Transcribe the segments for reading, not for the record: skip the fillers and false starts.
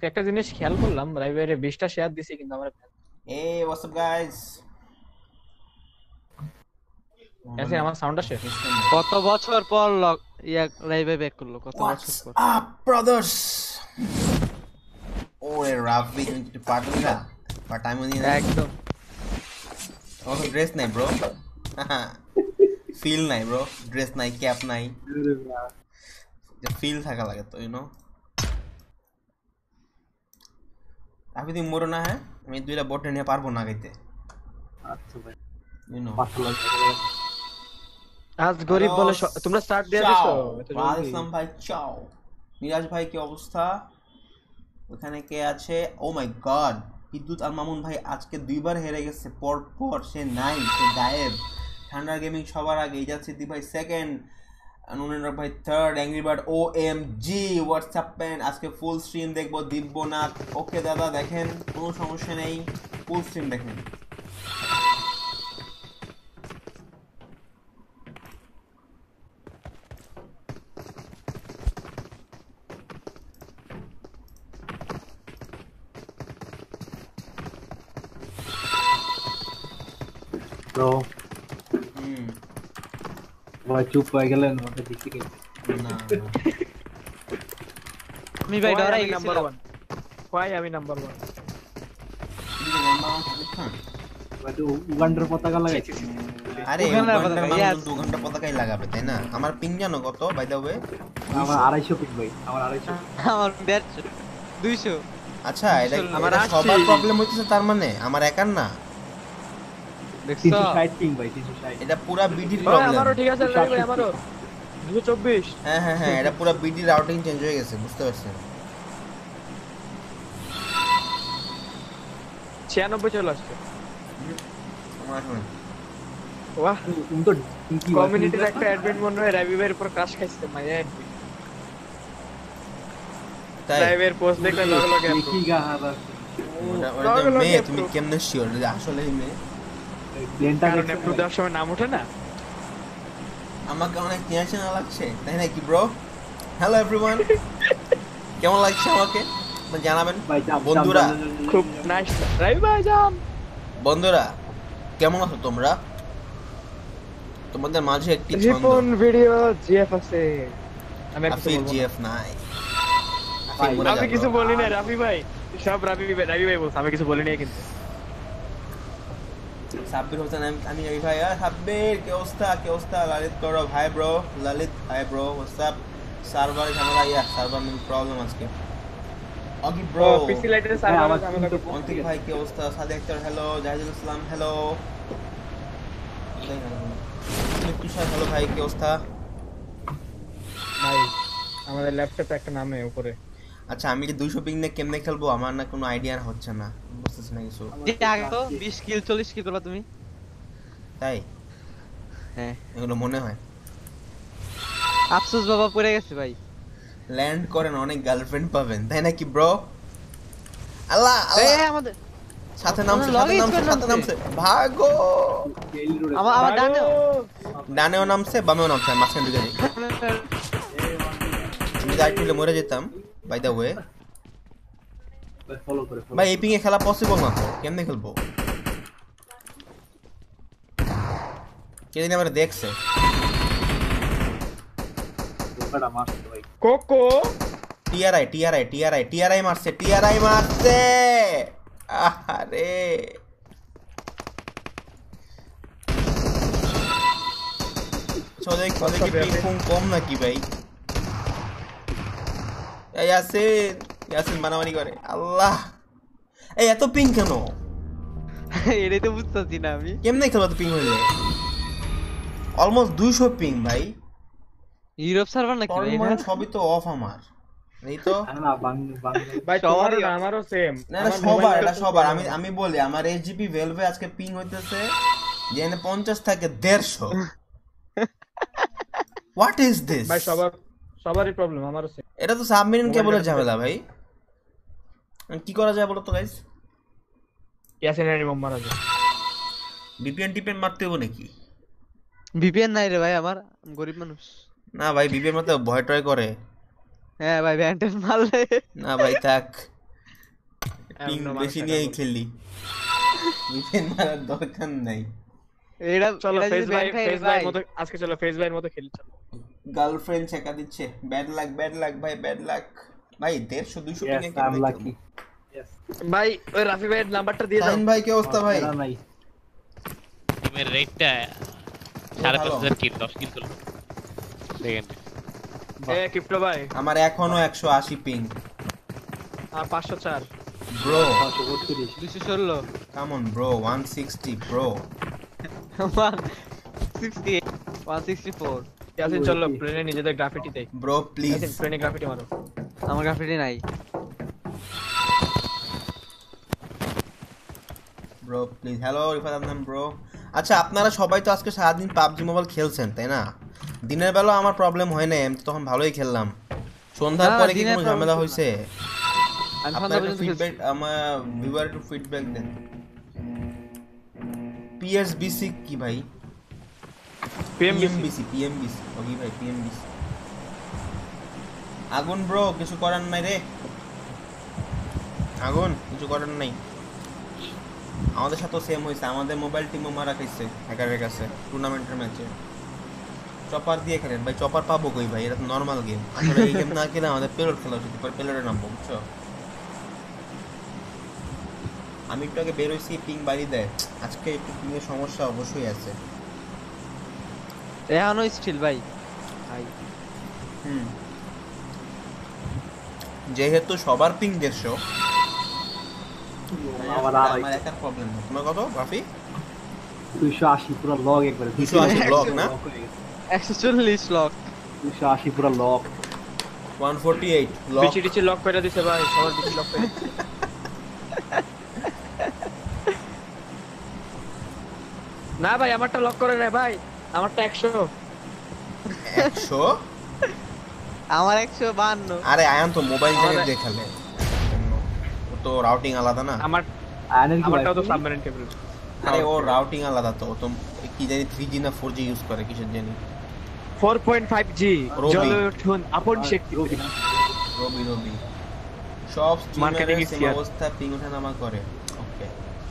একটা জিনিস খেয়াল করলাম, রাইভারে 20টা শেয়ার দিছি কিন্তু আমরা Hey, what's up, guys? এসে আমার সাউন্ড আসে। কত বছর পর লাইভে ব্যাক করলো, কত বছর What's পর। up, brothers? ওরে রাফি তুমি একটু পার্টি না টাইম দিই না একদম অত ড্রেস নাই ব্রো ফিল নাই ব্রো ড্রেস নাই ক্যাপ নাই ফিল থাকা লাগে তো ইউ নো রাফি তুমি মরো না হ্যাঁ আমি দুইটা বটে নিয়ে পারবো না গাইতে আচ্ছা ভাই ইউ নো আজ গরিব বলে তোমরা স্টার্ট দিয়ে দিছো এত জলদি। আসসালাম ভাই চাও মিরাজ ভাই কি অবস্থা ওখানে কে আছে ও মাই গড বিদ্যুৎ আর মামুন ভাই আজকে দুইবার হেরে গেছে পর পর সে নাই সে গায়েব ঠান্ডার গেমিং সবার আগে ইজাদ সিদ্দিক ভাই সেকেন্ড নুনেন্দ্র ভাই third angry bird O M G what's up প্যান আজকে ফুল স্ট্রিম দেখবো দিব্যনাথ ওকে দাদা দেখেন কোনো সমস্যা নেই ফুল স্ট্রিম দেখেন ব্রো ভাই চুপ হয়ে গেলেন ওটা দেখি কি না আমি ভাই ডরাই নাম্বার গেছিলাম 1 কয় আমি নাম্বার 1 ভাই তো উগান্ডার পতাকা লাগাইছে আরে উগান্ডার উগান্ডার পতাকা, মানুষ yes. 2 ঘন্টা পতাকাই লাগাবে তাই না আমার পিং জানো কত বাই দ্য ওয়ে আমার 250 পিক ভাই আমার 250 আমার 250 আচ্ছা এটা আমার এটা 80 সবার প্রবলেম হইতেছে তার মানে আমার একার না দেখছো 360 পিক ভাই 360 এটা পুরা বিডির ভাই প্রবলেম আমারও ঠিক আছে ভাই আমারও 224 হ্যাঁ হ্যাঁ হ্যাঁ এটা পুরা বিডি রাউটিং চেঞ্জ হয়ে গেছে বুঝতে পারছেন 96 চলে আসছে। আমার শুনুন বাহ তুমি তো কি কমিউনিটির একটা অ্যাডমিন মনে হয় রাবি ভাইয়ের উপর ক্রাশ খাইছে মাইয়া অ্যাডমিন তাই রাবি ভাইয়ের পোস্ট দেখলে লগে লগে কি গা হাদা ওটা তো মেয়ে তুমি কেমনে শিওর যে আসলেই মেয়ে প্লেনটা কারণ একটু দেওয়ার সময় নাম ওঠে না। আমাকে অনেক টেনশন লাগছে তাই নাকি ব্রো হ্যালো এভরিওয়ান কেমন লাগছে আমাকে জানাবেন ভাই বন্ধুরা খুব নাইস রাবি ভাই জাম। বন্ধুরা কেমন আছো তোমরা তোমাদের মাঝে একটি ছন্দ রিপন ভিডিও জিএফ আছে আমি কিছু আফিফ বলবো জিএফ নাই ভাই, আফিফ মরে আমি যাবে কিছু বলি না রাবি ভাই সব রাবি ভাই বলছে আমি কিছু বলি না কিন্তু সাব্বির হোসেন আমি এই ভাই সাব্বির কি অবস্থা ললিত করো ভাই bro Lalit hi bro what's up server ঝামেলা সার্ভার মেন প্রবলেম আজকে অগি ব্রো পিসি লাইটের ভাই, সার্ভার আমার ঝামেলা কিন্তু করছে। অন্তিক ভাই কি অবস্থা Sadi Akhtar hello Zahidul Islam hello Tushar hello ভাই কি অবস্থা ভাই আমাদের ল্যাপটপে একটা নামে উপরে আচ্ছা আমি যে 200 পিং নিয়ে কেমনে খেলবো আমার না কোনো আইডিয়া হচ্ছে না বুঝতেছি না কিছু আগে তো 20 কিল 40 কিল করলা তুমি। তাই হ্যাঁ এগুলো মনে হয় আফসোস বাবা পড়ে গেছে ভাই। ল্যান্ড করেন অনেক গার্লফ্রেন্ড পাবেন তাই নাকি ব্রো আল্লাহ এই আল্লাহ আমাদের সাথে নামছে লগে সাথে স্কোয়াড নামছে ভাগো আমার ডানে ডানেও নামছে বামেও নামছে আমি মাঝখানে ঢুকে যাই আমি যদি আরেকটু হলে মরে যেতাম বাই দ্য ওয়ে ফলো করে ভাই এই পিংয়ে খেলা পসিবল না তো কেমনে খেলবো কে দিন আমার দেখছে ওটা মারছে ভাই কোকো টিআরআই মারছে আরে চলে কি পিং পুং কম নাকি ভাই ইয়াসিন মারামারি করে আল্লাহ এই এত পিং কেন এটাই তো বুঝতেছি না আমি। কেমনে খেলবো তো পিং হইলে অলমোস্ট 200 পিং ভাই ইউরোপ সার্ভার নাকি ভাই মানে এটা? সবই তো অফ আমার এই তো না বাং ভাই তোমারও না আমারও সেম না না সবার এটা সবার আমি বলি আমার এইচজিপি ভেলভে আজকে পিং হইতেছে যেখানে 50 থাকে 150 হোয়াট ইজ দিস ভাই সবারই প্রবলেম আমারও সেম। এটা তো সাবমেরিন কেবলের ঝামেলা ভাই কি করা যায় বলো তো গাইস ইয়াসিনের রিমম মারা যায় ভিপিএন টিপেন মারতে হবে নাকি ভিপিএন নাই রে ভাই আমার, আমি গরিব মানুষ। না ভাই ভিপিএন মতে ভয় টয় করে হ্যাঁ ভাই ব্যান্ডেল মারলে না ভাই থাক পিং বেশি নিয়েই খেলি মিশন মারার দরকার নাই এটা চলো এটা ফেস যদি ভাই ব্যান খাই ফেস ভাই মতো আজকে চলো ফেস ভাইয়ের মতো খেলি চলো গার্লফ্রেন্ড ছেকা দিচ্ছে ব্যাড লাক ভাই ব্যাড লাক ভাই 150 200 ping Yes, I'm lucky. Yes. ভাই ওই রাফি ভাইয়ের নাম্বারটা দিয়ে দাও সাইন ভাই কি অবস্থা ভাই না, নাই। টিমের রেটটা 5,500 কিল 10 কিল করলো সেকেন্ড এ ক্রিপ্টো ভাই আমার এখনো 180 পিং আর 504 bro 532 216 come on bro 160 bro 168 164 Yasin চলো প্লেনে নিজেদের গ্রাফিটি দেই ব্রো প্লিজ ইয়াসিন প্লেনে গ্রাফিটি মারো আমার গ্রাফিটি নাই bro please hello Rifat Adnan bro আচ্ছা আপনারা সবাই তো আজকে সারাদিন পাবজি মোবাইল খেলছেন তাই না দিনের বেলা আমার প্রবলেম হয় না আমি তো তখন ভালোই খেললাম সন্ধ্যার না, পরে কি দিনের কোনো ঝামেলা problem হয়েছে আমি আপনার সন্ধ্যা পর্যন্ত ফিডব্যাক আমার ভিউয়ার একটু ফিডব্যাক দেন পিএসবিসি কি ভাই পিএমবিসি ওকে ভাই পিএমবিসি আগুন ব্রো কিছু করার নাই রে আগুন কিছু করার নাই আমাদের সাথে সেম হয়েছে আমাদের মোবাইল টিমও মারা খাইছে হ্যাকারের কাছে টুর্নামেন্টের ম্যাচে চপার দিয়ে খেলেন ভাই চপার পাবো কই ভাই এটা তো নর্মাল গেম আসলে এই গেম না খেলে আমাদের পেলোড খেলা উচিত পর পেলোডে নামবো বুঝছো আমি একটু আগে বের হইছি পিং বাড়ি দেয় আজকে একটু পিংয়ের সমস্যা অবশ্যই আছে এখনো স্টিল ভাই ভাই যেহেতু সবার পিং 150 আমার আমার একার প্রবলেম না তোমার কত রাফি 280 পুরো লগ একবারে 280 ব্লক না 140 লক 280 পুরো লগ 148 ব্লক বিচি টিচি লক করে দিছে ভাই সবার বিচি লক করে না ভাই আমারটা লক করে না ভাই আমারটা 100 100 আমার 152 আরে আয়ান তো মোবাইল থেকে দেখালে ও তো রাউটিং আলাদা না আমারটাও তো সাবমেরিন কেবল আরে ও রাউটিং আলাদা তো তো কি জানি 3G না 4G ইউজ করে কিসের জানি 4.5G রবি। জলঠুন আপন শক্তি রবি সব Marketing is স্ট্রিমারের here. অবস্থা পিং ওঠানামা করে ওকে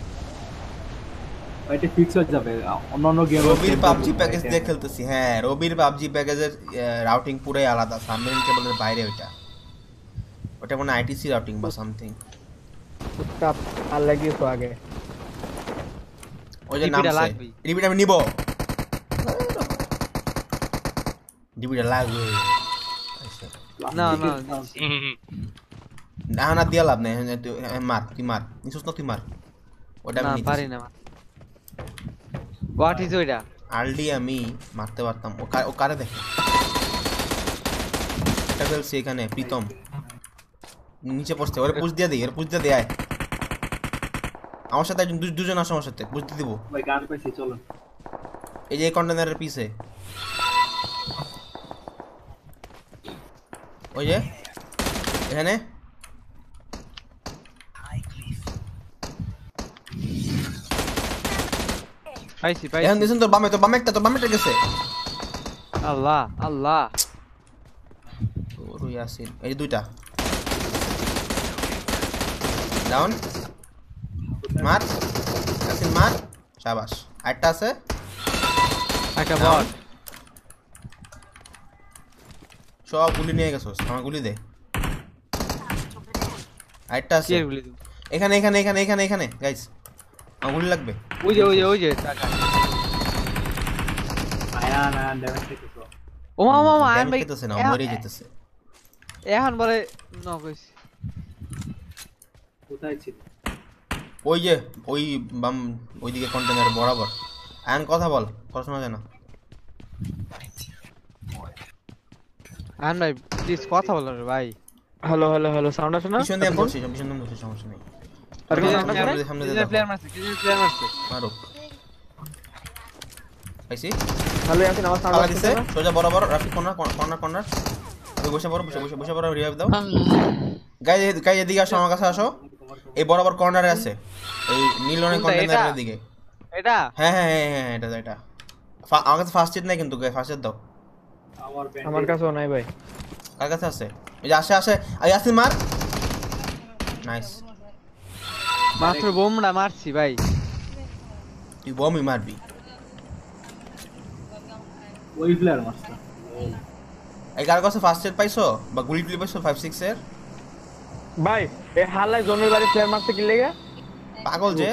এটা ফিক্স হয়ে যাবে অন্যান্য গেম রবির পাবজি প্যাকেজ দিয়ে খেলতেছি হ্যাঁ রবির পাবজি প্যাকেজের রাউটিং পুরাই আলাদা সাবমেরিন কেবলের বাইরে ওটা মানে আইটিসি রাউটিং বা সামথিং উত্তাপ আর লাগিয়ে তো আগে ওই যে DP টা নামছে লাগবেই। রিপিট আমি নিব ডিবিটা লাগবে না না না না দিয়া লাভ নাই তুই মার নিছস না তুই মার ওটা আমি না নিতেছি। পারি না হোয়াট ইজ ওইটা আলডি আমি মারতে পারতাম ও কারে দেখে এটা ফেলছি এখানে প্রীতম নিচে পড়তে ওরে পুশ দিয়ে দেই আয় আমার সাথে একজন দুজন আসো আমার সাথে পুশ দিয়ে দিব ভাই গান পাইছি চলো এই যে এই কন্টেনারের পিছে ওই যে এখানে পাইছি এখন দিছেন তোর বামে একটা গেছে আল্লাহ আল্লাহ ওরে ইয়াসিন এই যে দুইটা ডাউন মার ইয়াসিন মার শাবাশ আরেকটা আছে একটা বট সব গুলি নিয়ে গেছস আমার গুলি দে আরেকটা আছে কি গুলি দিও এখানে গাইস আমার গুলি লাগবে ওই যে টাকা আয়ান ড্যামেজ করতেছো ও মামা আই ড্যামেজ ভাই খেতেছে না মরে যেতেছে এখন বলে ন কইছি কোথায় ছিল ওই যে ওই বাম ওইদিকে কন্টেনার বরাবর আয়ন কথা বল শোনা যায় না আন ভাই প্লিজ কথা বলো রে ভাই হ্যালো সাউন্ড আসে না পিছন দিয়ে বসে সমস্যা নেই আর কি sound আসে না? সামনে কিজন দিয়ে প্লেয়ার মারছে মারো পাইছি হ্যালো ইয়াসিন আমার সাউন্ড পালা আসছে দিছে না সোজা বরাবর রাফি কর্নার তুমি বসে পড়ো রিভাইভ দাও গাই এদিকে আসো আমার কাছে আসো এই বরাবর কর্নারে আছে এই নীল রঙের কোনটা, কন্টেনারের এটা? দিকে এটা হ্যাঁ এটা আমার কাছে ফার্স্ট এড নাই কিন্তু ফার্স্ট এড দাও আমার কাছেও নাই ভাই কার কাছে আছে এই যে আসে আর ইয়াসিন মার নাইস মাত্র বোমটা মারছি ভাই। তুই বমই মারবি। ওই প্লেয়ার মাস্টার এই কার কাছে ফার্স্ট এড পাইছো বা গুলি টুলি পাইছো 5-6 এর? ভাই এই হাল্লায় জনের বাড়ি প্লেয়ার মারতে কি লেগে? পাগল যে।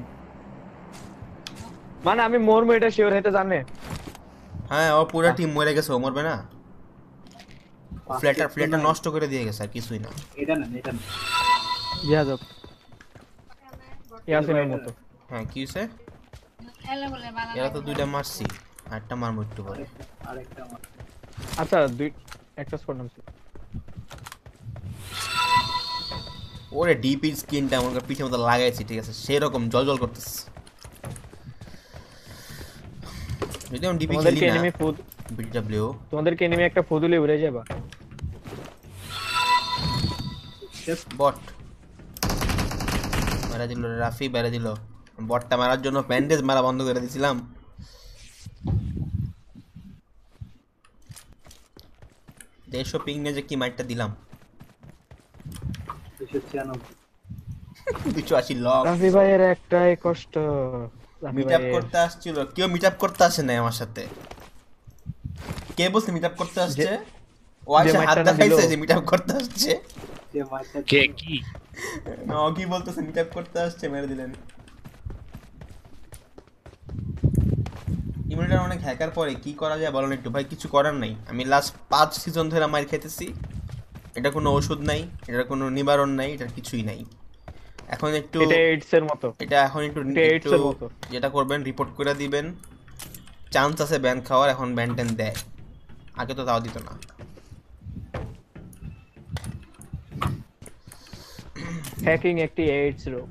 মানে আমি মরমু এটা শিওর হইতে জানে। হ্যাঁ ও পুরো টিম মরে গেছে, ও মরবে না। ফ্ল্যাটার নষ্ট করে দিয়ে গেছে আর কিছুই না। এটা না এটা না বিয়াদব। ইয়াসিনের মতো। হ্যাঁ কি হইছে? এরা তো দুইটা মারছি, আরেকটা মারমু একটু পরে। আরেকটা আমার আচ্ছা দুই একটা স্কোর নামছে। ওরে ডিপি স্কিনটা আমার পিঠে মতো লাগাইছি, ঠিক আছে, সেরকম জল করতেছে। যদি আমি ডিপি তোমাদেরকে খেলি না এনিমি ফুদ বিডব্লিউ, তোমাদেরকে এনিমি একটা ফুদুলি উড়ে যাবা। বট মারা দিল রাফি, বেড়ে দিল। বটটা মারার জন্য ব্যান্ডেজ মারা বন্ধ করে দিয়েছিলাম। দেড়শো পিং নিয়ে যে কি মাইটটা দিলাম। 280 লক। রাফি ভাইয়ের একটাই কষ্ট, মিট আপ করতে আসছিল, কেউ মিট আপ করতে আসে না আমার সাথে। কে বলছে মিট আপ করতে আসছে? ও আসে হাত দেখাইছে যে মিট আপ করতে আসছে। যে মাইটা কে কি না ও কি বলতেছে মিট আপ করতে আসছে, মেরে দিলেন। ইমোলিটার অনেক হ্যাকার পরে কি করা যায় বলেন একটু ভাই? কিছু করার নাই। আমি লাস্ট 5 সিজন ধরে মার খেতেছি, এটা কোনো ওষুধ নাই, এটার কোনো নিবারণ নাই, এটার কিছুই নাই। এখন একটু এটা এইডস এর মতো, এটা এখন একটু এইডস এর মতো। যেটা করবেন রিপোর্ট করে দিবেন, চান্স আছে ব্যান খাওয়ার। এখন ব্যান টেন দেয়, আগে তো তাও দিত না। হ্যাকিং একটি এইডস রোগ।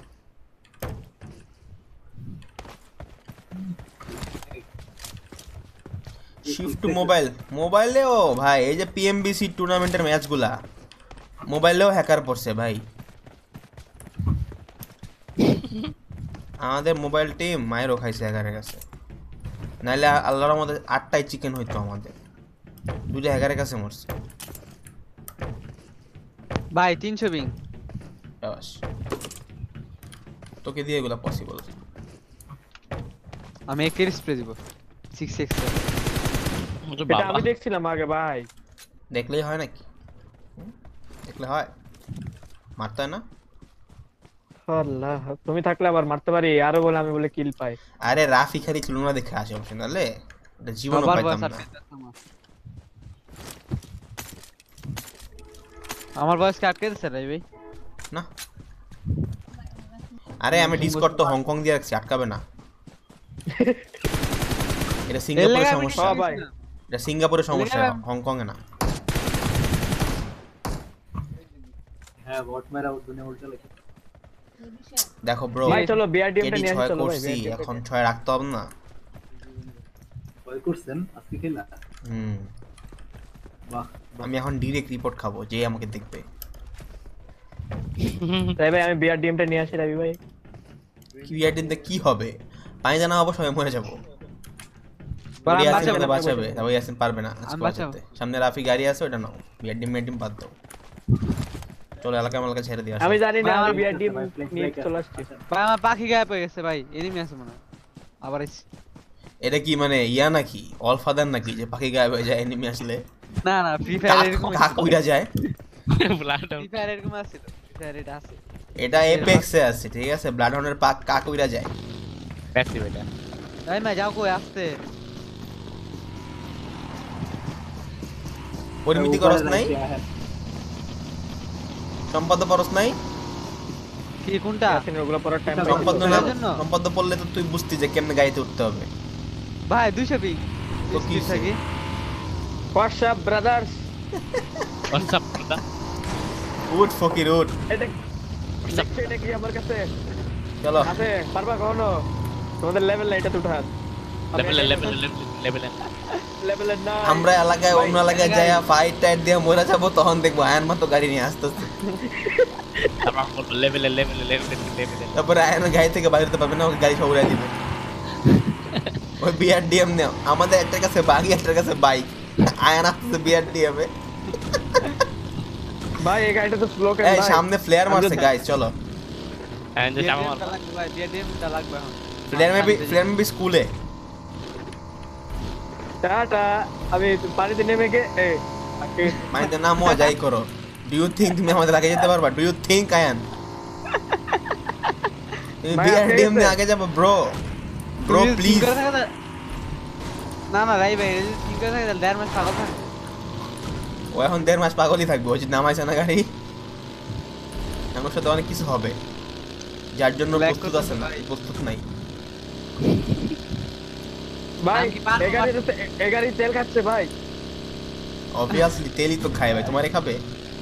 শিফট টু মোবাইলেও ভাই এই যে পিএমবিসি টুর্নামেন্টের ম্যাচগুলা মোবাইলেও হ্যাকার পড়ছে ভাই। আমাদের মোবাইল টিম মায়েরও খাইছে হ্যাকারের কাছে, নাইলে আল্লাহর মধ্যে 8টাই চিকেন হইতো আমাদের। দুইটা হ্যাকারের কাছে মরছে ভাই 300 বিং। বাস তোকে দিয়ে এগুলা পসিবল। আমি একের স্প্রে দিব 6x। এটা আমি দেখছিলাম আগে ভাই। দেখলেই হয় নাকি? দেখলে হয়, মারতে হয় না? আল্লাহ, তুমি থাকলে আবার মারতে পারি আরো, বলে আমি বলে কিল পাই। আরে রাফি খালি তুলনা দেখে আসে অপশন, নাহলে এটা জীবনও পাইতাম না। আমার বয়স কে আটকে দিছে রে ভাই? না আরে আমি ডিসকর্ড তো হংকং দিয়ে রাখছি, আটকাবে না। এটা সিঙ্গাপুরের সমস্যা ভাই, এটা সিঙ্গাপুরের সমস্যা, হংকং এ না। হ্যাঁ বট মেরা দুনিয়া উল্টা লাগে। দেখো ব্রো ভাই চলো বিআরডিএমটা নিয়ে আসি, চলো ভাই করছি, এখন 6 রাখতে হবে না। ভয় করছেন আজকে খেলা? বাহ আমি এখন ডাইরেক্ট রিপোর্ট খাবো, যে আমাকে দেখবে। তাই ভাই আমি বিআরডিএমটা নিয়ে আসি রবি ভাই। কি ইয়ারদিনতে কি হবে? পানি জানা হবো, সবাই মরে যাবো। বাঁচাবে, ইয়াসিন বাঁচাবে। বাঁচাবে, তবে ইয়াসিন পারবে না আজকে আমি বাঁচাতে। সামনে রাফি গাড়ি আছে, ওটা নাও। বিআরডিএম বাদ দাও, চলো এলাকা ছেড়ে দিয়ে আসো। আমি জানি না, ভাই, আমি আমার বিআরডিএম নিয়ে চলে আসছি। ভাই আমার পাখি গায়েব হয়ে গেছে ভাই, এনিমি আছে মনে হয়। আবার এটা কি মানে ইয়া নাকি অল ফাদার নাকি, যে পাখি গায়েব হয়ে যায় এনিমি আসলে? না না, ফ্রি ফায়ার এরকম কাক উড়া যায়। ফ্রি ফায়ার এরকম আছে তো, ফ্রি ফায়ার এটা আছে। এটা এপেক্সে আছে, ঠিক আছে? ব্লাড হাউন্ডের পাক কাক উড়া যায়। প্যাসিভ এটা। ভাই মা যাও কই আসতে। পরিমিতি করস নাই, সম্পাদ্য পরস নাই। কি কোনটা? ইয়াসিন ওগুলো পড়ার টাইম পাই। সম্পাদ্য পড়লে তো তুই বুঝতি যে কেমনে গাড়িতে উঠতে হবে। ভাই 200 বিং তো কি থাকি। WhatsApp brothers. হোয়াটসঅ্যাপ কথা উঠ ফকির উঠ। এটা দেখছো, এটা কি আমার কাছে চলো আছে? পারবা কখনো? তোমাদের লেভেল না, এটা তো উঠাত লেভেলের না। আমরা এলাকায় অন্য এলাকায় যাই ফাইট টাইট দিয়ে মরে যাবো, তখন দেখবো আয়ন মতো গাড়ি নিয়ে আসতেছে। তারপরে আয়নের গাড়ি থেকে বাইরে পাবে না, ওকে গাড়ি সব উড়াই দিবে। ওই বিআরডিএম নেও, আমাদের একটার কাছে বাগি, একটার কাছে বাইক। আয়ন আসতেছে বিআরডিএম এ। ভাই এই গাড়িটা তো স্লো কেন এই ভাই? সামনে ফ্লেয়ার মারছে গাইস, চলো। And the DDM chama টা লাগবে ভাই, DDM টা লাগবে এখন। প্লেয়ার মেবি স্কুলে টাটা। আমি পানিতে নেমে গে মাইতে নামো যাই করো। ডু ইউ থিংক তুমি আমাদের আগে যেতে পারবা? ডু ইউ থিংক আয়ান তুমি ভাই, বিআরডিএম আপনি নিয়ে আগে যাবো ব্রো? ব্রো তুমি প্লিজ। ঠিক করে থাকো তো- না না ভাই ভাই ঠিক করে থাকে দেড় মাস পাগল থাকে। ও এখন 1.5 মাস পাগলই থাকবে। ও যে নামাইছে না গাড়ি, আমার সাথে অনেক কিছু হবে যার জন্য Lag প্রস্তুত আছে না, প্রস্তুত নাই। ভাই আমি কি পারবো? এ গাড়ি তেল খাচ্ছে ভাই। অবভিয়াসলি তেলই তো খায় ভাই, তোমারে খাবে?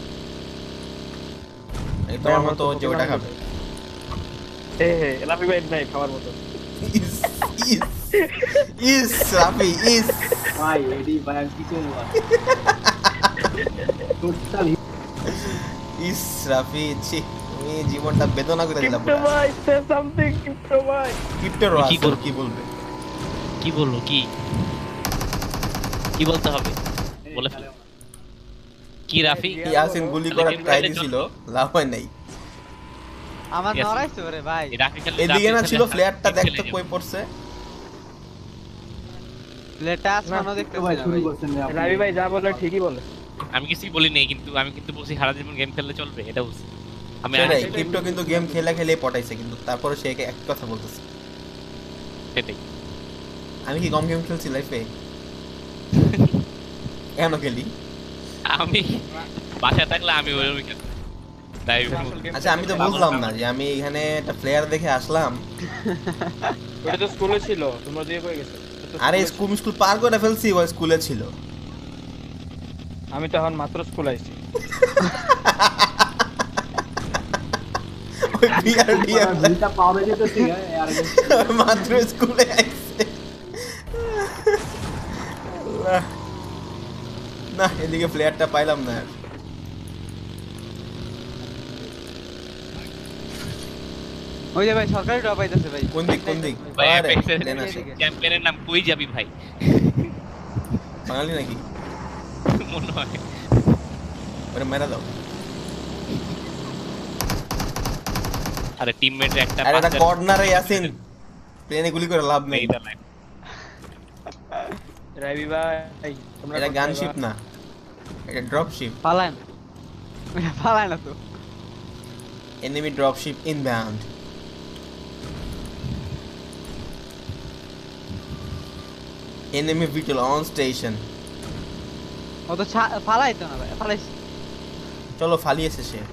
এই তোমার আমার মতো তো যে ওটা খাবে। রাফি ভাই নাই খাওয়ার মতো। ইস ইস ইস রাফি ইস। ভাই এডি ভাই আমি কি করব টোটাল ইস রাফি ছি, তুমি জীবনটা বেদনা করে দিলা কিপ্টো পুরো। ভাই সে সামথিং কিপ্টো ভাই। কিপ্টের কি রাসেল করবো? কি বলবে? কি বলবো? কি বলতে হবে? বলে ফেল। কি রাফি? ইয়াসিন গুলি করার ট্রাই দিছিল, লাভ হয় নাই। আমার Yes. নড়াইছে ওরে ভাই। এই রাফি খেললে এদিকে না রাফি ছিল খেললে ফ্ল্যাটটা, হাত দেখতো খেলে কই পড়ছে। লেটাস মানো দেখতে ভাই পাই শুরু ভাই। করছেন আপনি। রাফি ভাই যা বলে ঠিকই বলে। আমি কিছুই বলি নাই, কিন্তু আমি কিন্তু বলছি সারা জীবন গেম খেললে চলবে, এটা বলছি আমি। সেটাই, ক্রিপ্টো কিন্তু গেম খেলে খেলে পটাইছে, কিন্তু তারপরে সে এক কথা বলতেছে। সেটাই। আমি কি কম গেম খেলছি লাইফে? কেন খেলি? আমি বাসায় থাকলে আমি ওই খেলতাম ড্রাইভের মধ্যে। আচ্ছা আমি তো বুঝলাম না যে আমি এখানে একটা প্লেয়ার দেখে আসলাম, ওটা তো স্কুলে ছিল, তোমরা দিয়ে কই গেছো? ওটা তো আরে স্কুলে স্কুল পার করে ফেলছি, ও স্কুলে ছিল। ছিল। আমি তো এখন মাত্র স্কুল আইছি। ওই বিআরডিএম দুইটা পাওয়া যেতেছে আর মাত্র স্কুলে আইছে। আল্লাহ। না এদিকে প্লেয়ারটা পাইলাম না আর। ওই যে ভাই সরকারি ড্রপ আইতাছে ভাই। কোন দিক কোন দিক? ভাই আরে অ্যাপেক্সের দেন আসো। চ্যাম্পিয়নের নাম কই যাবি ভাই? বাঙালি নাকি? মনে হয় ওরে মেরা দাও। আরে টিমমেট একটা আরে এটা কর্নারে ইয়াসিন, প্লেনে গুলি করে লাভ নেই। রাবি ভাই তোমরা এটা কোথায় গানশিপ বা? না, এটা ড্রপ শিপ। পালায় না। পালায় না তো। Enemy drop ship inbound. Enemy VTOL on station. ও তো পালাই তো না ভাই, পালাইছে। চলো ফালিয়েছে সে।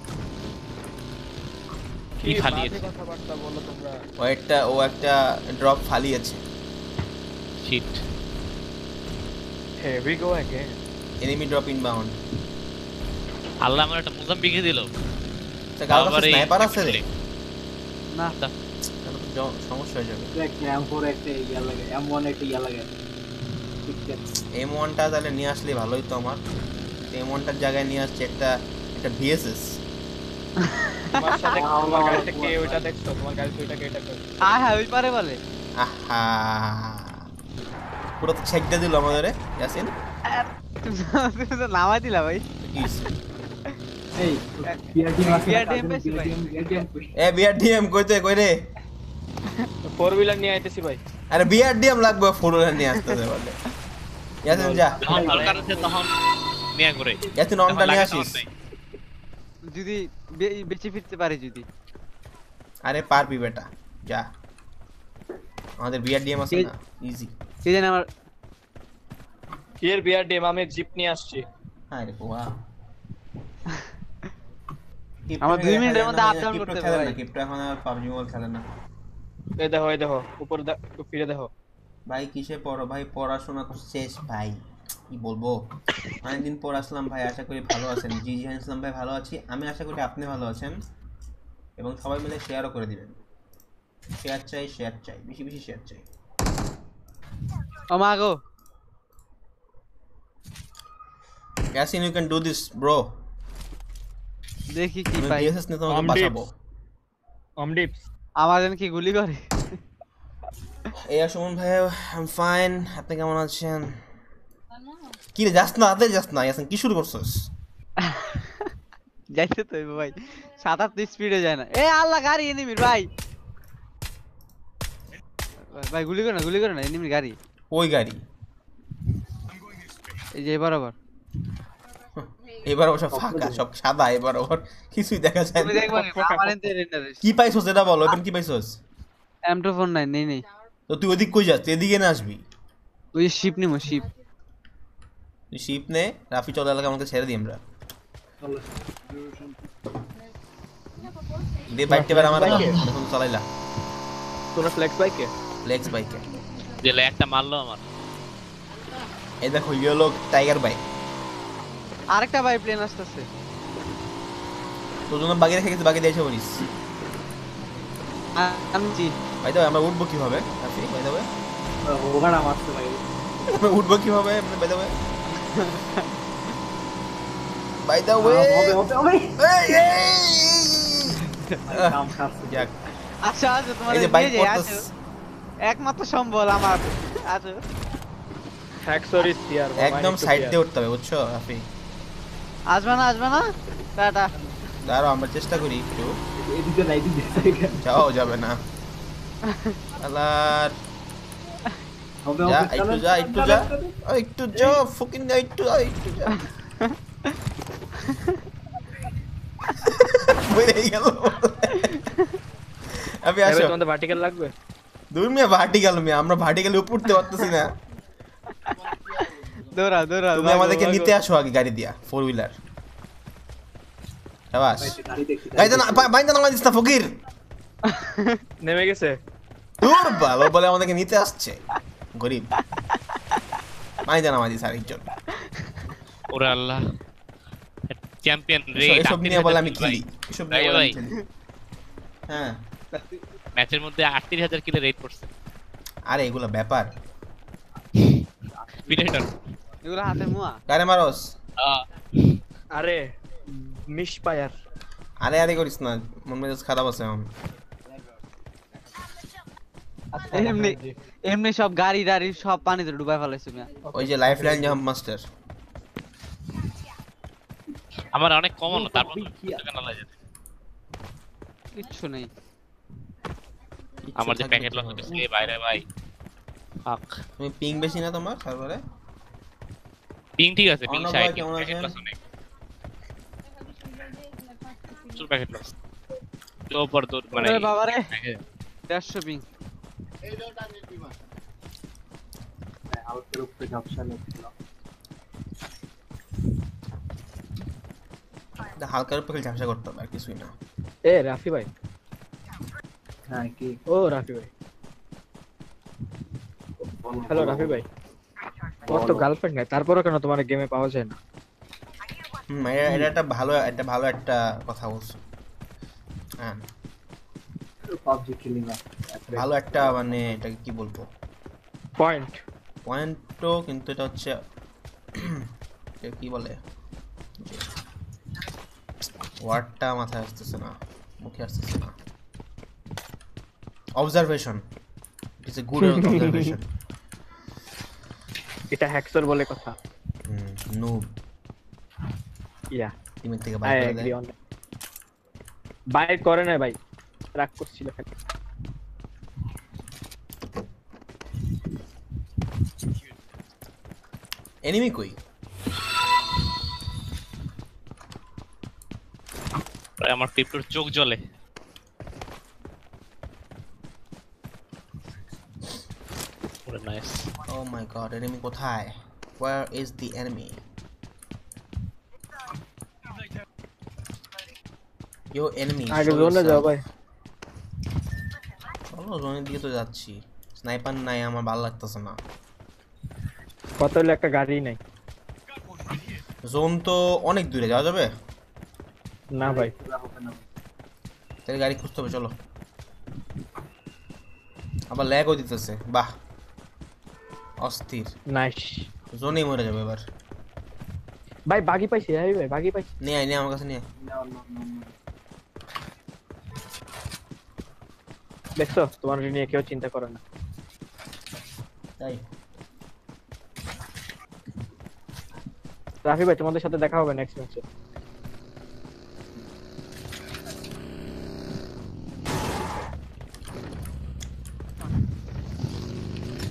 কি ফালিয়েছে? বাজে কথাবার্তা বলো তোমরা। ও একটা ড্রপ ফালিয়েছে। Shit. Here we go again. Enemy drop inbound. আল্লাহ আমার একটা মোজাম্বিকে দিল। তা কারো আবার কাছে এই স্নাইপার আছে রে? না তাহলে তো সমস্যা হয়ে যাবে। একটা M4 একটা ইয়া লাগে, M1 একটা ইয়া লাগে। ঠিক আছে। M1টা তাহলে নিয়ে আসলে ভালোই তো আমার। M1টার জায়গায় নিয়ে আসছে একটা ভিএসএস। তোমার সাথে আল্লাহ তোমার গাড়িতে আকবার। কে ওইটা দেখছো? তোমার গাড়িতে ওইটা কে এটা করে? হ্যাঁ ওই পারে বলে। আহা, পুরো তো ছেকটা দিল আমাদের ইয়াসিন। তুমি তো নামাই দিলা ভাই। কি হইছে? এই বিআরডিএম আছে না? BRDM পাইছি ভাই। বিআরডিএম এ বিআরডিএম কইতে কই রে? ফোর হুইলার নিয়ে আইতেছি ভাই। আরে বিআরডিএম লাগবে, ফোর হুইলার নিয়ে আসতে হবে বলে। ইয়াসিন যা, যখন দরকার আছে তখন নিয়ে করে। ইয়াসিন অনটা নিয়ে আসিস। যদি বেঁচে ফিরতে পারি যদি। আরে পারবি বেটা, যা। আমাদের বিআরডিএম আছে না, ইজি। এই জানি আমার এর বিআরডিএম আমি জিপ নিয়ে আসছি। আরে বাহ। আমার 2 মিনিটের মধ্যে আপ ডাউন করতে হবে ভাই। কিপটা এখন আর পাবজি মোবাইল খেলে না এই দেখো উপর ফিরে দেখো। ভাই। কিসে পড়ো ভাই? পড়াশোনা তো শেষ ভাই, কি বলবো। অনেকদিন পর আসলাম ভাই, আশা করি ভালো আছেন। জি জি ইসলাম ভাই ভালো আছি আমি, আশা করি আপনি ভালো আছেন। এবং সবাই মিলে শেয়ারও করে দিবেন। শেয়ার চাই, বেশি বেশি শেয়ার চাই। ও মা গো। Yasin you can do this bro. দেখি কি আমি পাই। ডিএসএস নিয়ে তোমাকে Omdips. বাঁচাবো। অমডিপস। আমার যেন কি গুলি করে। এই সুমন ভাই, আই এম ফাইন। আপনি কেমন আছেন? কি রে যাস না, হাতে যাস না ইয়াসিন, কি শুরু করছস? যাইতে তো হইবো ভাই 77 স্পিডে যায় না এ আল্লাহ গাড়ি এনিমির ভাই ভাই গুলি করে না এনিমির গাড়ি ওই গাড়ি এই যে বরাবর এবার অবশ্য ফাঁকা সব সাদা এবার ওর কিছুই দেখা যায় তুমি না দেখবা আমার এতে রেন্ডার কি পাইছস এটা বলো এখন কি পাইছস M249 নেই তো তুই ওদিক কই যাস তুই এদিকে না আসবি ওই শিপ নিমো শিপ তুই শিপ নে রাফি চলে এলাকা আমাকে ছেড়ে দিই আমরা চলো দে বাইকটা এবার আমার এখন চালাইলা তোরা ফ্লেক্স বাইকে লেক্স বাইকে দিলে একটা মারলো আমার। এই দেখো ইয়েলো টাইগার বাইক আরেকটা ভাই প্লেন আসতেছে তোর জন্য বাকি রেখে গেছি বাকি দিয়েছে বলিস আমি জি ভাই তো আমরা উঠবো কিভাবে রাফি ভাই দেবে ওখানে মারতে ভাই আমরা উঠবো কিভাবে ভাই দেবে বাই দ্য ওয়ে হবে হবে হবে এই কাম খাচ্ছে যাক আচ্ছা আচ্ছা তোমার এই যে বাইক নিয়ে যাই, পড়তেছ আসো। একমাত্র সম্বল আমার আচ্ছা ফ্যাক্টরিস ইয়ার একদম সাইড দিয়ে উঠতে হবে বুঝছো রাফি আসবে না টাটা দাঁড়াও আমরা চেষ্টা করি একটু এদিকে না এদিকে যাও যাবে না আলার হবে যা হবে একটু যা একটু যা একটু যা ফুকিং যা একটু যা বইরে গেল আমি আসো তোমাদের ভার্টিক্যাল লাগবে দূর মিয়া ভার্টিক্যাল মিয়া আমরা ভার্টিক্যালি উপর উঠতে পারতেছি না দৌড়া তুমি আমাদেরকে নিতে আসো আগে গাড়ি দিয়া 4 হুইলার শাবাশ গাড়ি দেখছি গাড়ি না বাইন্দা না দিস না ফকির নেমে গেছে দূর ভালো বলে আমাদেরকে নিতে আসছে গরিব বাইন্দা না দিস আরেকজন ওরে আল্লাহ চ্যাম্পিয়ন রে এসব নিয়ে বলে আমি খেলি এসব নিয়ে বলে আমি খেলি হ্যাঁ ম্যাচের মধ্যে 38000 কিলো রেট করছে আরে এগুলো ব্যাপার প্রিডেটর। এগুলো হাতে মুয়া গাড়ি মারস আরে মিশ পায়ার আরে আরে করিস না মন মেজাজ খারাপ আছে এখন এমনি সব গাড়ি টাড়ি সব পানিতে ডুবাই ফেলাইছি মিয়া ওই যে লাইফ লাইন জাম্প মাস্টার আমার অনেক কমন তারপর কেন লাগে কিচ্ছু নেই আমার যে প্যাকেট লস হচ্ছে বাইরে ভাই ফাক তুমি পিং বেশি না তোমার সার্ভারে পিং ঠিক আছে পিং অর্ণব 60 ভাই কেমন প্যাকেট আছেন? লস অনেক প্যাকেট লস তো পর তো মানে আরে বাবা রে 150 পিং আউটের উপরে ঝাপসা লাগছিল হালকার উপরে ঝাপসা করতে হবে আর কিছুই না এ রাফি ভাই হ্যাঁ কি ও রাফি ভাই হ্যালো রাফি ভাই তোমার তো গার্লফ্রেন্ড নাই তারপরও কেন তোমার গেমে পাওয়া যায় না এটা একটা ভালো একটা কথা বলছো হ্যাঁ পাবজি খেলি না ভালো একটা মানে এটাকে কি বলবো পয়েন্টও কিন্তু এটা হচ্ছে এটা কি বলে ওয়ার্ডটা মাথায় আসতেছে না মুখে আসতেছে না observation it's a good observation এটা হ্যাকসর বলে কথা নুব ইয়া টিমের থেকে আই বাইরে করে এগ্রি দেয় অন বাইর করে না ভাই রাগ করছিল খালি এনিমি কই প্রায় আমার টিপটোর চোখ জ্বলে ওরে nice Oh my god, enemy কোথায়? Where is the enemy? Yo enemy. আগে show জোনে যাও yourself. ভাই চলো জোনের দিকে তো যাচ্ছি স্নাইপার নাই আমার ভালো লাগতেছে না কত হলে একটা গাড়ি নাই জোন তো অনেক দূরে যাওয়া যাবে না ভাই হবে না তাহলে গাড়ি খুঁজতে হবে চলো আবার ল্যাগও দিতেছে বাহ অস্থির নাইস জোনেই মরে যাবে এবার ভাই বাগি পাইছি ভাই বাগি পাইছি নিয়ে আয় নিয়ে আমার কাছে নিয়ে আয়। না দেখছো তোমার নিয়ে কেউ চিন্তা করে না তাই রাফি ভাই তোমাদের সাথে দেখা হবে নেক্সট ম্যাচে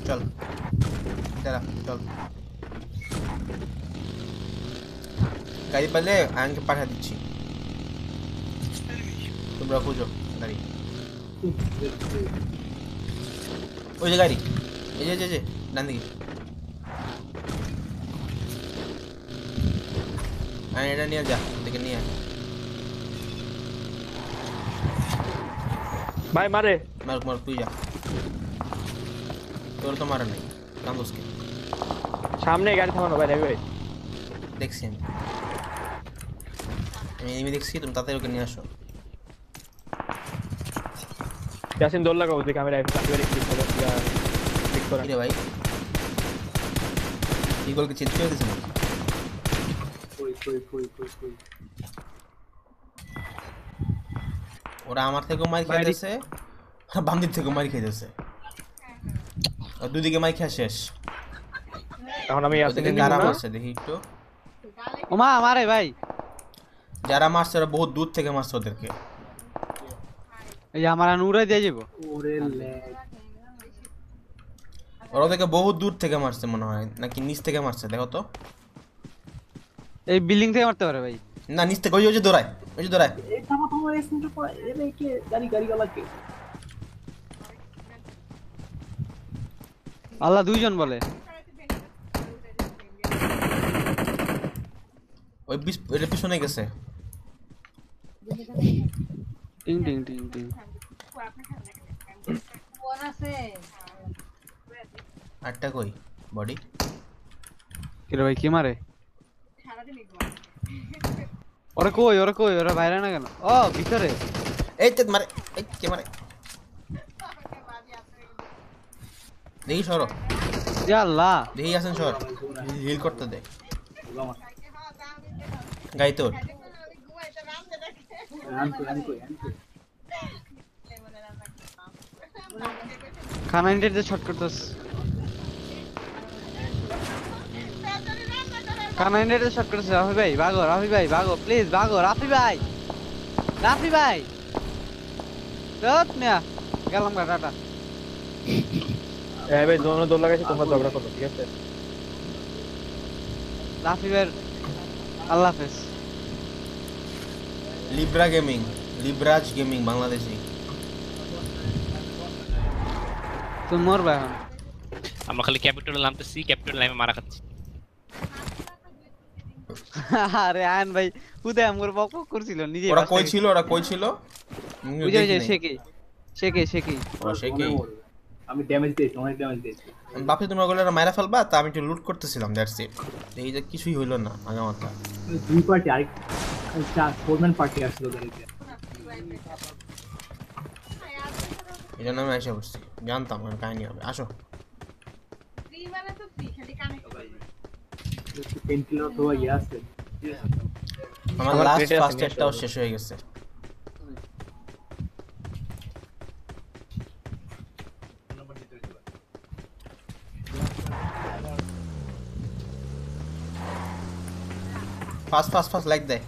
চল দাঁড়া চল গাড়ি পেলে আয়নকে পাঠা দিচ্ছি তোমরা খুঁজো গাড়ি ওই যে গাড়ি এই যে ডান দিকে এটা নিয়ে যা দেখে নিয়ে ভাই মারে মার মার তুই যা তোর তো মারা নাই কান্দোসকে সামনে গাড়ি থামানো ভাই ভাই দেখছি আমি এনিমি দেখছি তুমি তাড়াতাড়ি ওকে নিয়ে আসো ইয়াসিন দৌড় লাগাও ওদিকে আমি রাইফেল ঠিক করে কিরে ভাই ইগলকে চেঞ্জ করে দিয়েছে নাকি কই ওরা আমার থেকেও মার খাইতেছে বাম দিক থেকেও মার খাইতেছে আর দুদিকে মার খাওয়া শেষ এখন আমি ওদিকে ইয়াসিন কারা মারছে দেখি একটু ওমা মারে ভাই যারা মারছে ওরা বহুত দূর থেকে মারছে ওদেরকে এই যে আমার নুরে দিয়ে যাবো ওরে ল্যাগ ওরা ওদেরকে বহুত দূর থেকে মারছে মনে হয় নাকি নিচ থেকে মারছে দেখো তো এই বিল্ডিং থেকে মারতে পারে ভাই না নিচ থেকে ওই যে দৌড়ায় এই থামা এই সেন্টার পড়া এ কে গাড়ি গালা কে আল্লাহ দুইজন বলে ওই এর পিছনে গেছে টিং টিং টিং টিং আটটা কই বডি কিরে ভাই কি মারে ওরে কই ওরা বাইরে না কেন ও ভিতরে এই তো মারে এই কে মারে দেখি সরো ইয়া আল্লাহ দেখি আসেন সর হিল করতে দে গাই তোর খানা ইন্টার যে শর্ট করতেছ খানা ইন্টার যে শর্ট করতেছ রাফি ভাই ভাগো প্লিজ ভাগো রাফি ভাই দত মিয়া গেলাম গা টাটা এই ভাই জোনে দৌড় লাগাইছি তোমরা ঝগড়া করো ঠিক আছে রাফি ভাই আল্লাহ হাফেজ লিব্রাজ গেমিং বাংলাদেশি তুমি মরবা এখন আমরা খালি ক্যাপিটালে নামতেছি ক্যাপিটাল নামে মারা খাচ্ছি আরে আয়ন ভাই হুদে আমগর বক করছিল নিজে ওরা কই ছিল ওই যে শেকে ও শেকি আমি ড্যামেজ দিয়েছি অনেক ড্যামেজ দিয়েছি বাপে তোমরা গলে মাইরা ফেলবা তা আমি একটু লুট করতেছিলাম দ্যাটস ইট এই যে কিছুই হইল না আগা মাথা দুই পার্টি আরেক চার ফোরম্যান পার্টি আসলো গাড়িতে এই জন্য আমি এসে বসছি জানতাম আমার কাহিনী হবে আসো পেন কিলার তো ইয়ে আছে আমার আমার লাস্ট পেটে আছে, ফার্স্ট নিয়ে এডটাও আসো। শেষ হয়ে গেছে ফাস্ট লাইক দে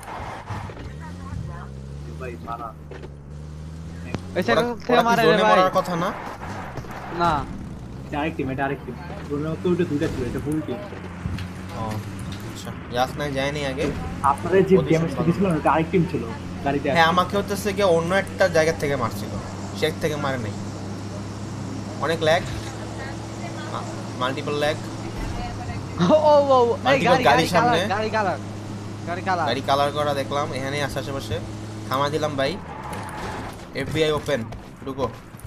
ভাই মারা ওই সাইড থেকে মারে রে জোনে ভাই মরার কথা না না আরেক টিম দুটো দুইটা ছিল এটা ফুল টিম ও আচ্ছা ইয়াস নাই যায়নি আগে আপনারা যে ড্যামেজ দিয়েছিল না ওটা আরেক টিম ছিল গাড়িতে হ্যাঁ আমাকে হচ্ছে কি অন্য একটা জায়গা থেকে মারছিল শেক থেকে মারে নাই অনেক ল্যাগ মাল্টিপল ল্যাগ ও এই Multiple গাড়ির সামনে। গাড়ি কালার গাড়ি কালার করা দেখলাম এখানেই আশেপাশে থামা দিলাম ভাই এফবিআই ওপেন ঢুকো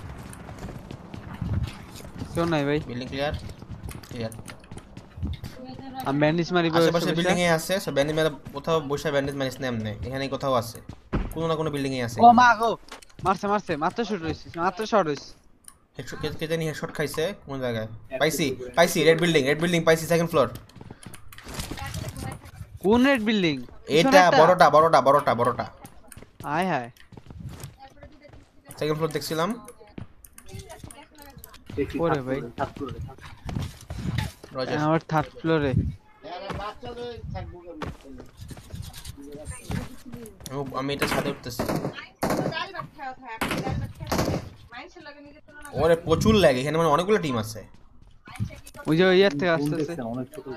কেউ নাই ভাই বিল্ডিং ক্লিয়ার আমি ব্যান্ডেজ মারি আশেপাশে বিল্ডিং এ আছে সব ব্যান্ডেজ মেরে কোথাও বসে ব্যান্ডেজ মারিস না এমনি এখানেই কোথাও আছে কোনো না কোনো বিল্ডিং এ আছে ও মা গো মারছে মাত্র শট হইছে কে জানি হেডশট খাইছে কোন জায়গায় পাইছি রেড বিল্ডিং পাইছি সেকেন্ড ফ্লোর কোন রেড বিল্ডিং এটা বড়টা হায় সেকেন্ড ফ্লোর দেখছিলাম ওরে ভাই। রজার আমার থার্ড ফ্লোরে আমি এটা ছাদে উঠতেছি ওরে প্রচুর লাগে এখানে মানে অনেকগুলো টিম আছে ওই যে ওই ইয়ার থেকে কোন আসতেছে দেখছেন অনেক ছোট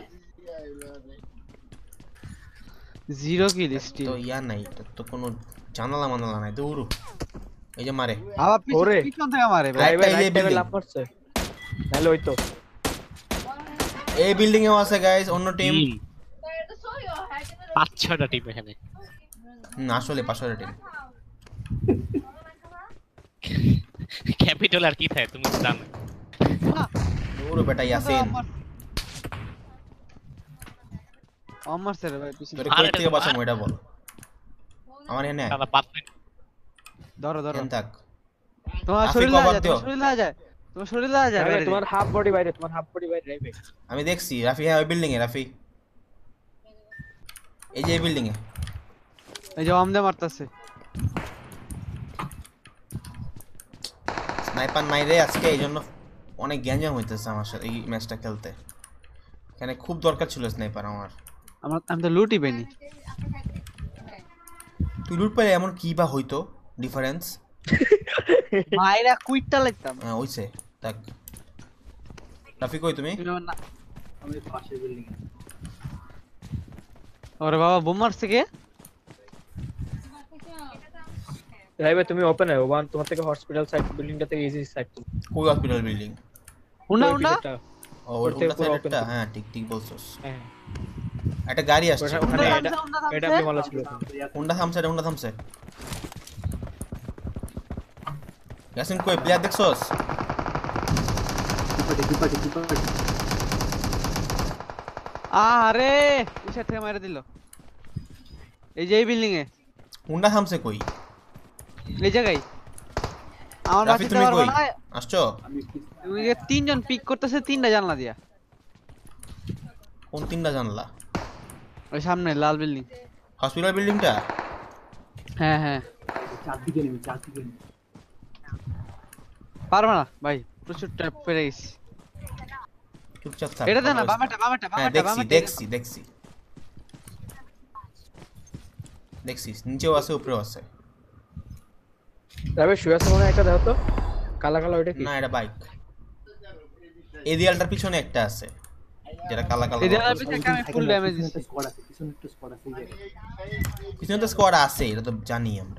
0 কিল তো স্টিল ইয়া নাই, তোর তো কোনো জানালা মানালা নাই, দৌড়ু। এই যে মারে আবার ওরে। পিছন থেকে মারে ভাই রাইট। রাইট এই যে টাইমে building। লাভ মারছে, নাহলে ওই তো এই বিল্ডিং এও আছে গাইস অন্য টিম। টিম 5-6টা টিম এখানে। আসলে 500 টিম। ক্যাপিটাল আর কি থাকে তুমি তো জানো। দৌড়ু বেটা ইয়াসিন, আমার স্যার ভাই পিছন তোরে আরে কই থেকে এটা বাঁচামু এটা বল। আমার এখানে আয়, সালা 5 মিনিট। ধরো ধরো এখানে থাক। তোমার রাফি শরীর cover লাগা যায় দিও। তোমার শরীর লাগা যায় তোমার শরীর লাগা যায় রাইট, বাইরে তোমার হাফ বডি বাইরে, তোমার হাফ বডি বাইরে রাইট। আমি দেখছি রাফি, হ্যাঁ ওই বিল্ডিং এ রাফি, এই যে এই বিল্ডিং এ। এই যে আমদে মারতাছে স্নাইপার নাই রে আজকে, এই জন্য অনেক গ্যাঞ্জাম হইতেছে আমার সাথে এই ম্যাচটা খেলতে। এখানে খুব দরকার ছিল স্নাইপার আমার। আমি তো লুটই পাইনি তুই লুট পেলে এমন কি বা হইতো ডিফারেন্স? মাইরা কুইটটা লাগতাম হইছে থাক। রাফি কই তুমি? তুমি আমার না- আমি পাশের বিল্ডিং এ ওরে বাবা বোম মারছে কে রাইট তুমি ওপেন হয় ওয়ান, তোমার থেকে হসপিটাল সাইড বিল্ডিংটা থেকে ইজি সাইড। কই হসপিটাল বিল্ডিং? হুন্ডা হুন্ডা ও ওর থেকে ওটা পুরো সাইডটা, open। হ্যাঁ ঠিক ঠিক বলছস। হ্যাঁ একটা গাড়ি আসছে ওখানে- ওখানে ওখানে। এটা আপনি মালা ছিল ওখানে। হুন্ডা থামছে, হুন্ডা থামছে। ইয়াসিন কই প্লেয়ার দেখছস? ডিপার্টি আরে ইসা থেকে মারা দিল এই যে এই বিল্ডিং এ হুন্ডা থামছে কই? এই জায়গায় আমার রাফি বাসাতে তুমি পারবা কই না আসছো? আমি তুমি যে তিনজন পিক করতেছে তিনটা জানলা দিয়া কোন তিনটা জানলা? ওই সামনে লাল বিল্ডিং হসপিটাল বিল্ডিংটা? হ্যাঁ হ্যাঁ চারদিকে নেমি পারবা না ভাই প্রচুর ট্যাপ পেরে গেছি চুপচাপ থাক। এটা দে না কথা বলিস বামেটা বামেটা হ্যাঁ বামেটা দেখছি বামেটা দেখছি দেখছি দেখছি, নিচেও আছে উপরেও আছে। রাইট শুয়ে আছে মনে হয় একটা, দেখো তো কালা কালা ওইটা কি? না এটা বাইক। এই দেয়ালটার পিছনে একটা আছে যেটা কালা কালা। এই দেওয়ালের পিছনে আমি ফুল ড্যামেজ দিছি পিছনে একটা স্কোয়াড আছে এই জায়গায়। পিছনে তো স্কোয়াড আছে, এটা তো জানি আমরা।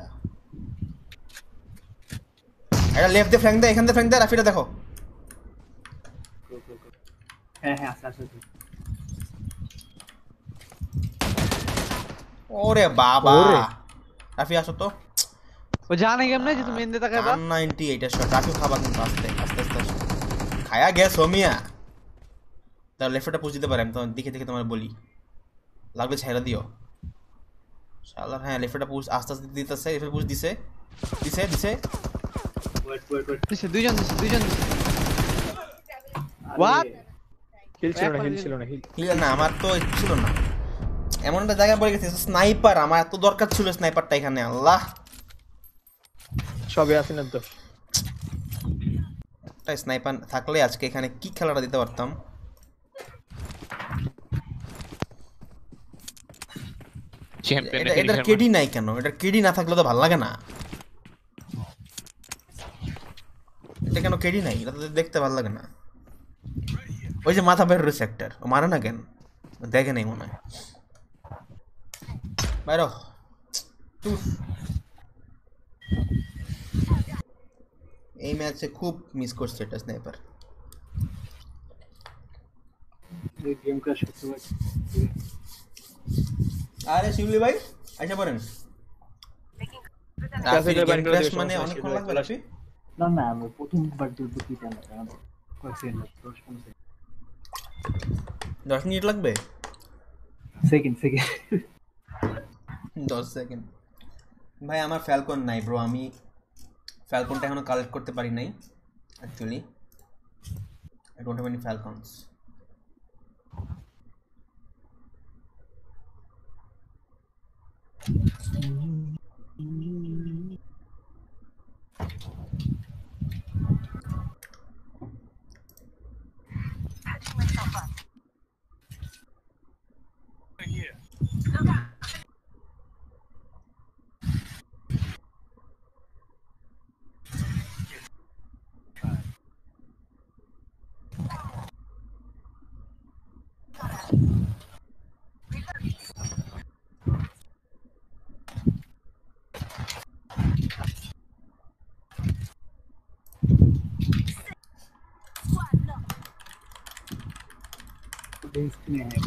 এটা লেফট দিয়ে ফ্ল্যাঙ্ক দে, এখান দিয়ে ফ্ল্যাঙ্ক দে, রাফিটা দেখো। হ্যাঁ আছে ওরে বাবা, ওরে। রাফি আসো তো। ও জানে কেমনে যে তুমি এনদে তাকাইবা 198 এর শট। রাফি খাবার কিন্তু আস্তে আস্তে আস্তে আস্তে। খায়া গেছ হোমিয়া। তার লেফটটা পুশ দিতে পারে, আমি তোমার দেখে দেখে তোমার বলি, লাগলে ছেড়ে দিও শালা। হ্যাঁ লেফটটা পুশ আস্তে আস্তে দিতেছে, লেফট পুশ দিছে দিছে দিছে। ওয়েট দিছে দুইজন দিছে What? হিল ছিল না, হিল ছিল না, হিল। ক্লিয়ার না, আমার তো ছিল না, এমন একটা জায়গায় পড়ে গেছে স্নাইপার। আমার এত দরকার ছিল স্নাইপারটা এখানে, আল্লাহ। সবই আছে না তো। একটা স্নাইপার থাকলে আজকে এখানে কি খেলাটা দিতে পারতাম। এটার কেডি নাই কেন? এটার কেডি না থাকলে তো ভালো লাগে না। এটা কেন কেডি নাই? এটা তো দেখতে ভালো লাগে না। ওই যে মাথা বের রয়েছে একটার, ও মারে না কেন? দেখে নেই মনে হয়। বাইরো এই ম্যাচে খুব মিস করছে এটা স্নাইপার। গেম ক্র্যাশ করতে পারে। আরে শিবলি ভাই আইসা পড়েন। রাফি গেম ক্র্যাশ মানে অনেকক্ষণ লাগবে রাফি? না আমি প্রথমবার দুটো কি জানো কয়েক সেকেন্ড 10 মিনিট লাগবে? Second 10 second. ভাই আমার ফ্যালকন নাই ব্রো, আমি ফ্যালকনটা এখনো কালেক্ট করতে পারি নাই actually. I don't have any falcons. Green screen है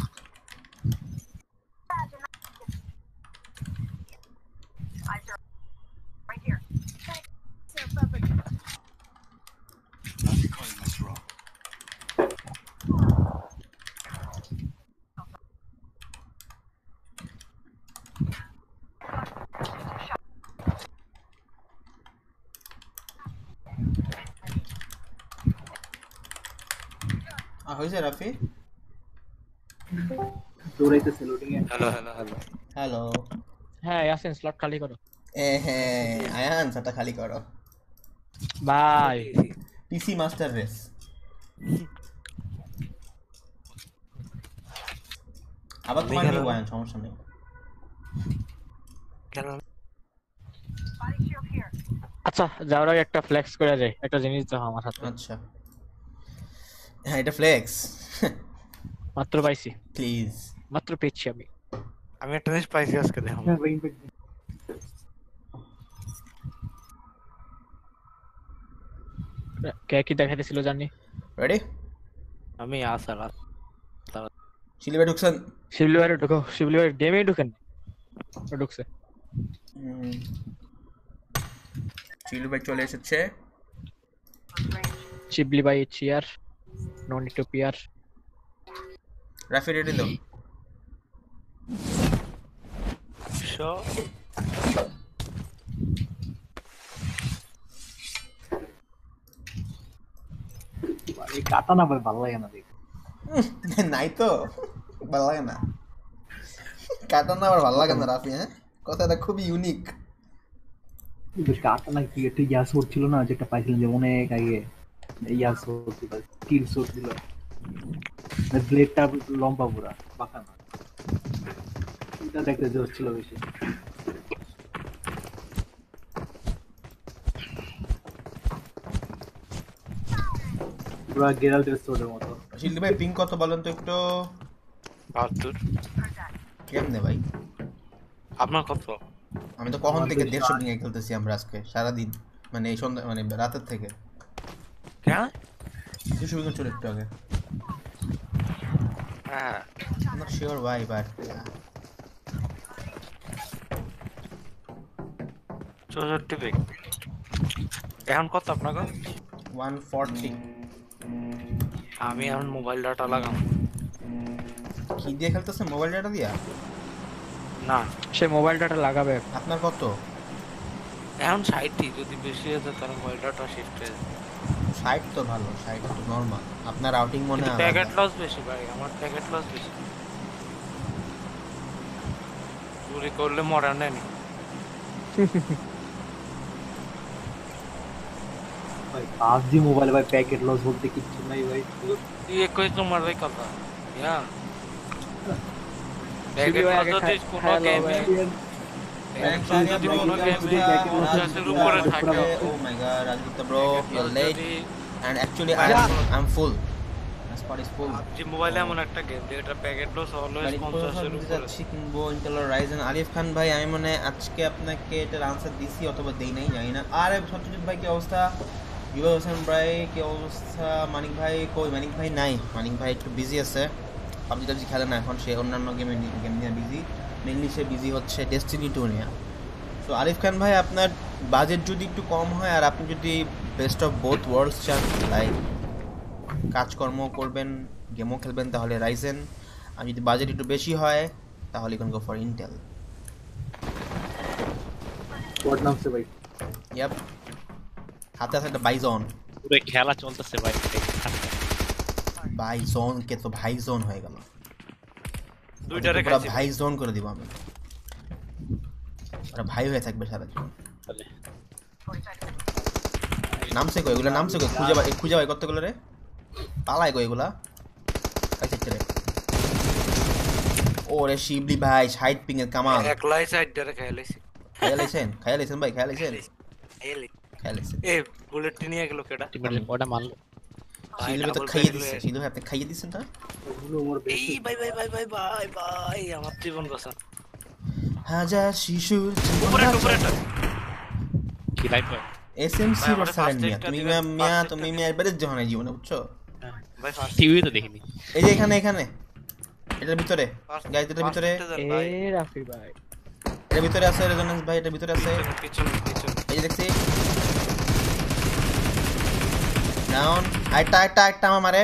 হয়েছে রাফি? দৌড়াইতেছে লোডিং এ হ্যালো হ্যালো হ্যালো হ্যালো। হ্যাঁ ইয়াসিন স্লট খালি করো হ্যাঁ আয়ান সেটা খালি করো। ভাই। PC master race. আবার তোমার নিউ আয়ান, সমস্যা নেই। কেন আচ্ছা যাওয়ার আগে একটা ফ্লেক্স করে যাই, একটা জিনিস দাও আমার হাতে। আচ্ছা হ্যাঁ এটা ফ্লেক্স মাত্র পাইছি, প্লিজ। মাত্র পেয়েছি আমি। আমি একটা জিনিস পাইছি আজকে দেখো। কে কি দেখাইতেছিল জানি। রেডি? আমি আসার শিলি ভাই ঢুকছেন? শিবলি ভাই ঢুকো, শিবলি ভাই গেমে ঢুকেন। ও ঢুকছে। শিলি ভাই চলে এসেছে। শিবলি ভাই cheer, no need to peer. Rafi ready দাও। শো এই কাটা না ভাই ভালো লাগে না দেখে নাই তো ভালো লাগে না, কাটা না আবার ভালো লাগে না রাফি। হ্যাঁ কথাটা খুবই ইউনিক। কাটা না কি একটা ইয়াস ছিল না যেটা পাইছিলাম যে অনেক আগে, ইয়াস ছিল স্টিল শট ছিল, ব্লেডটা লম্বা পুরা বাঁকা না, এটা দেখতে জোর ছিল বেশি। পুরা গেরাল্টের শটের মতো। শিলি ভাই পিং কত বলেন তো একটু? 72 কেমনে ভাই? আপনার কত? আমি তো কখন থেকে 150 পিং এ খেলতেছি আমরা আজকে সারাদিন, মানে এই সন্ধ্যা মানে রাতের থেকে। কেন 200 পিং চলে একটু আগে। হ্যাঁ নট শিওর ভাই বাট 64 পিক। এখন কত আপনার? 140। আমি এখন মোবাইল ডাটা লাগাম। কি দিয়ে খেলতেছে? মোবাইল ডাটা দিয়া? না সে মোবাইল ডাটা লাগাবে। আপনার কত? এখন 60 যদি বেশি হয়ে যায় তাহলে মোবাইল ডাটা শিফট হয়ে যায়। 60 তো ভালো, 60 তো নরমাল। আপনার আউটিং মনে হয় প্যাকেট লস বেশি ভাই, আমার প্যাকেট লস বেশি। চুরি করলে মরা নেই। ভাই PUBG মোবাইল ভাই প্যাকেট লস বলতে কিচ্ছু নাই ভাই। তুই একই তোমার ভাই কথা হ্যাঁ শিবলি ভাই আগে খায়া লও ভাই। Oh my god, Rajita bro, you're late. And actually I'm full. My spot is full. যে মোবাইলে এমন একটা গেম যেটা প্যাকেট লস অলওয়েজ 50 এর উপরে। কিনবো ইন্টেলের রাইজেন। আলিফ খান ভাই আমি মনে আজকে আপনাকে এটার আনসার দিছি অথবা দেই নাই জানি না। আরে সত্যজিৎ ভাই কি অবস্থা? বিবাহ হোসেন ভাই কি অবস্থা? মানিক ভাই কই? মানিক ভাই নাই, মানিক ভাই একটু বিজি আছে, পাবজি টাবজি খেলে না এখন, সে অন্যান্য গেম নিয়ে বিজি। মেনলি সে বিজি হচ্ছে ডেস্টিনি 2 নিয়ে। তো আলিফ খান ভাই আপনার বাজেট যদি একটু কম হয় আর আপনি যদি বেস্ট অফ বোথ ওয়ার্ল্ডস চান, লাইক কাজকর্ম করবেন গেমও খেলবেন, তাহলে রাইজেন। আর যদি বাজেট একটু বেশি হয় তাহলে you can go for Intel. Code নাম সে ভাই ইয়াপ, হাতে আছে একটা বাইজন। পুরো খেলা চলতেছে ভাই। বাইজন কে তো ভাইজন হয়ে গেল, দুইটারে পুরো খাইছি ভাইজন করে দিব আমি, ওরা ভাই হয়ে থাকবে সারা জীবন। তাহলে নামছে কই এগুলা? নামছে কই? খুঁজে বাই করতে গেলে রে পালায় কই এগুলা? কাইছে রে ওরে শিবলি ভাই 60 পিং এর কামাল। একলাই সাইডটারে খাইলাইছি। খায়ালাইছেন ভাই, খায়ালাইছেন। এ বুলেট নিয়ে গেল কেডা? ওটা মারলো। শিবলি ভাই তো খাইয়ে দিছে, শিবলি ভাই আপনি খাইয়ে দিছেন না? ওগুলো ওর এই বেশি ভাই ভাই ভাই ভাই ভাই ভাই আমার জীবন বাঁচান। হাজার শিশুর উপরে উপরে কি লাইফ ভাই? এসএমসি ভাই, আমার রসালেন first মিয়া, একটা তুমি দিবেন, মিয়া first তুমি একটা মিয়া এবারে যখন জীবনে বুঝছো? ভাই ফার্স্ট টিভি তো দেখিনি। এই যে এখানে এটার ভিতরে গাইস, এটার ভিতরে, এ রাফি ভাই এটার ভিতরে আছে রেজোনেন্স ভাই, এটার ভিতরে আছে। পিছনে পিছনে এই যে দেখছি ডাউন। আইটা আমার মারে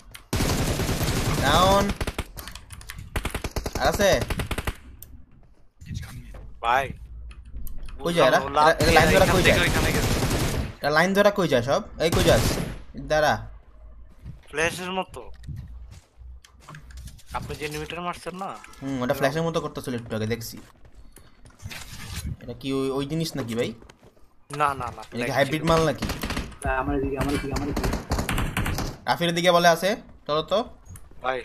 ডাউন। আর আছে ভাই কই যায় এরা? এরা লাইন ধরা কই যায়? ওইখানে গেছে এরা লাইন ধরা কই যায় সব? এই কই যাস দাঁড়া। ফ্ল্যাশের মতো আপনি যে এনিমিটার মারছেন না ওটা ফ্ল্যাশের মতো করতেছিল একটু আগে দেখছি। এটা কি ওই জিনিস নাকি ভাই? না না না এটা কি হাইব্রিড মাল নাকি? আমার দিকে রাফির দিকে বলে আছে, চলো তো। ভাই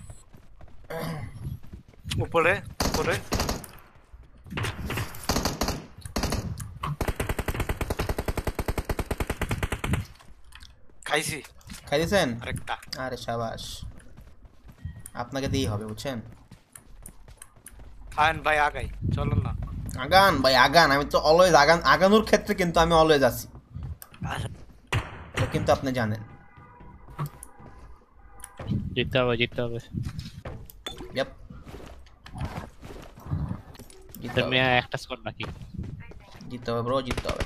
উপরে উপরে খাইছি খাই দিয়েছেন? আরেকটা আরে সাবাস, আপনাকে দিয়েই হবে বুঝছেন। আয়ন ভাই আগাই চলুন না আগান ভাই আগান, আমি তো অলওয়েজ আগানোর ক্ষেত্রে কিন্তু আমি অলওয়েজ আছি, এটা কিন্তু আপনি জানেন। জিততে হবে জিততে হবে। Yep. জিততে তুমি হবে, একটা স্কোর নাকি? জিততে হবে ব্রো, জিততে হবে।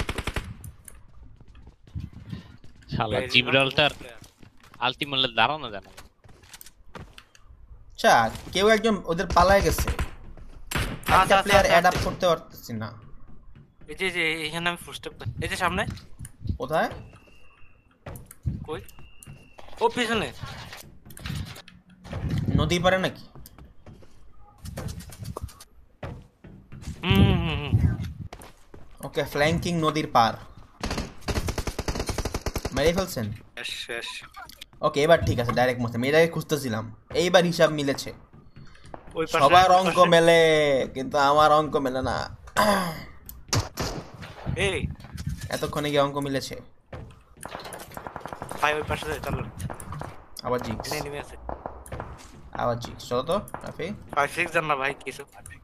শালা জিব্রাল্টার আলটিমেটলি দাঁড়ানো জানে। আচ্ছা কেউ একজন ওদের পালায় গেছে, একটা প্লেয়ার অ্যাড আপ করতে পারতেছি না। এই যে এখানে আমি ফুটস্টেপ এই যে সামনে কোথায়? কই ও পিছনে নদী পারে নাকি? ওকে, ফ্ল্যাঙ্কিং নদীর পার মেরে ফেলছেন। শেষ ওকে এবার ঠিক আছে, ডাইরেক্ট মধ্যে মেয়েটাকে খুঁজতেছিলাম, এইবার হিসাব মিলেছে। ওই পাশে সবার অঙ্ক মেলে কিন্তু আমার অঙ্ক মেলে না। এই এতক্ষণে গিয়ে অঙ্ক মিলেছে। ভাই ওই পাশে যাই চলো আবার জিক্স, এনে নেমে আছে আবার জিক্স, চলো তো রাফি। 5-6 জান না ভাই কিছু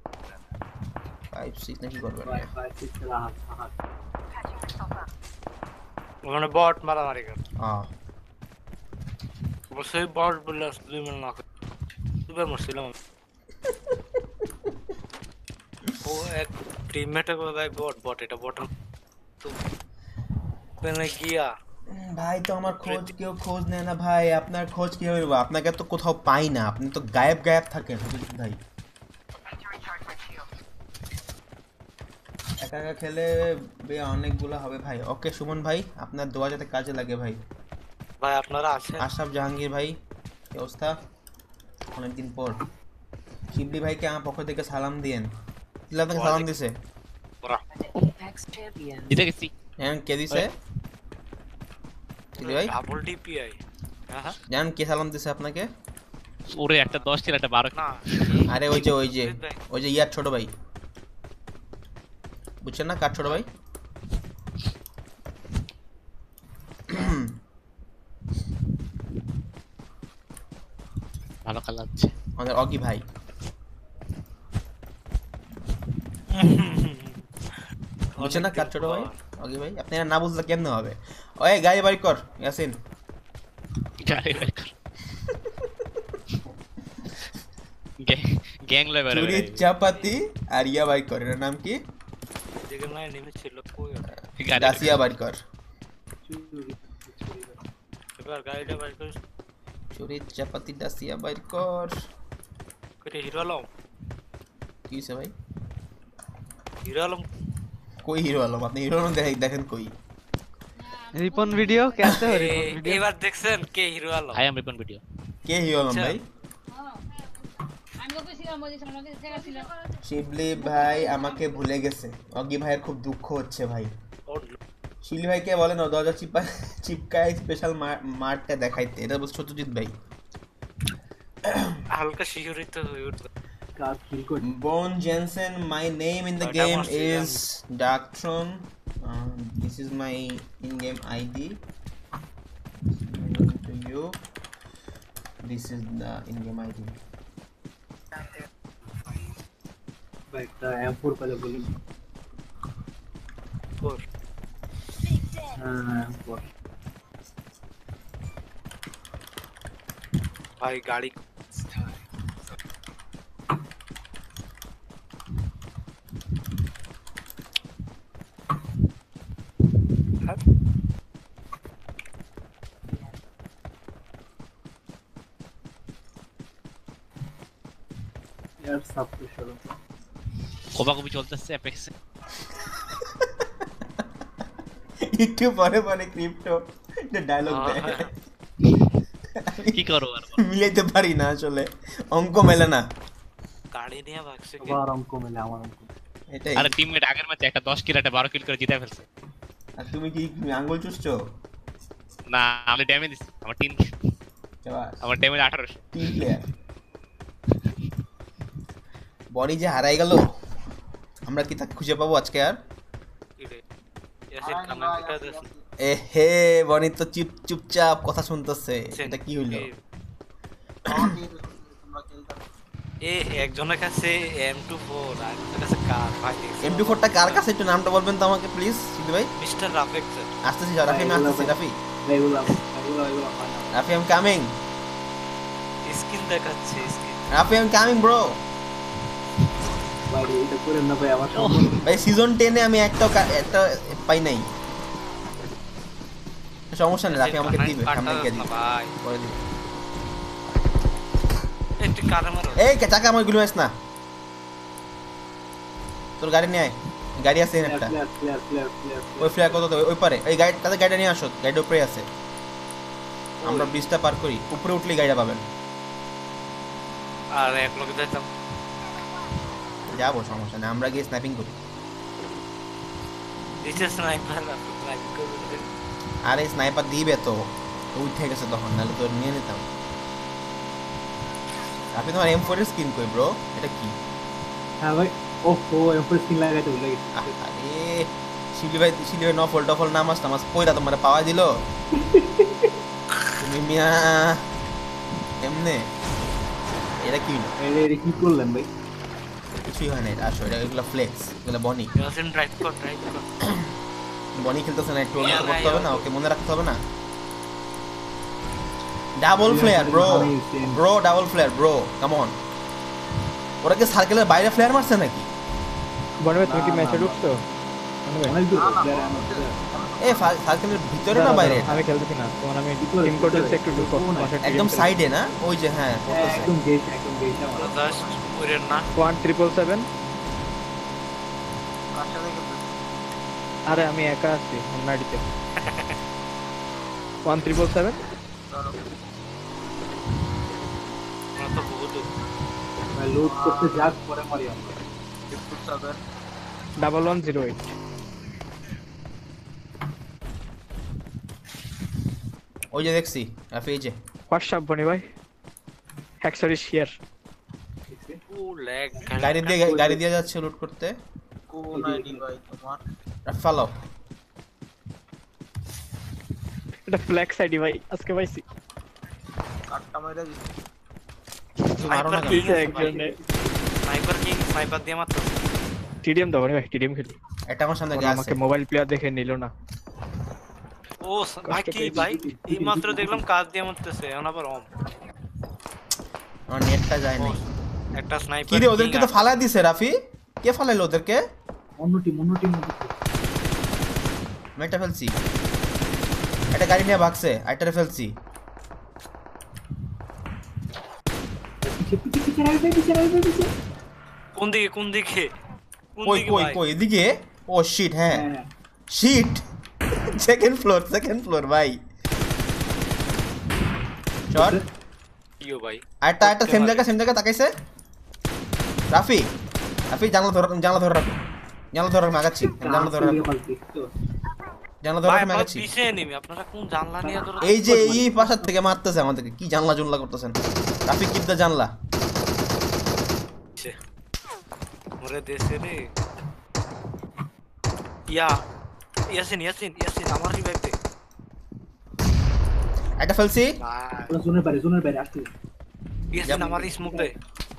5-6 নাকি করবেন? ওখানে বট মারামারি করে হ্যাঁ অবশ্যই বট বললে 2 মিনিট না দুবার মরছিলাম ও এক টিমমেটে বলে ভাই বট এটা বট পেনে গিয়া ভাই তো আমার খোঁজ কেউ খোঁজ নেয় না ভাই, আপনার খোঁজ কিভাবে নেবো? আপনাকে তো কোথাও পাই না, আপনি তো গায়েব থাকেন ভাই। একা একা খেলে অনেকগুলো হবে ভাই। ওকে সুমন ভাই, আপনার দোয়া যাতে কাজে লাগে ভাই। ভাই আপনারা আছেন আশরাফ জাহাঙ্গীর ভাই, কি অবস্থা? অনেকদিন পর। শিবলি ভাইকে আমার পক্ষ থেকে সালাম দিয়েন। কি আপনাকে সালাম দিছে? ওরা জিতে গেছি। হ্যাঁ কে দিছে? শিবলি ভাই ডাবল ডিপিআই হ্যাঁ জান কে সালাম দিছে আপনাকে? ওরে একটা 10 ছিল একটা 12। না আরে ওই যে ইয়ার ছোট ভাই, বুঝছেন না কার ছোট ভাই? ভালো খেলা হচ্ছে। আমাদের অগি ভাই। বুঝছেন না কার ছোট ভাই? অগি ভাই। আপনি না বুঝলে কেমনে হবে? ওই গাড়ি বাই কর ইয়াসিন। গাড়ি বের কর। গ্যাং লেভেল চুরি চাপাতি আর ইয়া বাই কর, এর নাম কি? যেখানে নেমেছিল কই দাসিয়া বাই কর। এবার গাড়িটা বাইক করে চুরি চাপাতি দাসিয়া বাই কর। কইতে হিরো আলম কি হইছে ভাই? হিরো আলম কই হিরো আলম? আপনি হিরো আলম দেখেন কই? রিপন ভিডিও कैसे हो रिपन ভিডিও এবার দেখছেন কে hero Alam? I am Ripon video. কে হিরো আলম ভাই? শিবলি ভাই আমাকে ভুলে গেছে, অগি ভাইয়ের খুব দুঃখ হচ্ছে ভাই। শিবলি ভাইকে বলেন ও দরজা চিপকায় স্পেশাল মার্টটা দেখাইতে, এটা বলছে সত্যজিৎ ভাই। হালকা শিহরিত হয়ে উঠবে বোন Jensen, my name in the game is Darktron. This is my in-game ID. To you, this is the in-game ID. একটা M4 পালে বলি। কোর হ্যাঁ M4 ভাই গাড়ি এর সাবস্ক্রিপশন কোপাকুপি চলতেছে অ্যাপেক্সে। একটু পরে পরে ক্রিপ্টো ডায়লগ দেয়, কি করো আর মিলাইতে পারি না আসলে, অঙ্ক মেলে না গাড়ি নিয়ে ভাগছে কি আবার অঙ্ক মেলে আমার অঙ্ক এটাই। আরে টিমমেট আগের ম্যাচে একটা 10 কিল একটা 12 কিল করে জিতে ফেলছে। আর তুমি কি আঙ্গুল চুষছো? না আমি ড্যামেজ দিছি, আমার টিম আমার ড্যামেজ 1800। টিম প্লেয়ার বডি যে হারাই গেল, আমরা কি তাকে খুঁজে পাবো আজকে আর? কি রে ইয়াসিন কানেক্টটা দেন এ হে বনি তো চুপচাপ কথা শুনতেছে, এটা কি হইলো? এ একজনের কাছে M24 আর একজনের কাছে কার ভাই M24 টা কার কাছে, একটু নামটা বলবেন তো আমাকে প্লিজ সিদ্ধু ভাই। মিস্টার রাফেক স্যার আসতেছি রাফি, আমি আসতেছি রাফি, এগুলো Rafi I am coming, skin দেখাচ্ছে skin Rafi I am coming bro. ভাই এটা করে না ভাই আমার ভাই সিজন 10 এ আমি একটা পাই নাই, সমস্যা নেই রাফি আমাকে দিবে, সামনে গিয়ে দিবে ভাই পরে দিবে। একটু কারে মারো এই চাকা আমার গুলো মাস না, তোর গাড়ি নিয়ে আয়, গাড়ি আছে এখানে একটা, ওই ফ্ল্যাগ কত তো ওই পারে, এই গাড়ি তাদের গাড়িটা নিয়ে আসো, গাড়ির উপরে আছে, আমরা ব্রিজটা পার করি, উপরে উঠলেই গাড়িটা পাবেন। আর এক লোক যাইতাম যাবো সমস্যা নেই, আমরা গিয়ে স্নাইপিং করি। নিচে স্নাইপার লাইক করবে আরে স্নাইপার দিবে তো, উঠে গেছে তখন, নাহলে তো নিয়ে নিতাম। আপনি তোমার M4 এর স্কিন কই ব্রো, এটা কি? হ্যাঁ ভাই ওহো এরপর স্কিন লাগাইতে ভুলে গেছি। আরে শিলি ভাই নফল টফল নামাজ কইরা তোমারে পাওয়া দিল তুমি মিয়া এমনে, এটা কি হলো? এটা কি করলেন ভাই? কিছুই হয় না, এটা আসো, এটা এগুলো ফ্লেক্স, এগুলো বনি ইয়াসিন ড্রাইভ কর বনি খেলতেছে না, একটু অনুভব করতে হবে না, ওকে মনে রাখতে হবে না। Double flare bro, bro double flare bro, come on. ওরা কি সার্কেলের বাইরে ফ্লেয়ার মারছে নাকি? বনি ভাই তুমি কি ম্যাচে ঢুকছো? বনি ভাই, অনেক দূর প্লেয়ার আমার এ সার্কেলের ভিতরে না বাইরে? আমি খেলতেছি না, তোমার আমি টিম কোডে একটু ঢুকো, একদম সাইডে না, ওই যে হ্যাঁ পড়তেছে। একদম গেট আমার জাস্ট ওরেন না 1777। আরে আমি একা আছি অন্যদিকে। 1777 আমরা তো বহুত ভাই লোড করতে যাক পরে মারি আমরা 1108। ওই যে দেখছি রাফি, এই যে হোয়াটসঅ্যাপ বনি ভাই, হ্যাকসার ইজ হিয়ার। ও ল্যাগ গাড়ি দিয়ে যাচ্ছে লুট করতে। কোন আইডি ভাই তোমার? রাফি ফলো, এটা ফ্ল্যাক্স আইডি ভাই, আজকে পাইছি। কাটটা মাইরা দিছি। মারো না কেন? দিছে একজনে। স্নাইপার দিয়ে মাত্র টিডিএম দাও বনি ভাই, টিডিএম খেলি। এটা আমার সামনে ওরা গ্যাস আমাকে মোবাইল প্লেয়ার দেখে নিল না। ও ভাই কি ভাই এই মাত্র দেখলাম কাজ দিয়ে মারতেছে এখন আবার অম আমার নেটটা যায় নাই। একটা স্নাইপার কি রে ওদেরকে তো ফালাই দিছে রাফি, কে ফালাইলো ওদেরকে? অন্য টিম মেটা ফেলছি, একটা গাড়ি নিয়ে ভাগছে, আইটারে ফেলছি। পিছে কোন দিকে কই কই ভাই? কই এদিকে? ও শিট, হ্যাঁ শিট, সেকেন্ড ফ্লোর ভাই। শট, ইয়ো ভাই আইটা সেম জায়গা তাকাইছে। রাফি জানলা ধরে মাগাচ্ছি, জানলা ধরে ভাই আমরা মাগাচ্ছি। পিছে এনিমি আপনারা কোন জানলা নিয়ে ধরে এই যে এই পাশার থেকে মারতেছে আমাদেরকে, কি জানলা জুনলা করতেছেন? রাফি কিপ দা জানলা। মরে দেশে রে ইয়াসিন আমার রিভাইভ দে একটা ফেলছি, ভাই জোনের বাইরে আসছে। ইয়াসিন আমার স্মোক দে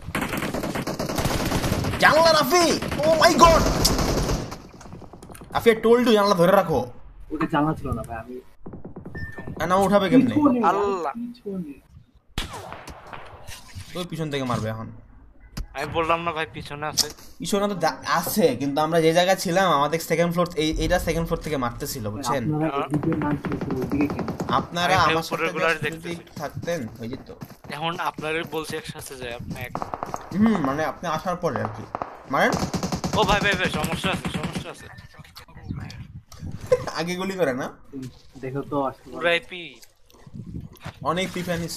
জানলা Rafi, oh my god Rafi told you জানলা ধরে রাখো। ওটা জানা ছিল না ভাই, আমি না উঠাবে কেমনে? আল্লাহ ওই পিছন থেকে মারবে এখন। আমি বললাম না ভাই পিছনে আছে পিছনে তো আছে, কিন্তু আমরা যে জায়গায় ছিলাম আমাদের সেকেন্ড ফ্লোর, এইটা সেকেন্ড ফ্লোর থেকে মারতেছিল বুঝছেন। আপনারা আমার সাথে যদি থাকতেন হয়ে যেত। এখন আপনারই বলছি একসাথে যায় আপনি মানে আপনি আসার পরে আর কি মারেন। ও ভাই ভাই ভাই সমস্যা আছে সমস্যা আছে। আগে গুলি করে না, দেখো তো আসতে পারে। পুরো আইপি অনেক ফিফানিস।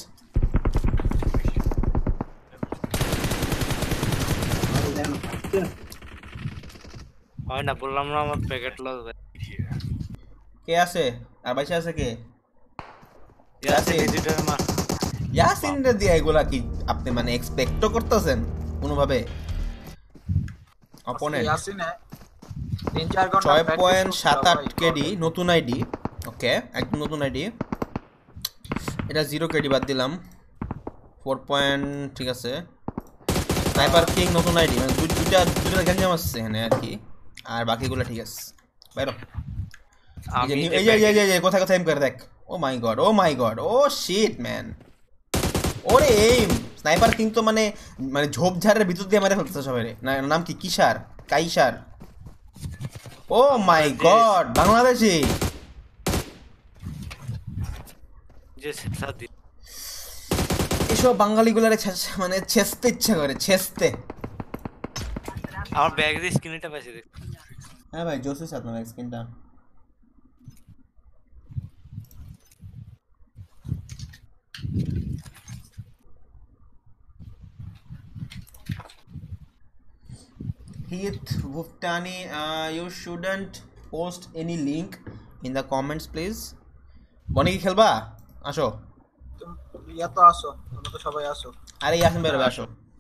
হয় না, বললাম না আমার প্যাকেট লস ভাই। কে আছে আর বাইসে আছে কে? ইয়াসিন ডিজিটাল মার। ইয়াসিনরে দিয়ে এগুলা কি আপনি মানে এক্সপেক্টও করতেছেন কোনোভাবে? অপোনেন্ট ইয়াসিনে 3-4 ঘন্টা practice করতে 6.78 হবে। কেডি নতুন আইডি। ওকে, একদম নতুন আইডি। এটা 0 কেডি বাদ দিলাম। 4 পয়েন্ট ঠিক আছে। স্নাইপার কিং নতুন আইডি, মানে দুইটা গ্যাঞ্জাম আসছে এখানে আর কি, আর বাকিগুলো ঠিক আছে। বাইরো এই যে কোথায় কোথায় এম করে দেখ। Oh my god, oh shit man. ওরে এইম স্নাইপার কিং তো মানে মানে ঝোপঝাড়ের ভিতর দিয়ে মেরে ফেলতেছে সবাই। নাম কি? কাইসার। Oh my god, Bangladeshi. যে সাদি এসব বাঙালিগুলারে মানে ছেঁচতে ইচ্ছা করে, ছেঁচতে। আমার ব্যাগ দিয়ে স্ক্রিনটা পাইছি দেখ। হ্যাঁ ভাই, জোসেস আপনার স্ক্রিনটা। Heath Wuftani, you shouldn't post any link in the comments please. বনি কি খেলবা? আসো। ইয়া তো আসো, তোমরা তো সবাই আসো। আরে ইয়াসিন বেরোবে, আসো।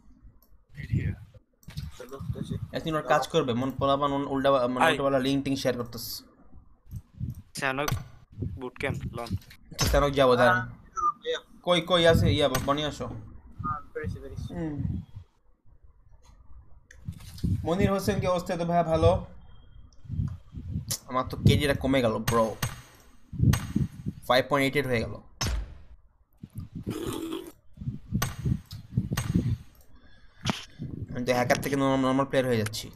দেখতেছি। ইয়াসিন ওর কাজ করবে, মন পোলাপান উল্টা উল্টাপাল্টা লিঙ্ক টিং শেয়ার করতেছে। স্যানক বুট ক্যাম্প লন। কেন যাবো দাঁড়ান। কই আছে ইয়া বনি, আসো। পেরেছি। মনির হোসেন কি অবস্থা? তো ভাই ভালো। আমার তো কেজিটা কমে গেল ব্রো, 5.88 হয়ে গেল। আমি তো হ্যাকার থেকে নর্মাল প্লেয়ার হয়ে যাচ্ছি।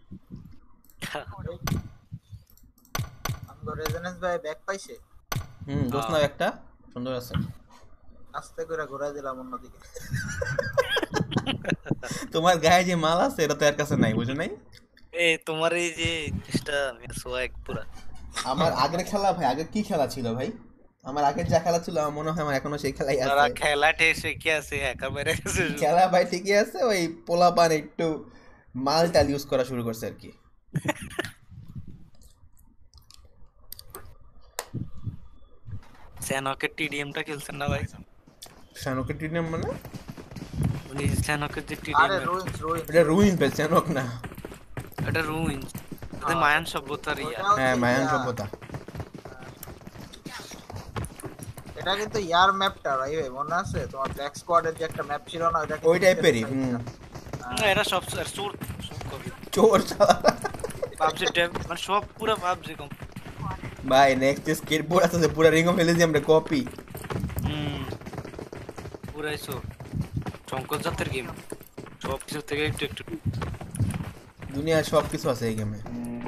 আমগো রেজোনেন্স ভাই ব্যাক পাইছে। দোস্ত না একটা সুন্দর আছে। আস্তে করে ঘোরায় দিলাম অন্যদিকে। তোমার গায়ে যে মাল আছে এটা তো এর কাছে নাই, বুঝো নাই? এই তোমার এই যে চেষ্টা সোয়াগ পুরা। আমার আগের খেলা ভাই, আগে কি খেলা ছিল ভাই? আমার আগের যা খেলা ছিল আমার মনে হয় আমার এখনো সেই খেলাই তারা আছে। খেলা ঠেসে কি আছে হ্যাকার মেরে গেছে। খেলা ভাই ঠিকই আছে, ওই পোলাপান একটু মালটাল ইউজ করা শুরু করছে আর কি। স্যানকের টিডিএমটা খেলছেন না ভাই? শানুকে টিডিএম মানে? উনি স্যানকের যে আরে টিডিএম, রুইন্স এটা রুইন পেছে শানুক না। এটা রুইন, এটা মায়ান সভ্যতার ইয়া। হ্যাঁ, মায়ান সভ্যতা। এটা কিন্তু ইয়ার ম্যাপটা ভাই মনে আছে তোমার? ব্যাক স্কোয়াডের যে একটা ম্যাপ ছিল না, ওটা ওই টাইপেরই। না এরা সব চোর করে চোর শালা। পাবজি ট্যাব মানে সব পুরো পাবজি কম। ভাই নেক্সট স্কেটবোর্ড আছে, পুরো রিং অফ ফেলে দিই আমরা কপি। পুরাই চোর, শঙ্কর জাতের গেম, সব কিছু থেকে একটু একটু। দুনিয়ার সব কিছু আছে এই গেমে।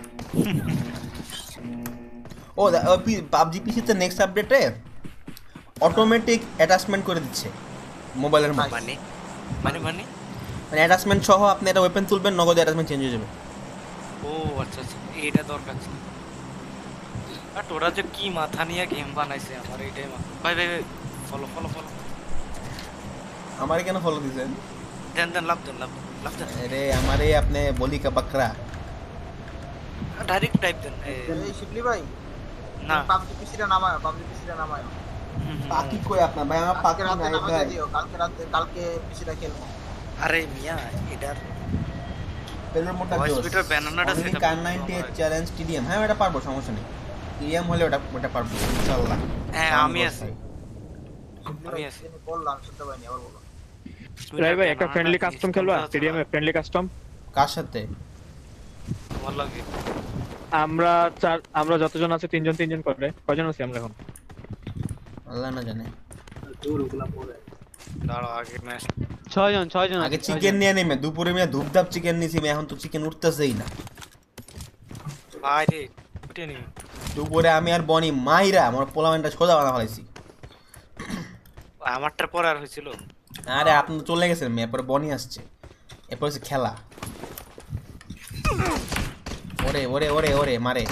ও পাবজি পিসিতে নেক্সট আপডেটে অটোমেটিক অ্যাটাচমেন্ট করে দিচ্ছে মোবাইলের মধ্যে। মানে মানে মানে মানে অ্যাটাচমেন্ট সহ আপনি একটা ওয়েপেন তুলবেন, নগদ অ্যাটাচমেন্ট চেঞ্জ হয়ে যাবে। ও আচ্ছা আচ্ছা, এটা দরকার ছিল। আর তোরা যে কি মাথা নিয়ে গেম বানাইছে, আমার এইটাই মাথা। ভাই ভাই ভাই ফলো ফলো ফলো আমারে কেন ফলো দিছেন? দেন দেন, লাভ দেন লাভ লাভ দেন। আরে আমারে আপনি বলি কা বকরা। ডাইরেক্ট টাইপ দেন। এই শিবলি ভাই না পাবজি পিসিটা নামায়। পাকি কই আপনার ভাই? আমার পাকি কালকে রাতে নাই নামাতে ভাই। দিও, কালকে পিসিটা খেলবো। আরে মিয়া এটার পেলোর মোটা ভয়েস জোস। বিটার ব্যানানাটা অনলি সেটা কার 98 চ্যালেঞ্জ টিডিএম। হ্যাঁ এটা পারবো, সমস্যা নেই। টিডিএম হলে ওটা পারবো ইনশাআল্লাহ। হ্যাঁ আমি আছি। শিবলি ভাই আমি বললাম শুনতে পাইনি, আবার বলো। রাই ভাই একটা ফ্রেন্ডলি কাস্টম খেলবা? টিডিএম এ ফ্রেন্ডলি কাস্টম কার সাথে? তোমার লাগে আমরা যতজন আছে তিনজন করে। কয়জন আছি আমরা এখন? আল্লাহ না জানে। জোরগুলা পরে দাঁড়াও আগে ম্যাচ। 6 জন আগে চিকেন নিয়ে নেমে দুপুরে মিয়া ধূপধাপ চিকেন নিছি, এখন তো চিকেন উঠতেছেই না। ভাই রে উঠে নি। দুপুরে আমি আর বনি মাইরা আমার পোলামেন্টটা সোজা বানা ফেলাইছি। আমারটার পর আর হয়েছিল। আরে আপনি চলে গেছেন মেয়ে, পরে বনি আসছে। এরপর হচ্ছে খেলা। ওরে ওরে ওরে ওরে মারে।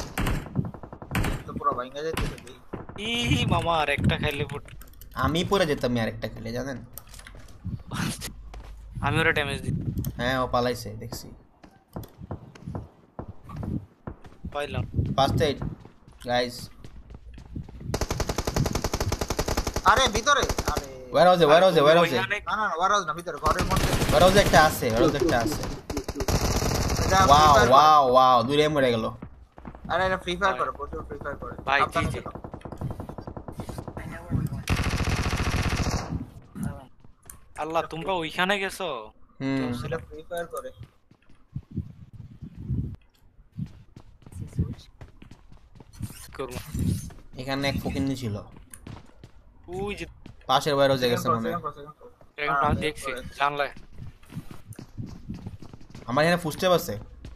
তো পুরো ভাঙা যাইতেছে দেখি। ই মামা আর একটা খাইলে ফুট। আমি পরে যেতাম আরেকটা খেলে জানেন। আমি ওরা ড্যামেজ দিই হ্যাঁ ও পালাইছে দেখছি। পাইলাম। First aid guys. আরে ভিতরে, আরে ওয়্যার হাউসে ওয়্যার হাউসে ওয়্যার হাউসে না না না, ওয়ারাজ না, ভিতরে ঘরের মধ্যে। ওয়্যার হাউসে একটা আছে, ওয়্যার হাউসে একটা আছে। এটা ওয়াও Free Fire করে। ওয়াও ওয়াও দূরে মরে গেল। আরে এটা ফ্রি ফায়ার করে, প্রচুর ফ্রি ফায়ার করে। ভাই, সাবধানে জি, জি। খেলো। আল্লাহ তোমরা ওইখানে গেছো? হুম এটা ফ্রি ফায়ার করে। করবো এখানে এক ফকিন্নি ছিল। ওই যে পাশের ওয়্যার হাউসে গেছে মনে হয়। Second floor। একটা দেখছি জানলায়। আমার এখানে ফুস্টেপ আছে।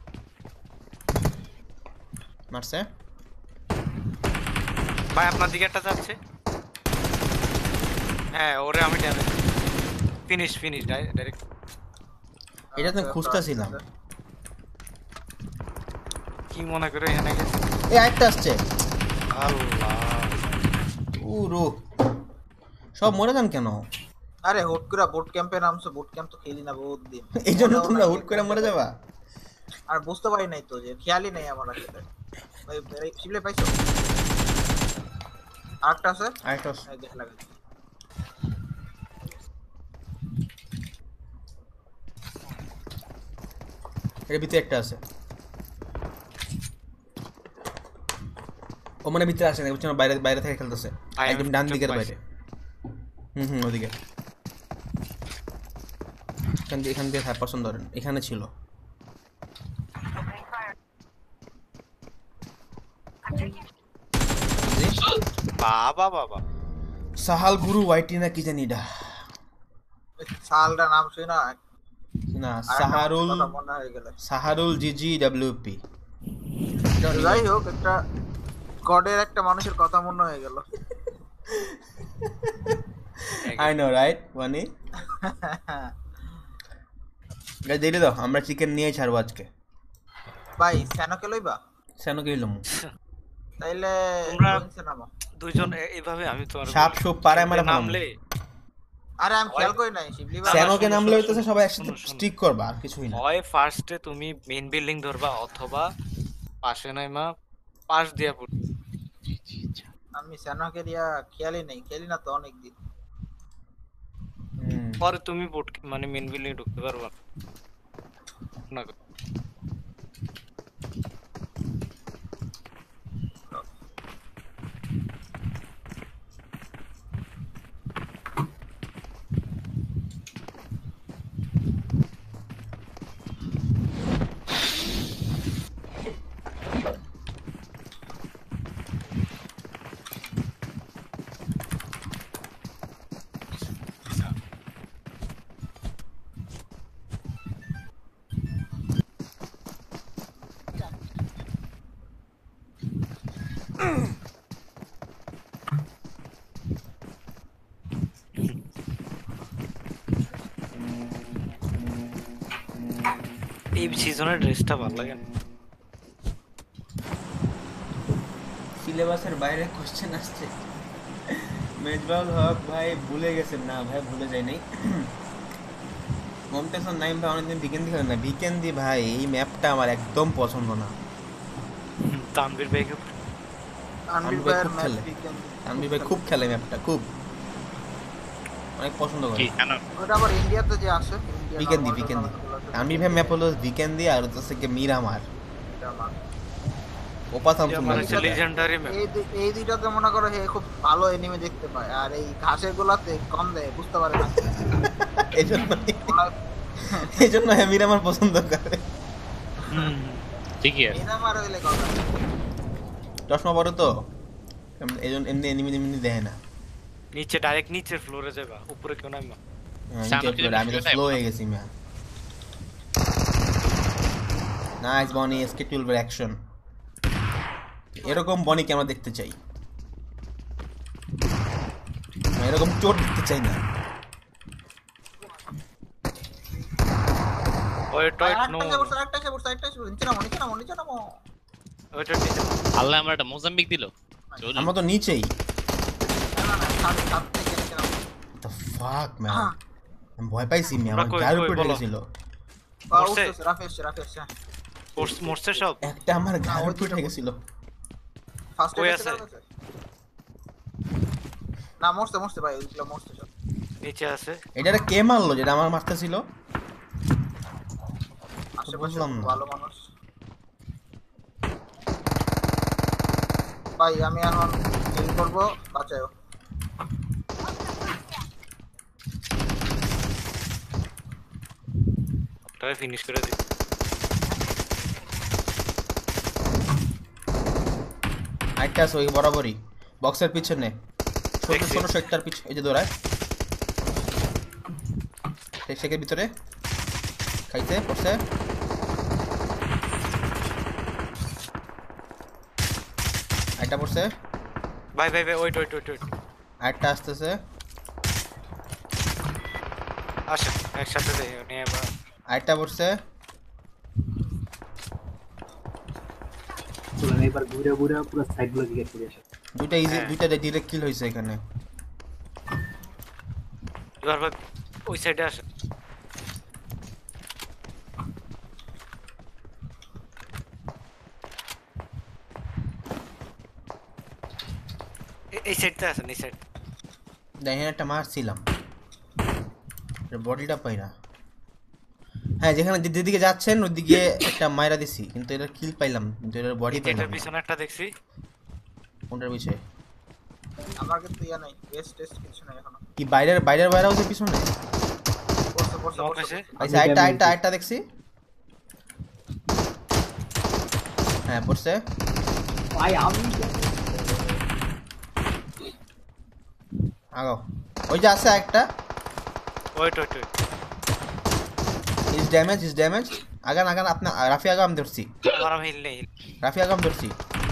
মারছে। ভাই আপনার দিকে একটা যাচ্ছে। হ্যাঁ ওরে আমি ড্যামেজ ফিনিশ ফিনিশ ডাইরেক্ট। এটা তো খুঁজতেছিলাম। কি মনে করে এখানে গেছে? এই আরেকটা আসছে। আল্লাহ পুরো সব মরে যান কেন? আরে হুট করে বুট ক্যাম্পে নামছো, বুট ক্যাম্প তো খেলি না বহুত দিন। এই জন্য তোমরা হুট করে মরে যাবা? আর বুঝতে পারি নাই তো, যে খেয়ালই নাই আমার আসলে। ভাই শিবলে পাইছো? আরেকটা আছে? আরেকটা আছে। এই দেখ লাগাই। এর ভিতরে একটা আছে। ও মানে ভিতরে আসে না, বুঝছো না, বাইরে বাইরে থেকে খেলতেছে। একদম ডান দিকের বাইরে। ওদিকে। এখান দিয়ে পছন্দ করেন, এখানে ছিল। বাবা বাবা সাহাল গুরু ওয়াইটি না কি জানি এটা সালটা নাম শুই না। না, আরেকটা সাহারুল কথা মনে হয়ে গেল। সাহারুল জিজি ডব্লিউপি। যাই হোক, একটা গডের একটা মানুষের কথা মনে হয়ে গেল। আই নো রাইট মানে গাইস দেখলে দাও, আমরা চিকেন নিয়ে ছাড়বো আজকে। ভাই স্যানোকে লইবা? সেনো কি লমু তাইলে তোমরা ইনসে নামো। দুইজন এইভাবে আমি তো সাপ সুপ পারে মারা নামলে আরে আমি খেয়াল করি নাই শিবলি ভাই। সেনোকে শোনো, নামলে শোনো, হইতেছে সবাই একসাথে শোনো, শোনো। স্টিক করবা, আর কিছুই না। হয় ফার্স্টে তুমি মেইন বিল্ডিং ধরবা অথবা পাশে নাইমা পাশ দিয়া পড়। আমি স্যানোকে দিয়া খেয়ালই নাই, খেলি না তো অনেক দিন। পরে তুমি বোট মানে মেইন বিল্ডিং ঢুকতে পারবা না। এই সিজনের ড্রেসটা ভালো লাগে না। সিলেবাসের বাইরে কোশ্চেন আসছে। মেজবাউল হক ভাই ভুলে গেছেন? না ভাই ভুলে যাই নাই। মমতাজ নাইম ভাই অনেকদিন ভিকেন্দি খেলেন না। ভিকেন্দি ভাই এই ম্যাপটা আমার একদম পছন্দ না। তানভীর ভাইকে আনবির ভাই ভাইয়ের খুব ম্যাচ খেলে। তানভীর ভাই খুব খেলে ম্যাপটা, খুব অনেক পছন্দ করে। কি কেন? ওটা আবার ইন্ডিয়াতে যে আছে, ভিকেন্দি ভিকেন্দি তানভীর ভাই ম্যাপ হলো ভিকেন্দি আর হচ্ছে কি মিরামার। ওপা সামসুং আমার হচ্ছে লেজেন্ডারি ম্যাপ। এই দুইটাতে মনে করো হে খুব ভালো এনিমে দেখতে পায়, আর এই ঘাসের গুলাতে কম দেয়, বুঝতে পারে না। এই জন্য মিরামার পছন্দ করে। ঠিকই আছে। এটা আমার হইলে কথা। চশমা বড় তো এই জন্য এমনি এমনি দেয় না। নিচে ডাইরেক্ট নিচের ফ্লোরে যাবা, উপরে কেউ নাইমা। আমি তো স্লো হয়ে গেছি ম্যাম। নাইস বনি, এসকে 12 এর অ্যাকশন। এরকম বনিকে আমরা দেখতে চাই, এরকম চোট দেখতে চাই না। ওয়েট নো একটা নিচে নামো ওয়েট নিচে আল্লাহ আমার একটা মোজাম্বিক দিল চলুন। আমরা তো নিচেই। ছাদ থেকে নিচে নামো দ্য ফাক ম্যান, আমি ভয় পাইছি আমি, আমরা আমার কই, গায়ের কই, উপরে বলো। ঢেকেছিল। মরছে? রাফি এসছে মরছে সব একটা আমার গায়ের উপরে ঢেকেছিল। ফার্স্ট কই এড আছে? না মরছে ভাই, ওইগুলো মরছে সব। নিচে আছে এটা কে মারলো যেটা আমার মারতে ছিল? আশেপাশে বুঝলাম না। ভালো মানুষ ভাই, আমি এখন হিল করব, বাঁচাও। ওটাকে ফিনিশ করে দিই। আরেকটা আছে ওই বরাবরই বক্সের পিছনে, ছোট দেখছি। ছোট সেক্টর পিছনে, এই যে দৌড়ায় শেকের ভিতরে খাইতে পড়ছে। আরেকটা পড়ছে, ভাই ওয়েট আরেকটা আসতেছে, আসে একসাথে দেই নিয়ে এবার আরেকটা পড়ছে। চলেন এবার ঘুরে ঘুরে পুরো সাইড গুলো গিয়ে করে আসে। দুইটা ইজি, হ্যাঁ। দুইটা ডিরেক্ট কিল হয়েছে এখানে। এবার ভাই ওই সাইডে আসে। এই সাইডতে আছে এই সাইড। দেখেন একটা মারছিলাম, বডিটা পাই না। হ্যাঁ, যেখানে যেদিকে যাচ্ছেন ওইদিকে একটা মাইরা দিছি, কিন্তু এটা কিল পাইলাম, কিন্তু এটার বডি পাইলাম এটার না। পিছনে একটা দেখছি। কোনটার পিছে? আমার কিন্তু ইয়া নাই, টেস্ট কিছু নাই এখনো। কি বাইরের বাইরে হচ্ছে পিছনে? নক আছে। আচ্ছা, আরেকটা দেখছি। হ্যাঁ পড়ছে। ভাই আমি আগো ওই যে আছে একটা। Wait is damage. আগান আপনি রাফি আগাম ধরছি, আমার হিল নেই। রাফি আগাম ধরছি।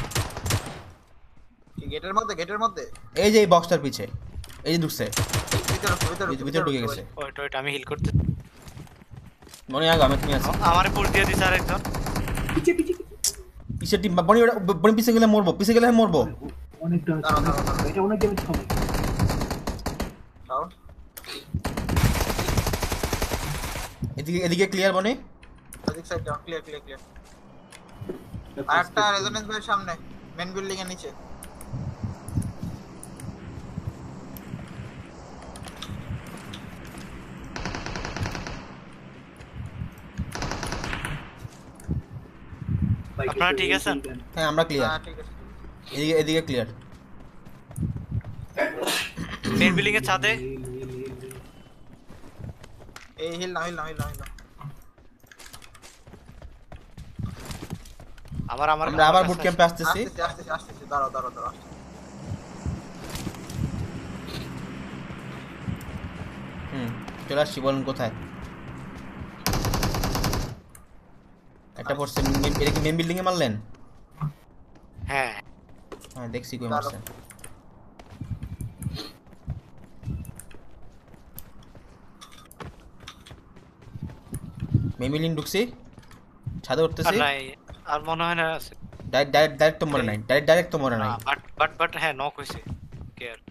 গেটের মধ্যে এই যে এই বক্সটার পিছে, এই যে ঢুকছে, ভিতরে ঢুকে গেছে। ওয়েট আমি হিল করতে। মনে আগামে তুমি আছো। আমারে পুশ দিয়ে দিছে আরেকজন। পিছের টিম বনি পিছে গেলে মরবো, অনেকটা এটা অনেক ড্যামেজ খাবে। এদিকে ক্লিয়ার বনি। ওদিক সাইড ডাউন, ক্লিয়ার। আরেকটা রেজোনেন্স ভাইয়ের সামনে, মেন বিল্ডিং এর নিচে। আপনারা ঠিক আছেন? হ্যাঁ আমরা ক্লিয়ার, হ্যাঁ ঠিক আছে। এদিকে ক্লিয়ার। মেন বিল্ডিং এর ছাদে। এই হিল না আমার আমরা আবার বুট ক্যাম্পে আসতেছি। আসতেছি, দাঁড়াও চলে আসছি, বলুন কোথায়? একটা পড়ছে, এটা কি মেন বিল্ডিং এ মারলেন? হ্যাঁ হ্যাঁ দেখছি কই মারছে। মেন বিল্ডিং ঢুকছি, ছাদে উঠতেছি। আর মনে হয় না আছে। ডাইরেক্ট তো মরে নাই, ডাইরেক্ট তো মরে নাই। বাট হ্যাঁ নক হইছে। কেয়ার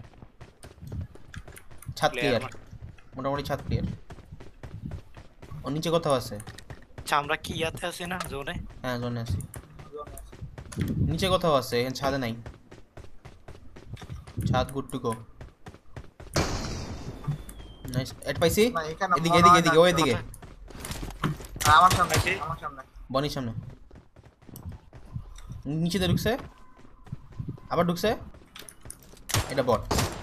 ছাদ ক্লিয়ার, মোটামুটি ছাদ ক্লিয়ার। ও নিচে কোথাও আছে। আচ্ছা আমরা কি ইয়াতে আছি না জোনে? হ্যাঁ জোনে আছি, নিচে কোথাও আছে, এখানে ছাদে নাই। ছাদ গুড টু গো। নাইস, এট পাইছি। এদিকে ওইদিকে আমার সামনে বনির সামনে। নিচে ঢুকছে, আবার ঢুকছে। এটা বট।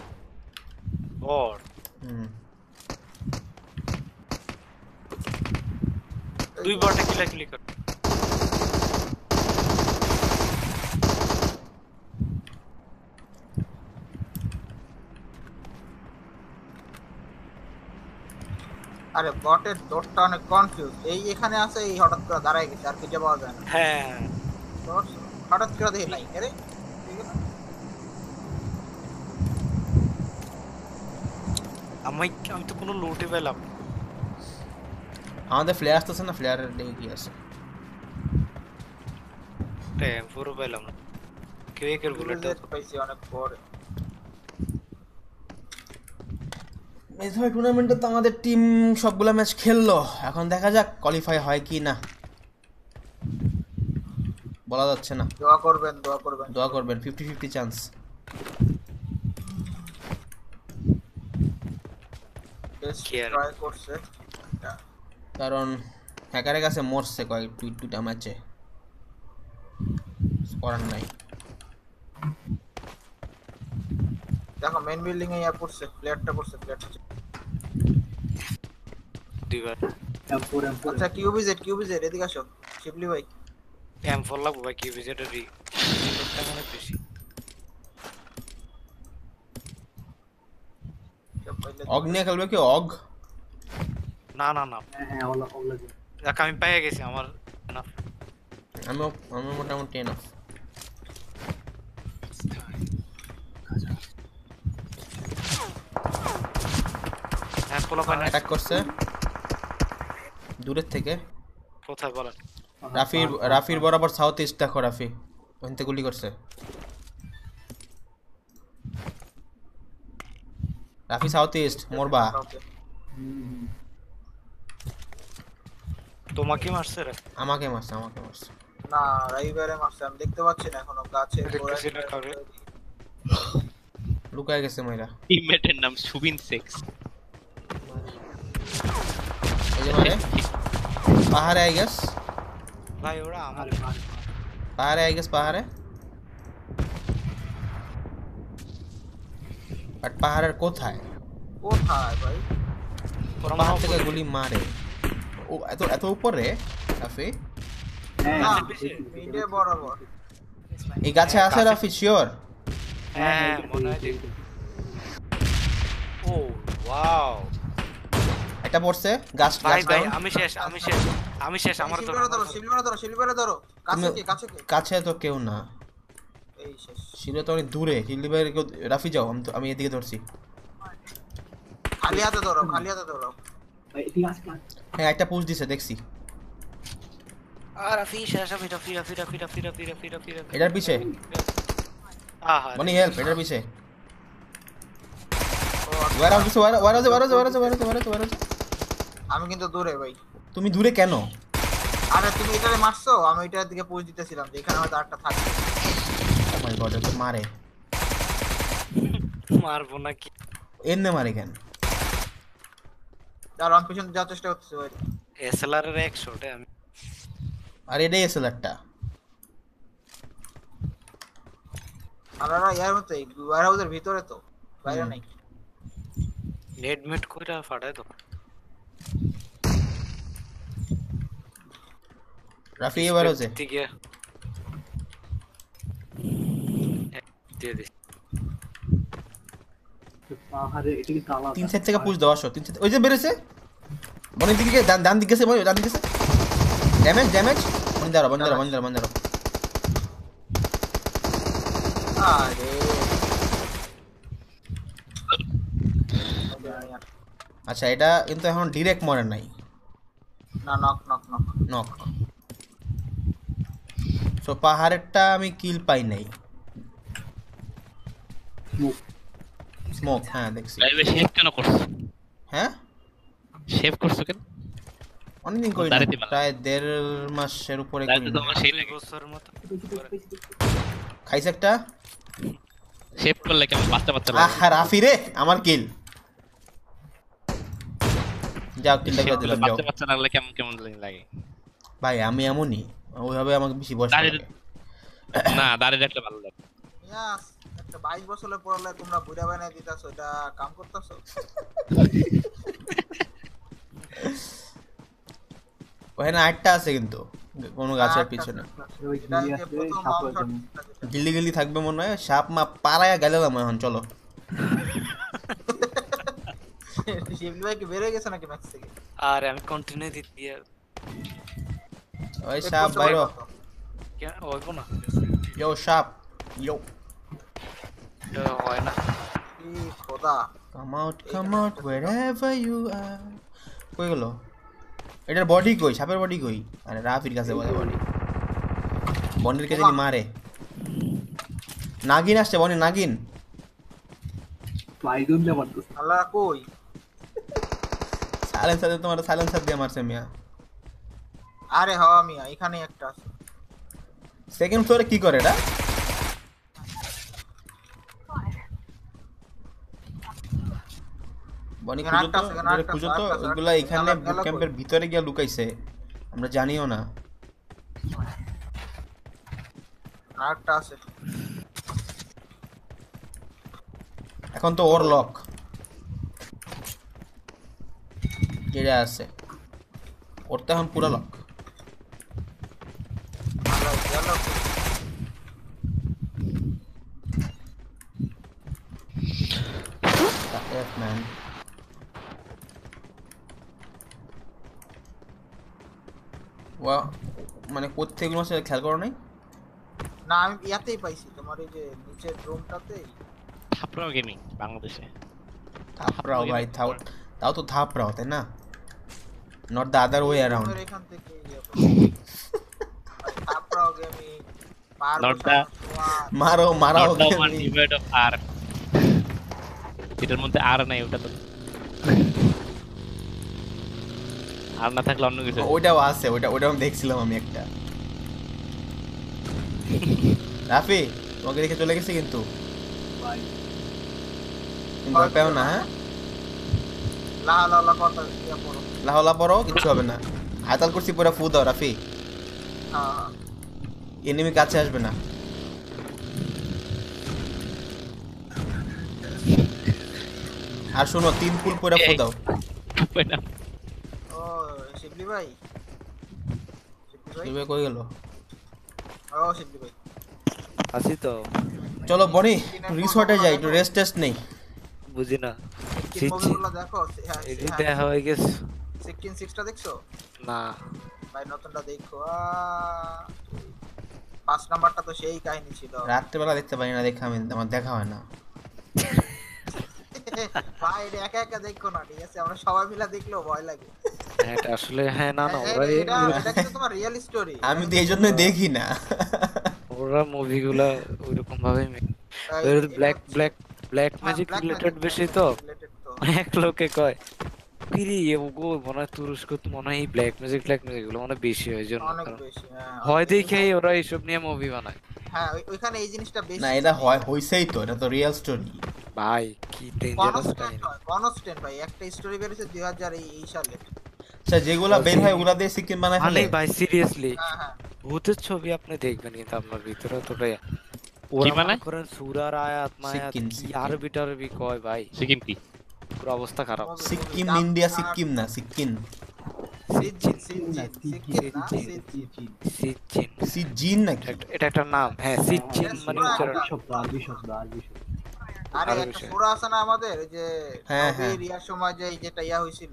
দুই বটে কিলাকিলি কর। আরে বটের দৌড়টা অনেক কনফিউজ। এখানে আছে, এই হঠাৎ করে দাঁড়ায় গেছে, আর খুঁজে পাওয়া যায় না। হ্যাঁ হঠাৎ করে দেখি নাই। আরে আমি তো কোনো লুটে পেলাম। আমাদের ফ্লেয়ার আসতেছে না, ফ্লেয়ারের দিকে কি আছে? পুরো পেলাম না কেউ একের বুলেট পাইছি অনেক পরে। এই ধর টুর্নামেন্টে তো আমাদের টিম সবগুলা ম্যাচ খেললো, এখন দেখা যাক কোয়ালিফাই হয় কি না, বলা যাচ্ছে না। দোয়া করবেন, দোয়া করবেন, দোয়া করবেন, 50-50 চান্স। বেস্ট কি আর? ট্রাই করছে। কারণ হ্যাকারের কাছে মরছে কয়েক দুইটা ম্যাচে, করার নাই। দেখো মেইন বিল্ডিং এ ইয়া পড়ছে, প্লেয়ারটা পড়ছে, প্লেয়ারটা। দুইবার M4 আচ্ছা কিউবিজেড এদিকে আসো শিবলি ভাই। M4 লাগবে ভাই কি ভিজিটারি লোকটা মানে বেশি। অগ নিয়ে খেলবে কি? অগ না না না হ্যাঁ ওলা দেখ আমি পেয়ে গেছি আমার enough। আমি মোটামুটি এনাফ। হ্যাঁ পোলা পায় না অ্যাটাক করছে দূরের থেকে। কোথায় বলেন? রাফির বরাবর সাউথ ইস্ট দেখো, রাফি ওখান থেকে গুলি করছে। রাফি সাউথ ইস্ট মরবা। তোমাকে মারছে রে? আমাকে মারছে। না রাইভারে মারছে, আমি দেখতে পাচ্ছি না এখনো গাছের গোড়ায়। দেখতেছি না কাউরে। লুকায় গেছে ময়রা। টিমমেটের নাম সুবিন সেক্স। এই যে মানে পাহাড়ে আই গেস, ভাই ওরা আমার পাহাড়ে বাট পাহাড়ের কোথায় ভাই? ওরা পাহাড় আমার থেকে গুলি মারে। ও এত উপরে রাফি? না মিডে বরাবর। এই গাছে আছে রাফি শিওর? হ্যাঁ মনে হয় দেখ। ও ওয়াও এটা পড়ছে গাছ ভাই ভাই ডাউন। আমি শেষ আমার তো শিলবারে ধরো কাছে কে? কাছে তো কেউ না, এই শেষ। শিলে তো অনেক দূরে। শিল্লি ভাই রাফি যাও, আমি এদিকে ধরছি। খালি হাতে ধরো ভাই এদিকে আসলে হ্যাঁ একটা পুশ দিছে দেখছি। আর ফি শেষ আমি ফি এটার পিছে আহা মনি হেল্প, এটার পিছে ওয়ারাজ। আমি কিন্তু দূরে ভাই। তুমি দূরে কেন? আরে তুমি এটারে মারছো, আমি এটার দিকে পুশ দিতেছিলাম যে এখানে হয়তো আরেকটা থাকবে। ও মাই গড, এটা মারে। মারবো নাকি? এমনে মারে কেন? আর আমি পিছন যাওয়ার চেষ্টা করতেছি ভাই। এসএলআর এর 100 আমি আর এটাই এসএলআরটা। আলারা ইয়ার মতই ওয়্যারহাউসের ভিতরে তো, বাইরে নাই। নেট মিট কইরা ফাটায় তো। রাফি এবার হচ্ছে ঠিক আছে দিয়ে দিস। পাহাড়ে এদিকে কালা 3 সাইড থেকে পুশ দাও, আসো 3 সাইড। ওই যে বেরেছে মনির দিকে, ডান দিকে গেছে, ডান দিকে গেছে। ড্যামেজ বন্ধ। আরে আচ্ছা এটা কিন্তু এখন ডাইরেক্ট মরে নাই, না নক। সো পাহাড়েরটা আমি কিল পাই নাই। স্মোক হ্যাঁ দেখছি। লাইভে শেভ কেন করছো? হ্যাঁ শেভ করছো কেন? অনেকদিন করি না, দাঁড়াতে পারলাম। প্রায় 1.5 মাসের উপরে করি লাইভে তো না। আমার সেই লাগে। বছরের মতো খাইছে একটা। শেভ করলে কেমন বাচ্চা লাগে? আহা রাফি রে, আমার কিল। যাও কিলটা করে দিলাম, যাও। বাচ্চা লাগলে কেমন লাগে? ভাই আমি এমনই, ওইভাবে আমাকে বেশি বয়স লাগে না, দাঁড়িয়ে রাখলে ভালো লাগে। ইয়াস, একটা 22 বছরের পড়লে তোমরা বুড়া বানাই দিতাছো, এটা কাম করতেছো। ওখানে আটটা আছে কিন্তু কোনো গাছের পিছনে। ওই এটা গিলি যে আছে প্রথম সাপ বাম আছে। শট। গিল্লি থাকবে মনে হয়, সাপ মা পাড়ায় গেলাম এখন। চলো শিবলি ভাই কি বেরিয়ে গেছে নাকি ম্যাক্স থেকে? আর আমি কন্টিনিউ দিতে ওই সাপ বাইরো। কেন হইব না? ইয়ো সাপ ইয়ো, হয় না। কি খোদা। come out wherever you are। কই গেল? এটার বডি কই, সাপের বডি কই? আরে রাফির কাছে বলে বডি। বনির কে যিনি মারে। নাগিন আসছে, বনি নাগিন। পাইজন দিয়ে মারতেছে। আল্লাহ কই সাইলেন্সার তোমার সাইলেন্সার দিয়ে মারছে মিয়া। আরে হওয়া মিয়া এখানে একটা আছে সেকেন্ড ফ্লোরে কি করে এটা? বনি খুঁজো তো, খুঁজো তো, ওইগুলা এখানে বুট ক্যাম্পের ভিতরে গিয়া লুকাইছে, আমরা জানিও না। আরেকটা আছে এখন তো ওর লক কেড়ে আছে, ওর তো এখন পুরো লক। ম্যান ওয়া মানে কোত্থেকে গুলো আছে খেয়াল করো নাই? না আমি ইয়াতেই পাইছি তোমার এই যে নিচের রুমটাতে থাপড়াও গেমিং বাংলাদেশে। থাপড়াও ভাই, তাও তো থাপড়াও, তাই না? Not the other way around. এখান থেকে ইয়ে পাইছি। ভাই, তারপরেও গেমি Not the- মারো মারাও Not the one divide of R. এটার মধ্যে আর নাই, ওটা তো আর না থাকলে অন্য কিছু। ওইটাও আছে, ওইটাও আমি দেখছিলাম আমি একটা। রাফি তোমাকে দেখে চলে গেছে কিন্তু ভাই তুমি ভয় পেও না। হ্যাঁ লা লা লা কথা ইয়া পড়ো লাহলা পড়ো, কিচ্ছু হবে না। আয়তাল করছি পুরো ফু দাও রাফি, হ্যাঁ এনিমি কাছে আসবে না। আর শোনো 3 পুল পুরো ফু দাও। ও শিবলি ভাই শিবে কই গেল? ও শিবলি ভাই আছি তো, চলো বনি রিসর্টে যাই, একটু রেস্ট টেস্ট নেই। বুঝি না। কি মুভিগুলো দেখো এডিট দেখা হয়ে গেছে 16 টা দেখছো? না ভাই নতুনটা দেখো 5 নাম্বারটা তো সেই কাহিনী ছিল। রাত্রেবেলা দেখতে পারি না, আমার দেখা হয় না। ভাই এটা একা একা দেখো না, ঠিক আছে? আমরা সবাই মিলে দেখলেও ভয় লাগে। এটা আসলে হ্যাঁ না না ওরা এটা কিন্তু তোমার রিয়েল স্টোরি। আমি তো এই জন্যই দেখি না। ওরা মুভিগুলা ওইরকম ভাবে ব্ল্যাক ম্যাজিক রিলেটেড বেশি তো। এক লোকে কয় পিরি এগো মনে হয় তুরস্ক তো মনে হয় ব্ল্যাক ম্যাজিক গুলো মনে বেশি হয় জন্য অনেক বেশি হ্যাঁ হয় দেখেই ওরা এইসব নিয়ে মুভি বানায়। হ্যাঁ ওইখানে এই জিনিসটা বেশি না এটা হইছেই তো, এটা তো রিয়েল স্টোরি ভাই কি ডেঞ্জারাস কাহিনী। কনস্ট্যান্ট ভাই একটা স্টোরি বেরিয়েছে 2000 সালে। আচ্ছা যেগুলা বের হয় ওগুলা দিয়ে সিকিম বানায় ফেলে। মানে ভাই সিরিয়াসলি হ্যাঁ হ্যাঁ ভূতের ছবি আপনি দেখবেন কিন্তু আপনার ভিতরে তো কি ওরা বানায়? মনে করেন সুরার আয়াত মায়াত সিকিম, কি সিকিম। আরবি টারবি কয় ভাই, সিকিম কি? পুরো অবস্থা খারাপ। সিকিম ইন্ডিয়া, সিকিম না সিকিম, সিজিন সিজিন নাকি? এটা একটা নাম, হ্যাঁ সিজিন মানে উচ্চারণ। আরবি শব্দ আরে আরো একটা বিষয়। সূরা আছে না আমাদের ওই যে হ্যাঁ, নবী হ্যাঁ। রিয়ার সময় যে যেটা ইয়া হইছিল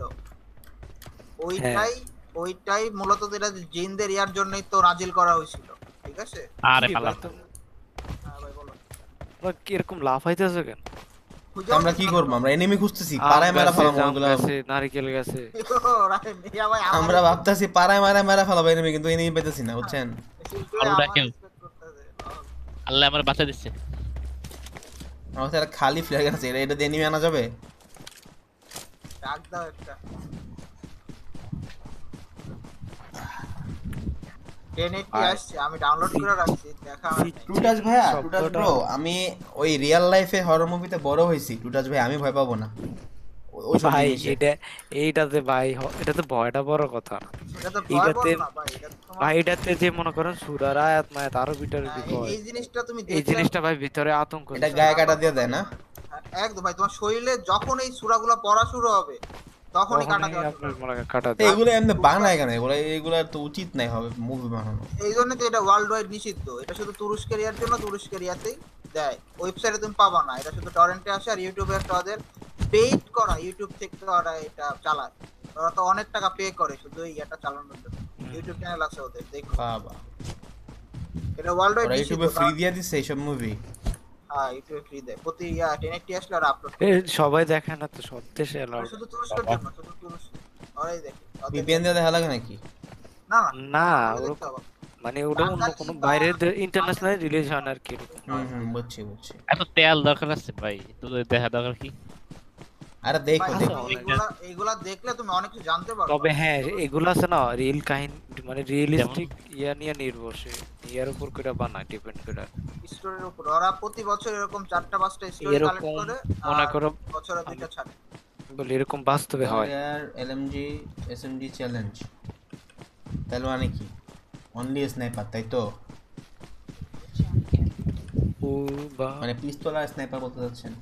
ওইটাই মূলত যেটা জিনদের ইয়ার জন্যই তো নাজিল করা হয়েছিল, ঠিক আছে? আরে কি পালা ভাই, তো- হ্যাঁ ভাই বলো তোমরা কি এরকম লাফাইতেছো কেন? তো আমরা কি করব? আমরা এনিমি খুঁজতেছি, পাড়ায় মারা ফেলাবো ওগুলা। নারিকেল গাছে আমরা ভাবতাছি পাড়ায় মারা ফেলাবো এনিমি, কিন্তু এনিমি পেতেছি না, বুঝছেন? আলু ডাকেন। আল্লাহ আমার বাঁচা দিচ্ছে। আমার তো একটা খালি ফ্ল্যাগ আছে, এটা দিয়ে এনিমি আনা যাবে? ডাক দাও একটা 1080 আসছে, আমি ডাউনলোড করে রাখছি, দেখা হয় নাই। টুটাস ভাইয়া, শব্দটা- টুটাস ব্রো, আমি ওই রিয়েল লাইফে হরর মুভিতে বড় হইছি। টুটাস ভাই আমি ভয় পাবো না ওইসব ভাই জিনিসে। এইটাতে ভাই এটাতে ভয়টা বড় কথা না এটা তো ভয় এটাতে বল না ভাই, এটা তো তোমার ভাই, এটাতে যে মনে করেন সুরার আয়াত মায়াত আরো বিটার কয়, এই জিনিসটা তুমি এই দেখলে জিনিসটা ভাই ভিতরে আতঙ্ক এটা দিচ্ছে। গায়ে কাটা দিয়ে দেয় না? একদম ভাই তোমার শরীরে যখন এই সূরাগুলো পড়া শুরু হবে তখনই কাটা তখনই দেওয়া শুরু আপনার হবে। মনে করেন কাটা তো দেয়। এগুলো এমনি বানায় কেন? এগুলো তো উচিত নাই হবে মুভি বানানো। এই জন্য তো এটা ওয়ার্ল্ড ওয়াইড নিষিদ্ধ। এটা শুধু তুরস্কের ইয়ার জন্য, তুরস্কের ইয়াতেই দেয়, ওয়েবসাইটে তুমি পাবা না। এটা শুধু টরেন্টে আসে, আর ইউটিউবে একটা ওদের পেইড করা, ইউটিউব থেকে ওরা এটা চালায়। ওরা তো অনেক টাকা পে করে শুধু এই এটা চালানোর জন্য। ইউটিউব চ্যানেল আছে ওদের, দেখো। বাবা, এটা ওয়ার্ল্ড ওয়াইড ওরা নিষিদ্ধ। ইউটিউবে ফ্রি দিয়ে দিচ্ছে এইসব মুভি? হ্যাঁ ইউটিউবে ফ্রি দেয়, প্রতি 1080 আসলে আর আপলোড এ সবাই দেখে না তো, সব দেশে allowed। শুধু তুরস্কের জন্য, শুধু তুরস্ক। ওরাই দেখে ভিপিএন দিয়ে দেখা লাগে নাকি? না না না ওরা ওরকম দেখতে হবে। মানে ওটা অন্য কোনো বাইরের ইন্টারন্যাশনাল রিলেশন আর কি এরকম। বুঝছি বুঝছি। এত তেল দরকার আছে ভাই, তোদের দেখা দরকার কি? আরে দেখো ভাই, দেখো তুমি এইগুলা দেখলে তুমি অনেক কিছু জানতে পারবে। তবে হ্যাঁ এগুলো আছে না রিয়েল কাহিনী মানে রিয়েলিস্টিক ইয়া নিয়ে নির্ভরশীল, ইয়ার উপর করে বানায় ডিপেন্ড করে। স্টোরির উপর ওরা প্রতি বছর এরকম 4টা-5টা স্টোরি কালেক্ট এরকম করে মনে করো বছরে 2টা ছাড়ে। বলি এরকম বাস্তবে হয়। ইয়ার এলএমজি এসএমজি চ্যালেঞ্জ তাহলে মানে কি? অনলি স্নাইপার তাই তো? ও বা মানে পিস্তল আর স্নাইপার বলতে যাচ্ছেন?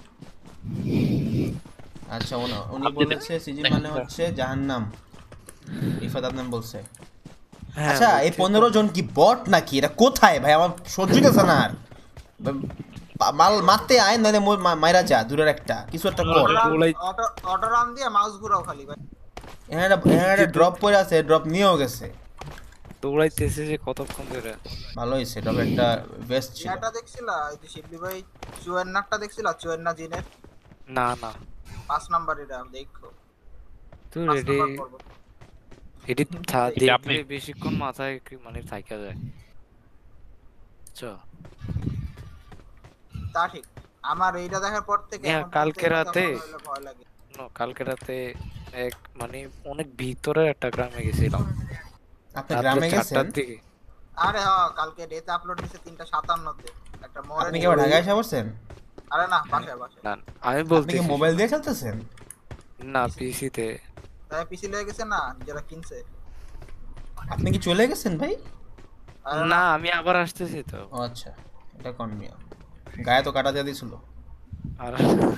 আচ্ছা উনি বলেছে সিজন মানে হচ্ছে জাহান্নাম। রিফাত আদনান বলছে। হ্যাঁ, আচ্ছা এই 15 জন কি বট নাকি? এটা কোথায় ভাই? আমার সহ্য হচ্ছে না আর। মাল মারতে আয় নালে মাইরা যা, দূরের একটা কিছু একটা কর। অটো রান দিয়ে মাউস ঘুরাও খালি ভাই। এখানে ড্রপ পড়ে আছে, ড্রপ নিয়েও গেছে। দৌড়াইতেছে যে কতক্ষণ ধরে। ভালো হয়েছে, ড্রপ একটা বেস্ট ছিল। এটা দেখছিলা এই যে শিবলি ভাই চুয়ান্নাটা দেখছিলা? চুয়ান্না জিনের না না 5 নাম্বার এটা দেখো। তুই 5 রেডি নাম্বার পর্ব। এডি এটা আপনি- দেখলে বেশিক্ষণ মাথায় মানে থাকা যায়। তা ঠিক। আমার এইটা দেখার পর থেকে হ্যাঁ, আমার কালকে প্রত্যেকটা রাতে কথা হইলে ভয় লাগে। কালকে রাতে এক মানে অনেক ভিতরে একটা গ্রামে গেছিলাম। আপনি গ্রামে রাত্রে গেছেন? 4টার দিকে। আরে হ্যাঁ কালকে ডেতে আপলোড দিছে 3:57 তে একটা মোড়ে। আপনি কি আবার ঢাকায় এসে পড়ছেন? আরে না বাসায় বাসায়। না আমি আপনি বলতে কি মোবাইল দিয়ে খেলতেছেন? না পিসিতে। তাই পিসি লয়ে গেছে না যারা কিনছে। আপনি কি চলে গেছেন ভাই? আরে না আমি আবার আসতেছি তো। ও আচ্ছা, এটা কোন মিয়া? গায়ে তো কাটা দিয়ে দিছিল। আর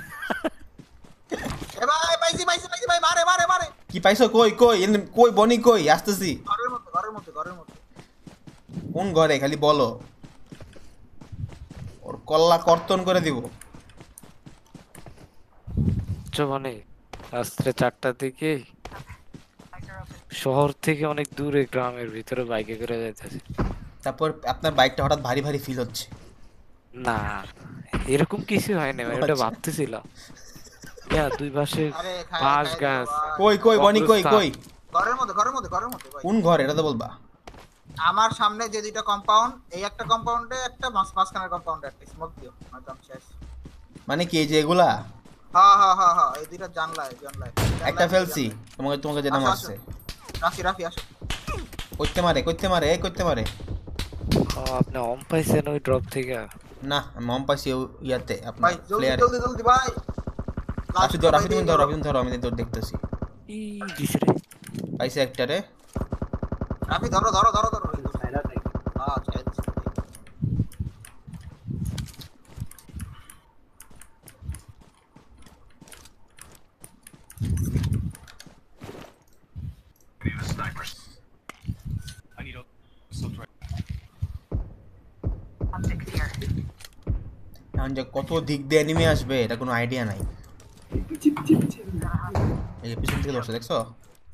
এ ভাই পাইছি পাইছি পাইছি ভাই মারে মারে মারে। কি পাইছো? কই কই কই বনি কই? আসতেছি। ঘরের মধ্যে ঘরের মধ্যে ঘরের মধ্যে। কোন ঘরে খালি বলো, ওর কল্লা কর্তন করে দিব। মানে রাত্রে 4টার দিকে শহর থেকে অনেক দূরে গ্রামের ভিতরে বাইকে করে যাইতেছে। তারপর আপনার বাইকটা হঠাৎ ভারী ভারী ফিল হচ্ছে। না এরকম কিছু হয় না, আমি ওটা আচ্ছা। ভাবতেছিলাম। ইয়া দুই পাশে আরে খায় বাঁশ খায় গাছ। ভাই। কই কই বনি কই কই? ঘরের মধ্যে ঘরের মধ্যে ঘরের মধ্যে ভাই। কোন ঘর এটা তো বলবা। আমার সামনে যে দুইটা কম্পাউন্ড, এই একটা কম্পাউন্ডে একটা মাঝখানের কম্পাউন্ডে একটা স্মোক দিও নয়তো আমি শেষ। মানে কি এই যে এগুলা? হ্যাঁ হ্যাঁ হ্যাঁ হ্যাঁ এই দুইটা জানলায় জানলায়। একটা ফেলছি, তোমাকে তোমাকে যেটা আসো, মারছে। রাফি রাফি আসো। কইতে মারে এই কইতে মারে। ও আপনি অম পাইছেন ওই ড্রপ থেকে? না আমি মম পাইছি ইয়াতে ভাই আপনার জলদি প্লেয়ার। জলদি জলদি ভাই। রাফি তুমি ধরো আমি তোর দেখতেছি। ই দিছরে পাইছে একটা রে। রাফি ধরো ধরো ধরো ধরো। সাইরা তাই হ্যাঁ চাইছি। এখন যে কত দিক দিয়ে এনিমি আসবে এটা কোনো আইডিয়া নাই। পিছি পিছি পিছি এই যে পিছন থেকে ধরছে দেখছো?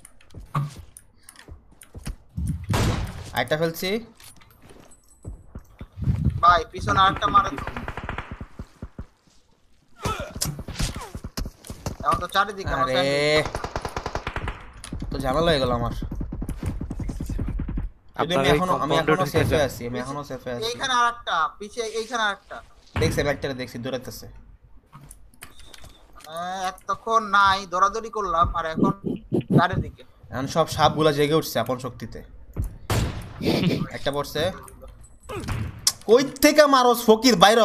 আইটা ফেলছি। ভাই পিছনে আরেকটা মারে তো। এখন তো চারিদিকে আমার আরে তো ঝামেলা হয়ে গেল আমার। যদি আমি এখনো সেফে আছি, এইখানে আরেকটা পিছে এইখানে আরেকটা। দেখছি ব্যাকটারে দেখছি দৌড়াইতেছে। এতক্ষণ নাই দৌড়াদৌড়ি করলাম আর এখন চারিদিকে। এখন সব সাপগুলা জেগে উঠছে আপন শক্তিতে। একটা পড়ছে। কই থেকে মারোস ফকির বাইর।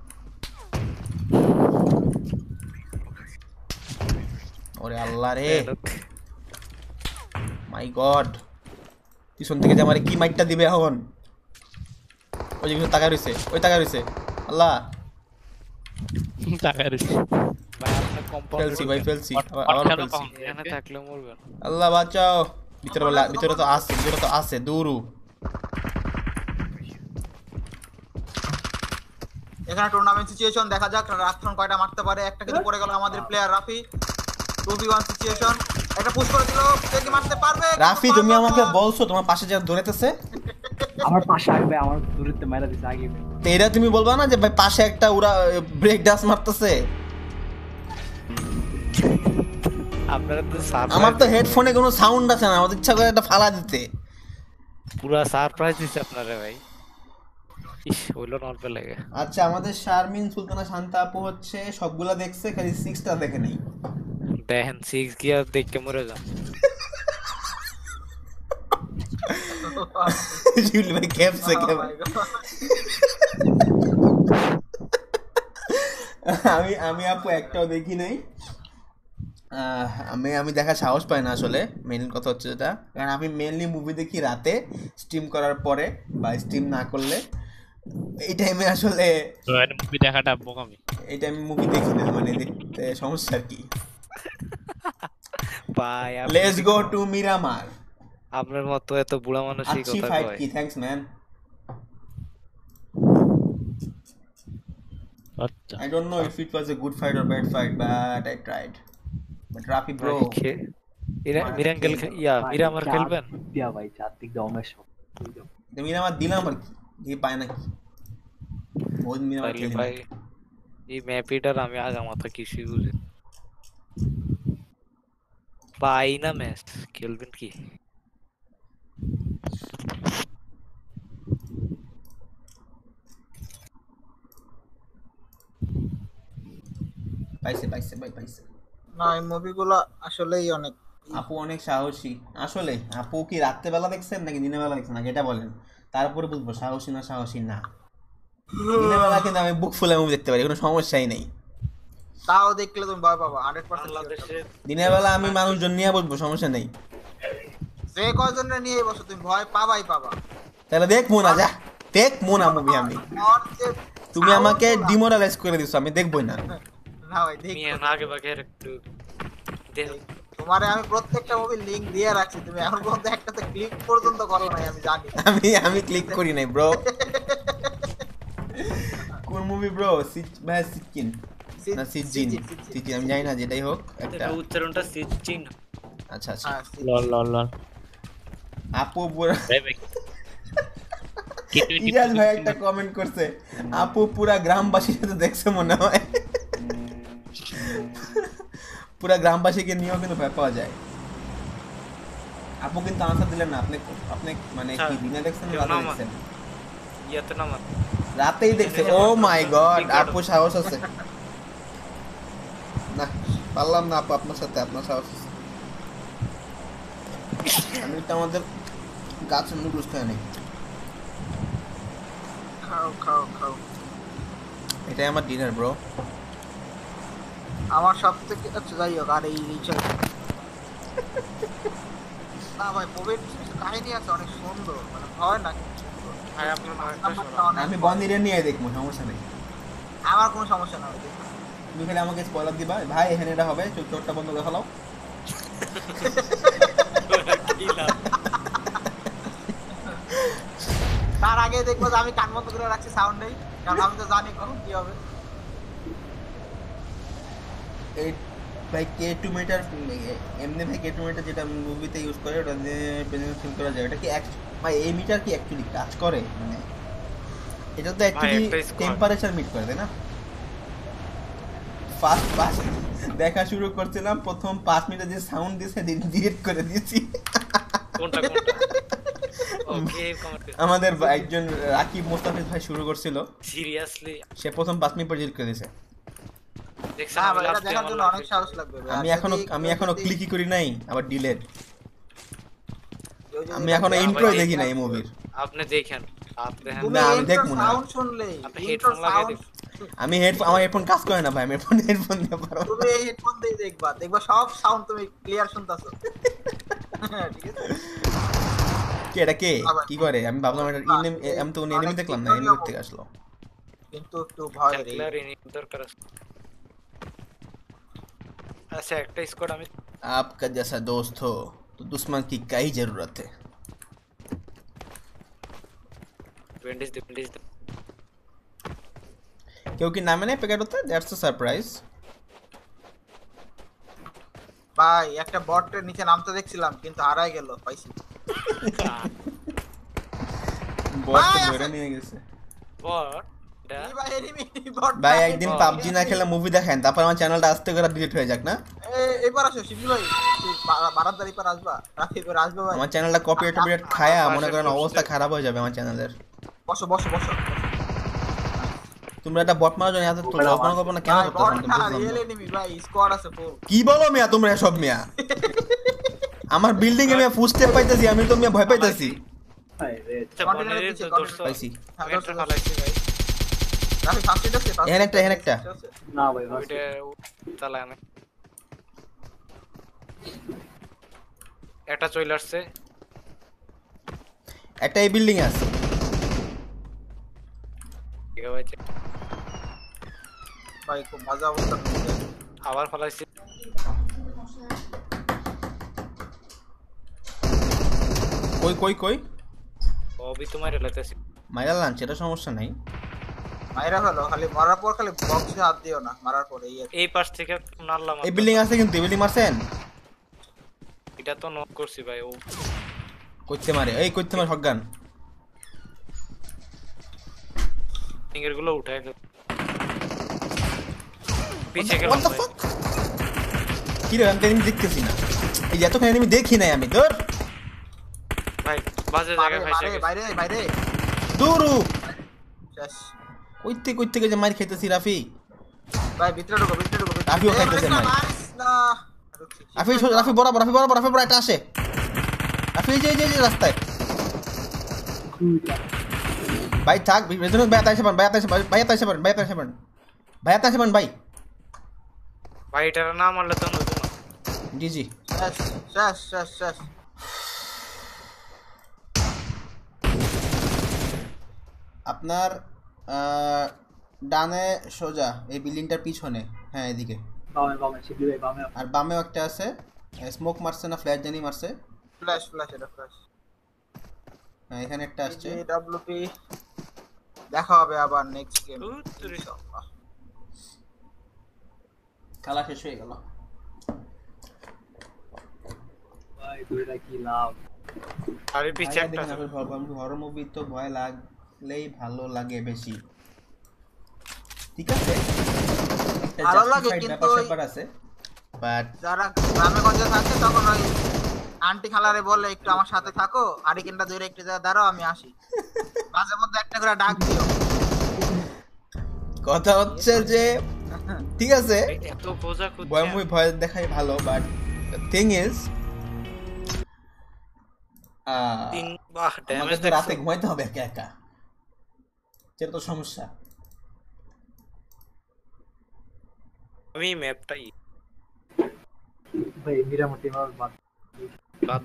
ওরে আল্লাহ রে মাই গড, পিছন থেকে যে আমারে কি মাইটটা দিবে এখন। ওই যে তাকায় রইছে আল্লাহ। টাকা রয়েছে ভাই আপনার কম্পাউন্ড ফেলছি ভাই ফেলছি আবার ফেলছি। এখানে থাকলে মরবেন। আল্লাহ বাঁচাও। ভিতরে তো আছে দূরু। এখানে টুর্নামেন্ট সিচুয়েশন দেখা যাক রাত্রন কয়টা মারতে পারে। একটা কিন্তু পড়ে গেল আমাদের প্লেয়ার রাফি। 2v1 সিচুয়েশন, একটা পুশ করে দিল। কে কি মারতে পারবে? রাফি তুমি আমাকে বলছো তোমার পাশে যে দৌড়াইতেছে, আমার পাশে আসবে, আমার দূরত্বে মাইরা দিছে আগে। তো এটা তুমি বলবা না যে ভাই পাশে একটা ওরা ব্রেক ডান্স মারতেছে? আপনারা তো আমার তো হেডফোনে কোনো সাউন্ড আছে না, আমাদের ইচ্ছা করে একটা ফালা দিতে। পুরা সারপ্রাইজ দিছে আপনারা ভাই। ইস হইলো নরবে লাগে। আচ্ছা, আমাদের শারমিন সুলতানা শান্তা আপু হচ্ছে সবগুলা দেখছে, খালি 6টা দেখে নেই। দেখেন 6 গিয়া দেখকে মরে যান। শিউলি ভাই খেপছে Oh my God. আমি আপু একটাও দেখি নাই। আমি দেখার সাহস পাই না আসলে, মেইন কথা হচ্ছে যেটা, কারণ আমি মেইনলি মুভি দেখি রাতে স্ট্রিম করার পরে বা স্ট্রিম না করলে। এই টাইমে আসলে মুভি দেখাটা বোকামি। এই টাইমে মুভি দেখি না, মানে দেখতে সমস্যা কি। ভাই লেটস গো টু মিরামার। আপনার মতো এত বুড়া মানুষই अच्छी কথা फाइट কয়। की, थैंक्स मैन। আচ্ছা I don't know if it was a good fight or bad fight, but I tried. But Rafi bro, মিরাঙ্গেল মিরামার খেলবেন? দিয়া ভাই চারদিক দিয়ে অমেশ तो मिरामार दिलाम আর কি, ये पाए ना কি बहुत मिरामार তাইলে খেলি ভাই এই ম্যাপিটার আমি আগামাথা কিছুই বুঝি না। পাই না ম্যাচ খেলবেন কি? পাইছে পাইছে ভাই পাইছে। না এই মুভিগুলো আসলেই অনেক আপু অনেক সাহসী আসলে। আপু কি রাত্রে বেলা দেখছেন নাকি দিনের বেলা দেখছেন নাকি এটা বলেন, তারপরে বুঝবো সাহসী না সাহসী না। দিনের বেলা কিন্তু আমি বুক ফুলে মুভি দেখতে পারি, কোনো সমস্যাই নেই। তাও দেখলে তুমি ভয় পাবা 100%। বাংলাদেশে দিনের বেলা আমি মানুষজন নিয়ে বসবো, সমস্যা নেই। যে কয়জনের নিয়ে বসো তুমি ভয় পাবাই পাবা। তাহলে দেখবো না, যা দেখবো না মুভি আমি। আর যে তুমি আমাকে ডিমোরালাইজ করে দিছো, আমি দেখবোই না। না ভাই দেখ, নিয়ে আগে বাগে একটু দেখো। তোমারে আমি প্রত্যেকটা মুভি লিংক দিয়ে রাখছি, তুমি এখন পর্যন্ত একটাতে ক্লিক পর্যন্ত করো নাই আমি জানি। আমি ক্লিক করি নাই ব্রো। কোন মুভি ব্রো? ভাই সিকিন না সিজিন, সিজিন আমি জানি না, যেটাই হোক একটা। এটা উচ্চারণটা সিচিন। আচ্ছা আচ্ছা। হ্যাঁ, লল লল লল আপু পুরা ভাই ভাই ইয়াস ভাই একটা কমেন্ট করছে, আপু পুরা গ্রামবাসীর সাথে দেখছে মনে হয়। পুরা গ্রামবাসীকে নিয়েও কিন্তু ভয় পাওয়া যায়। আপু কিন্তু আনসার দিলেন না, আপনি আপনি মানে কি দিনে দেখছেন না রাতে দেখছেন? ইয়াতে নামা রাতেই দেখছে। ও মাই গড, আপু সাহস আছে না, পারলাম না আপু আপনার সাথে, আপনার সাহস আছে। আমি তো আমাদের গাছের নুডলস খাই নাই, খাও খাও খাও। এটাই আমার ডিনার ব্রো। আমার সব থেকে আচ্ছা যাই হোক, আর এই রিচার্জ না ভাই মুভির কাহিনী আছে অনেক সুন্দর, মানে ভয় না ভাই আপনার নয়টা আমি বন্দিরে নিয়ে দেখবো, সমস্যা নেই। আমার কোনো সমস্যা না ভাই। তুমি খালি আমাকে স্পয়লার দিবা, ভাই এখানে এটা হবে, চোরটা বন্ধ করে ফেলাও। তার আগে দেখবো যে আমি কান বন্ধ করে রাখছি, সাউন্ড নেই, কারণ আমি তো জানি কখন কি হবে। এই ভাই K2 মিটার এমনি ভাই K2 মিটার যেটা মুভিতে ইউজ করে ওটা দিয়ে প্রেজেন্ট ফিল করা যায়। এটা কি ভাই এই মিটার কি অ্যাকচুয়ালি কাজ করে? মানে এটা তো অ্যাকচুয়ালি টেম্পারেচার মিট করে, তাই না? ফার্স্ট দেখা শুরু করছিলাম, প্রথম 5 মিনিটে যে সাউন্ড দিয়েছে ডিলিট করে দিয়েছি। কোনটা কোনটা? ওকে কমেন্ট আমাদের একজন রাকিব মোস্তাফিজ ভাই শুরু করছিল, সিরিয়াসলি সে প্রথম 5 মিনিট পর ডিলিট করে দিয়েছে। দেখছেন না আমি ভাই, এটা লাস্টে দেখার আমার জন্য অনেক সাহস লাগবে ভাই। আমি এখনো ক্লিকই করি নাই, আবার ডিলিট। কেউ যদি আমি এখনো ইন্ট্রোই দেখি নাই এই মুভির। আপনি দেখেন আপনি দেখেন তুমি না, আমি intro দেখবো না। sound শুনলেই, আপনি intro হেডফোন লাগাই sound দেখুন। আমি আমার হেডফোন কাজ করে না ভাই, আমি হেডফোন দিয়ে পারবো। তুমি এই হেডফোন দিয়ে দেখবা সব সাউন্ড তুমি ক্লিয়ার শুনতাছো। ঠিক আছে? কি এটা কে কি করে? আমি ভাবলাম এটা আমি তো এনিমি দেখলাম না, এনিমি থেকে আসলো। কিন্তু একটু ভয় রে। ক্লিয়ার ইনি দরকার আছে। আচ্ছা একটা স্কোয়াড আমি आपका जैसा दोस्त हो तो दुश्मन की क्या ही जरूरत है। वेंडिस दे क्योंकि नाम नहीं पैकेट होता है, दैट्स अ सरप्राइज। ভাই একটা বটের নিচে নামতে দেখছিলাম কিন্তু হারাই গেল, পাইছি। বট ধরে নিয়ে গেছে বট এই ভাই এনিমি বট ভাই। একদিন পাবজি না খেলে মুভি দেখেন, তারপর আমার চ্যানেলটা আস্তে করে ডিলিট হয়ে যাক না। এবার আসো শিবলি ভাই, বারান্দার এবার আসবা, রাফি এবার আসবে ভাই। আমার চ্যানেলটা কপিরাইট টপিরাইট খায়া মনে করেন অবস্থা খারাপ হয়ে যাবে আমার চ্যানেলের। বসো বসো বসো। তোমরা একটা বট মারার জন্য এত কল্পনা কল্পনা কেন ভাই করতেছ বড় আমি তো না বুঝলাম রিয়েল না। এনিমি ভাই, স্কোয়াড আছে ফুল। কি বলো মিয়া তোমরা সব মিয়া? আমার বিল্ডিং এ মিয়া ফুটস্টেপ পাইতেছি, আমি তো মিয়া ভয় পাইতেছি। হায় রে আচ্ছা, Continue বনের দিচ্ছে, তো দর্শক। পাইছি। হ্যাঁ, আমি একটা ফালাইছি ভাই। রাফি ফার্স্ট এড আছে, এখানে একটা, এখানে একটা। না ভাই বাস ওইটা চালায় আমি। একটা চলে আসছে। একটা এই বিল্ডিং এ আছে। ঠিক আছে ভাই, ভাই খুব মজা অবস্থা হচ্ছে। আবার ফালাইছি। কই কই কই অবি তোমার রেলাতেছি। মাইরা লাঞ্চ, এটা সমস্যা নাই। মাইরা ফেলো, খালি মারার পর খালি বক্সে হাত দিও না, মারার পরে এই আর কি। এই পাশ থেকে নাড়লাম। এই বিল্ডিং আছে কিন্তু, এই বিল্ডিং মারছেন? এটা তো নক করছি ভাই। ও কইতে মারে, এই কইতে মারে শটগান। ফিঙ্গার গুলো উঠায় ফেল। পিছে গেলাম What the ভাই। fuck? কি রে, আমি তো enemy দেখতেছি না। এই যে এতক্ষণ enemy দেখি নাই আমি, ধর ভাই বাজে মারে জায়গায় ফাইসে মারে, গেছে। বাইরে বাইরে দূরু। শেষ। কই থেকে যে মার খাইতেছি রাফি। ভাই ভিতরে ঢোকো, ভিতরে ঢোকো, ভিতরে। রাফিও খাইতেছে মার। নাইস না। রাফি বরাবর, রাফি বরাবর একটা আসে। রাফি এই যে রাস্তায়। ভাই থাক, ভেতরে ভাই আতাইছে পান, ভাই আতাইছে পান ভাই। ভাই এটার না মারলে তো হতো না। জি জি। শেষ শেষ শেষ শেষ। আপনার ডানে সোজা এই বিল্ডিংটার পিছনে, হ্যাঁ এদিকে। বামে শিবলি ভাই বামে। আর বামেও একটা আছে। স্মোক মারছে না ফ্ল্যাশ জানি মারছে? ফ্ল্যাশ ফ্ল্যাশ, এটা ফ্ল্যাশ। হ্যাঁ এখানে একটা আসছে। ডব্লিউপি দেখা হবে আবার নেক্সট গেম। খেলা শেষ হয়ে গেল। ভাই দুইটা কি লাভ। আরে পিছে একটা আছে। হরর মুভি তো ভয় লাগলেই ভালো লাগে বেশি, ঠিক আছে, একটা ভালো লাগে, justified কিন্তু ব্যাপার-স্যাপার আছে, বাট যারা গ্রামে গঞ্জে থাকে তখন ওই আন্টি খালারে বলে একটু আমার সাথে থাকো, হারিকেনটা ধরে একটু জায়গা দাঁড়াও, আমি আসি। মাঝে মধ্যে একটা করে ডাক দিও। কথা হচ্ছে যে ঠিক আছে ভাই, এত খোঁজা ভয় মুভি ভয় দেখাই ভালো, বাট থিং ইজ তিন বাহ আমাকে ড্যামেজ তো রাতে ঘুমাইতে হবে একা একা, সেটা তো সমস্যা। আমি ম্যাপটাই ভাই মিরামতি আমার বাদ। বাদ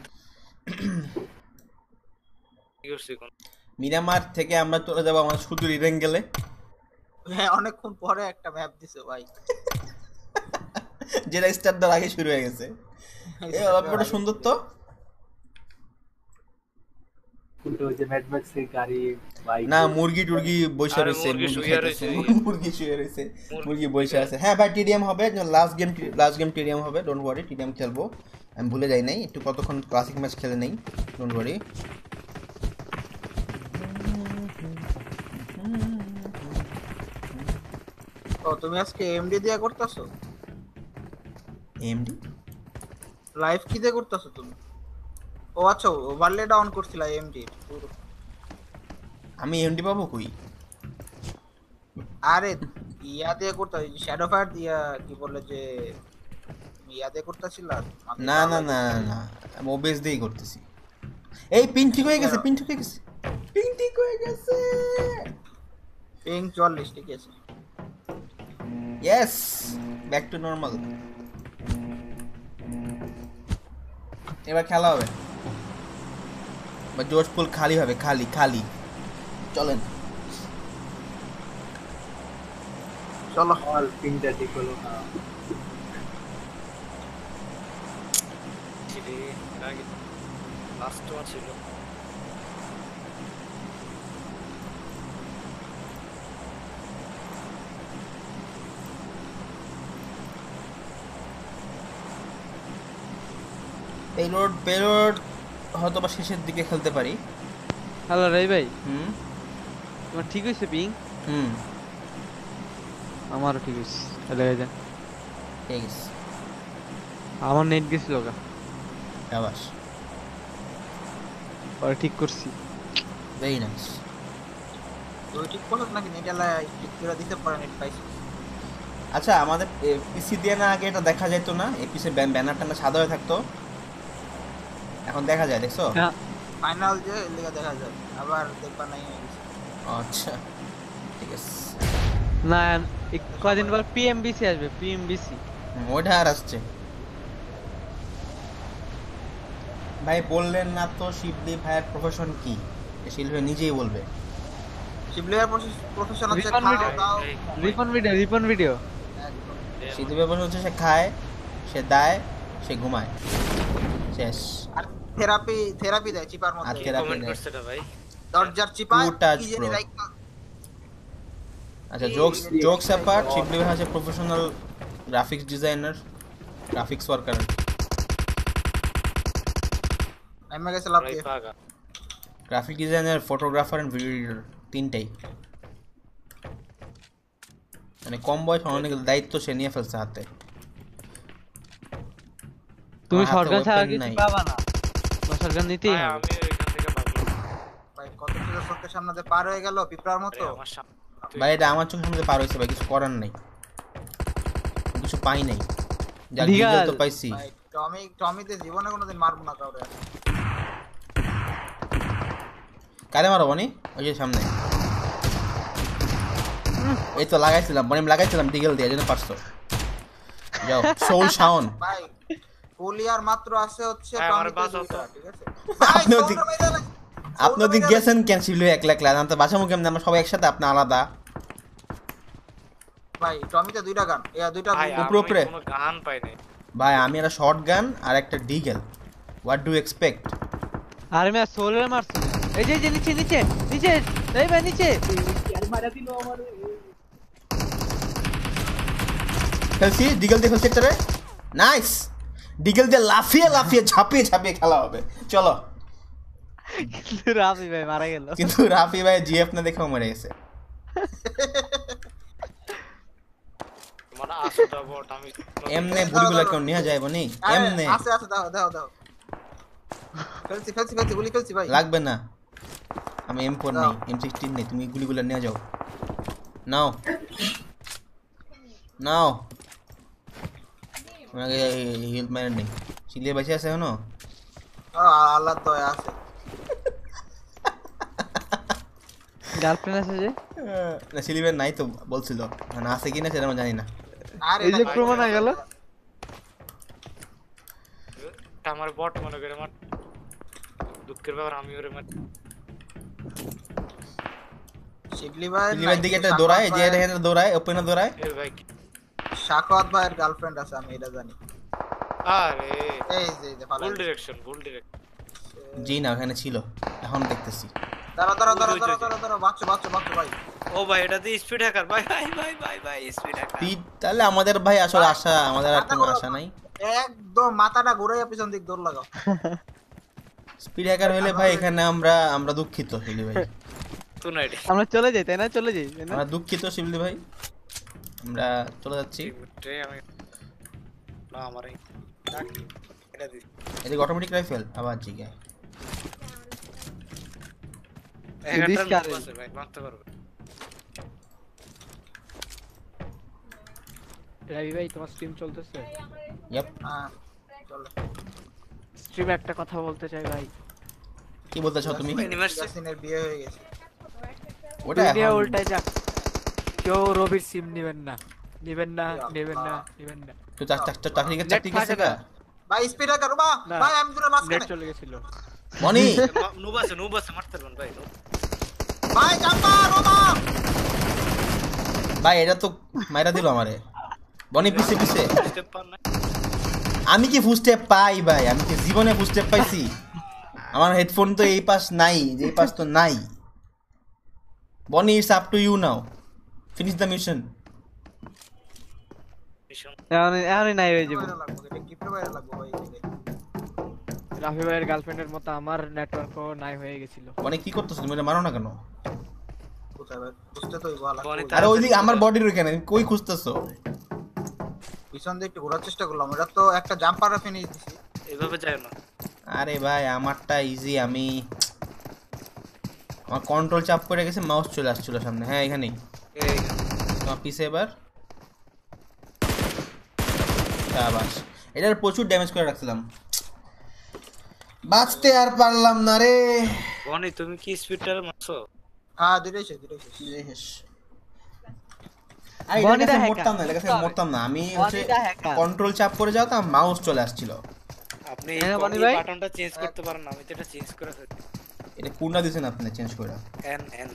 কি করছি কোন মিরামার থেকে আমরা চলে যাবো আমার শুধু ইরেঙ্গেলে। হ্যাঁ অনেকক্ষণ পরে একটা ম্যাপ দিছে ভাই। যেটা স্টার্ট দেওয়ার আগে শুরু হয়ে গেছে। এই ব্যাপারটা সুন্দর তো। কিন্তু ওই যে ম্যাড ম্যাক্সের গাড়ি বাইক না মুরগি টুরগি বসে আরে রয়েছে, মুরগি শুয়ে রয়েছে। মুরগি শুয়ে রয়েছে, মুরগি বসে আছে। হ্যাঁ ভাই টিডিএম হবে, লাস্ট গেম টিডিএম হবে, ডোন্ট ওয়ারি, টিডিএম খেলবো, আমি ভুলে যাই নাই, একটু কতক্ষণ ক্লাসিক ম্যাচ খেলে নেই, ডোন্ট ওয়ারি। ও তুমি আজকে এমডি দিয়ে করতেছো? এমডি লাইভ কি দিয়ে করতেছো তুমি? ও আচ্ছা, ওভারলে ডাউন করছিলা এমডি। আমি এমডি পাবো কই? আরে ইয়া দিয়ে করতে, শ্যাডো ফায়ার দিয়া কি বলে যে ইয়া দিয়ে করতেছিলা? না না না না, আমি ওবেস দিয়েই করতেছি। এই পিন ঠিক হয়ে গেছে, পিন ঠিক হয়ে গেছে, পিন ঠিক হয়ে গেছে। পিং 44 ঠিক আছে। Yes, back to normal. এবার খেলা হবে, বা জোশ পুল খালি হবে, খালি খালি। চলেন চলো। আমার পিনটা ঠিক হলো না। ছিল আগে লাস্ট ওয়ান ছিল। পেলোড হয়তো বা শেষের দিকে খেলতে পারি। হ্যালো রে ভাই, হুম তোমার ঠিক হয়েছে পিং? হুম আমারও ঠিক হয়েছে। হ্যালো ভাই, ঠিক আছে। আমার নেট গেছিল গা, শাবাশ, পরে ঠিক করছি। Very nice. তুই ঠিক করছিস নাকি নেট এলা ঠিক করে দিতে পারে নেট পাইছিস? আচ্ছা আমাদের পিসি দিয়ে না আগে এটা দেখা যেত না, এই পিসির ব্যানারটা না সাদা হয়ে থাকতো, এখন দেখা যায়, দেখছো? হ্যাঁ, ফাইনাল যে লিগা দেখা যায়, আবার দেখবা নাই হয়ে গেছে। আচ্ছা ঠিক আছে। না কয়দিন পর পিএমবিসি আসবে, পিএমবিসি। ওইটা আর আসছে। ভাই বললেন না তো শিবলি ভাইয়ের প্রফেশন কি? শিবলি ভাই নিজেই বলবে। শিবলিয়ার প্রফেশন হচ্ছে রিপন খাওয়া ভিডিও, দাও। রিপন ভিডিও। একদম। শিবলি ভাই প্রফেশন হচ্ছে সে খায়, সে দায়, সে ঘুমায়, শেষ। আর থেরাপি দেয় চিপার আর মধ্যে। থেরাপি কমেন্ট দেয়। করছে এটা ভাই। দরজার চিপা Two touch কি জানি pro। লাইক আচ্ছা জোকস অ্যাপার্ট, শিবলি ভাই হচ্ছে professional graphics designer, graphics worker, MA গেছে লাভ ভাই দিয়ে। পাগা। Graphic designer, photographer and video editor, তিনটাই। মানে কম বয়স অনেক দায়িত্ব সে নিয়ে ফেলছে হাতে। তুমি আমার হাতে শটগান ছাড়া weapon কিছু নাই। পাবা না, শটগান নিতেই ভাই, হবে। আমি এখান থেকে ভাবলাম ভাই কত কিছু চোখের সামনে দিয়ে পার হয়ে গেল পিঁপড়ার মতো। আমার সামনে ভাই এটা আমার চোখের সামনে পার হয়েছে ভাই, কিছু করার নাই, কিছু পাই নাই, যা দিগাল। ডিগেল তো পাইছি। ভাই টমিতে জীবনে কোনোদিন মারবো না কাউরে। কারে মারো বনি? ওই যে সামনে, এই তো লাগাইছিলাম বনি, লাগাইছিলাম ডিগেল দিয়ে, জন্য পারছো। যাও সোল শাওন। ভাই পুলিয়ার মাত্র আছে হচ্ছে ভাই, আমার টমিতে বাঁচাও দুইটা, তো। ঠিক আছে? আপনি ভাই, ওদিক- সৌরভ মেয়েদের- আপনি ওদিক গেছেন কেন শিবলি একলা একলা? আমি তো বাসামু কেমন, আমরা সবাই একসাথে, আপনি আলাদা। ভাই টমিতে দুইটা গান, দুইটা ভাই গুলি। উপরে আমি উপরে। কোনো গান পাই নাই। ভাই আমি একটা শর্ট গান আর একটা ডিগেল, হোয়াট ডু এক্সপেক্ট? আরে মিয়া সোলে মারছি। এই যে নিচে নিচে নিচে, এই ভাই নিচে। ফেলছি ডিগেল দিয়ে ফেলছি একটা, নাইস। ডিগেল দিয়ে লাফিয়ে লাফিয়ে ঝাঁপিয়ে ঝাঁপিয়ে খেলা হবে, চলো। কিন্তু রাফি ভাই মারা গেল। কিন্তু রাফি ভাই জিএফ না দেখেও মরে গেছে। তোমার আসটা বট আমি এমনে বুড়িগুলা কেউ নিয়ে যায় বনি, এমনে আছে দাও ফেলছি গুলি ফেলছি ভাই। লাগবে না, আমি M4 নেই, M16 নেই, তুমি গুলিগুলা নিয়ে যাও, নাও নাও। তোমাকে হেলথ মাইনার নেই, চিলিয়ে বেঁচে আছে এখনো? আল্লাহ দয়া আছে। গার্লফ্রেন্ড আছে যে, না সিলিভার নাই তো বলছিল, না আছে কিনা সেটা আমি জানি না। আর এই যে প্রমাণ হয়ে গেল। আমার বট মনে করে মার। দুঃখের ব্যাপার, আমি ওরে মার। শিবলি ভাই সিলিভার দিকে একটা দৌড়ায়, যে এখানে দৌড়ায়, ওপেনে দৌড়ায়। এ ভাই শাকওয়াত ভাইয়ের গার্লফ্রেন্ড আছে, আমি এটা জানি। আরে এই যে ভালো। ভুল ডিরেকশন। জি না ওখানে ছিল, এখন দেখতেছি। দাঁড়া বাচ্চা ভাই। ও ভাই, এটা দিয়ে স্পিড হ্যাকার ভাই স্পিড হ্যাকার। স্পিড তাহলে আমাদের ভাই আসলে আশা, আমাদের আর কোনো আশা নাই। একদম মাথাটা ঘুরাইয়া পিছন দিক দৌড় লাগাও। স্পিড হ্যাকার হলে ভাই এখানে আমরা দুঃখিত শিবলি ভাই, তুই না এটা আমরা চলে যাই তাই না, চলে যাই তাই না? আমরা দুঃখিত শিবলি ভাই, আমরা চলে যাচ্ছি। আমি না আমারই ডাকি এটা দি এদিকে অটোমেটিক রাইফেল আবার জিগায়। হ্যাকারটা লোক আছে ভাই, মারতে পারবে। রাবি ভাই তোমার স্ট্রিম চলতেছে? ইয়াপ, হ্যাঁ চলো। স্ট্রিমে একটা কথা বলতে চাই ভাই। কি বলতে চাও তুমি? ইয়াসিনের বিয়ে হয়ে গেছে। ওটা দুনিয়া এখন উল্টায় যাক, কেউ রবির সিম নেবেন না। তো চাকরি গেছে গা ভাই স্পিড হ্যাকার বা না, ভাই আমি দুটো নেট মাঝখানে। চলে গেছিল। মনি নুব আছে মারতে পারবেন ভাই। ভাই জাম্পা রোমা। ভাই এটা তো মাইরা দিল আমারে। বনি পিছে স্টেপ পার না। আমি কি ফুল স্টেপ পাই ভাই? আমি কি জীবনে ফুল স্টেপ পাইছি? আমার হেডফোন তো এই পাশ নাই, যে এই পাশ তো নাই। Boni it's up to you now, finish the mission. এখনই নাই হয়ে যাবো। গিফট বাইরে লাগবে ভাই। রাফি ভাইয়ের গার্লফ্রেন্ডের মতো আমার নেটওয়ার্কও নাই হয়ে গেছিল। বনি কি করতেছ তুমি? এটা মারো না কেন? কোথায় ভাই বুঝতে তো ভালো। বনি আরে ওইদিকে আমার বডির ওইখানে কই খুঁজতেছো? পিছন দিয়ে একটু ঘোরার চেষ্টা করলাম, এটা তো একটা জাম্পারে ফিনিশ দিছি। এভাবে যায় না। আরে ভাই আমারটা ইজি, আমি আমার কন্ট্রোল চাপ করে গেছে, মাউস চলে আসছিল সামনে। হ্যাঁ এখানেই এই তোমার পিছে এবার শাবাশ। এটার প্রচুর ড্যামেজ করে রাখছিলাম, বাঁচতে আর পারলাম না রে। বনি তুমি কি স্পিডটারে মারছো? হ্যাঁ দুটোই শেষ। আরে বনি এটার কাছে দা মরতাম না, hacker। এটার কাছে মরতাম না, আমি হচ্ছে বনি দা hacker। কন্ট্রোল চাপ করে যাও, তার মাউস চলে আসছিল। আপনি হ্যাঁ, বনি এই ভাই। বাটনটা চেঞ্জ করতে পারেন না, আমি তো এটা চেঞ্জ করে ফেলছি। এটা কোনটা দিয়েছেন আপনি চেঞ্জ করে? এন এন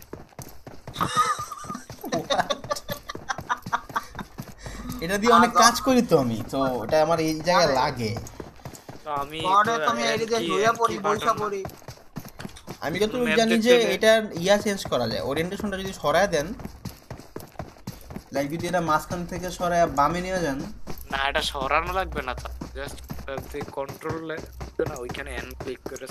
এটা দিয়ে অনেক কাজ করি তো আমি, তো এটা আমার এই জায়গায় লাগে। তো আমি পরে তুমি এই যে ধুইয়া পড়ি বইসা পড়ি। আমি তো তুমি map জানি দেখতে যে দে। এটা ইয়া চেঞ্জ করা যায়, ওরিয়েন্টেশনটা যদি সরায় দেন, লাইক যদি এটা মাঝখান থেকে সরায় বামে নিয়ে যান। না এটা সরানো লাগবে না, তো জাস্ট কন্ট্রোল না ওইখানে এন ক্লিক করে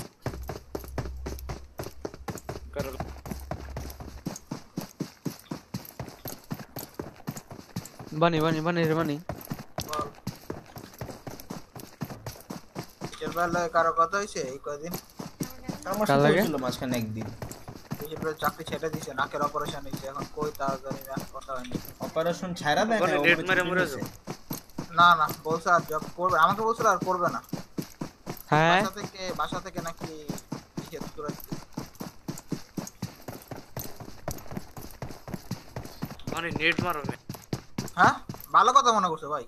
বানি বানি বানি রে বানি। বল কিসের বেলায় কারো কথা হয়েছে এই কয়দিন? আমার কার সাথে লাগে? হয়েছিল মাঝখানে একদিন। কিসের বেলায় চাকরি ছেড়ে দিছে, নাকের অপারেশন হয়েছে, এখন কই তার জানি না, কথা হয়নি। অপারেশন ছাড়া দেয় না, ওখানে ও ডেট আমাকে মেরে ছুটি মরে দিয়েছে। না বলছে আর জব করবে, আমাকে বলছিল আর করবে না। হ্যাঁ বাসা থেকে নাকি নিষেধ করে দিছে। মানে নেট মারো না। হ্যাঁ ভালো কথা মনে করছো ভাই।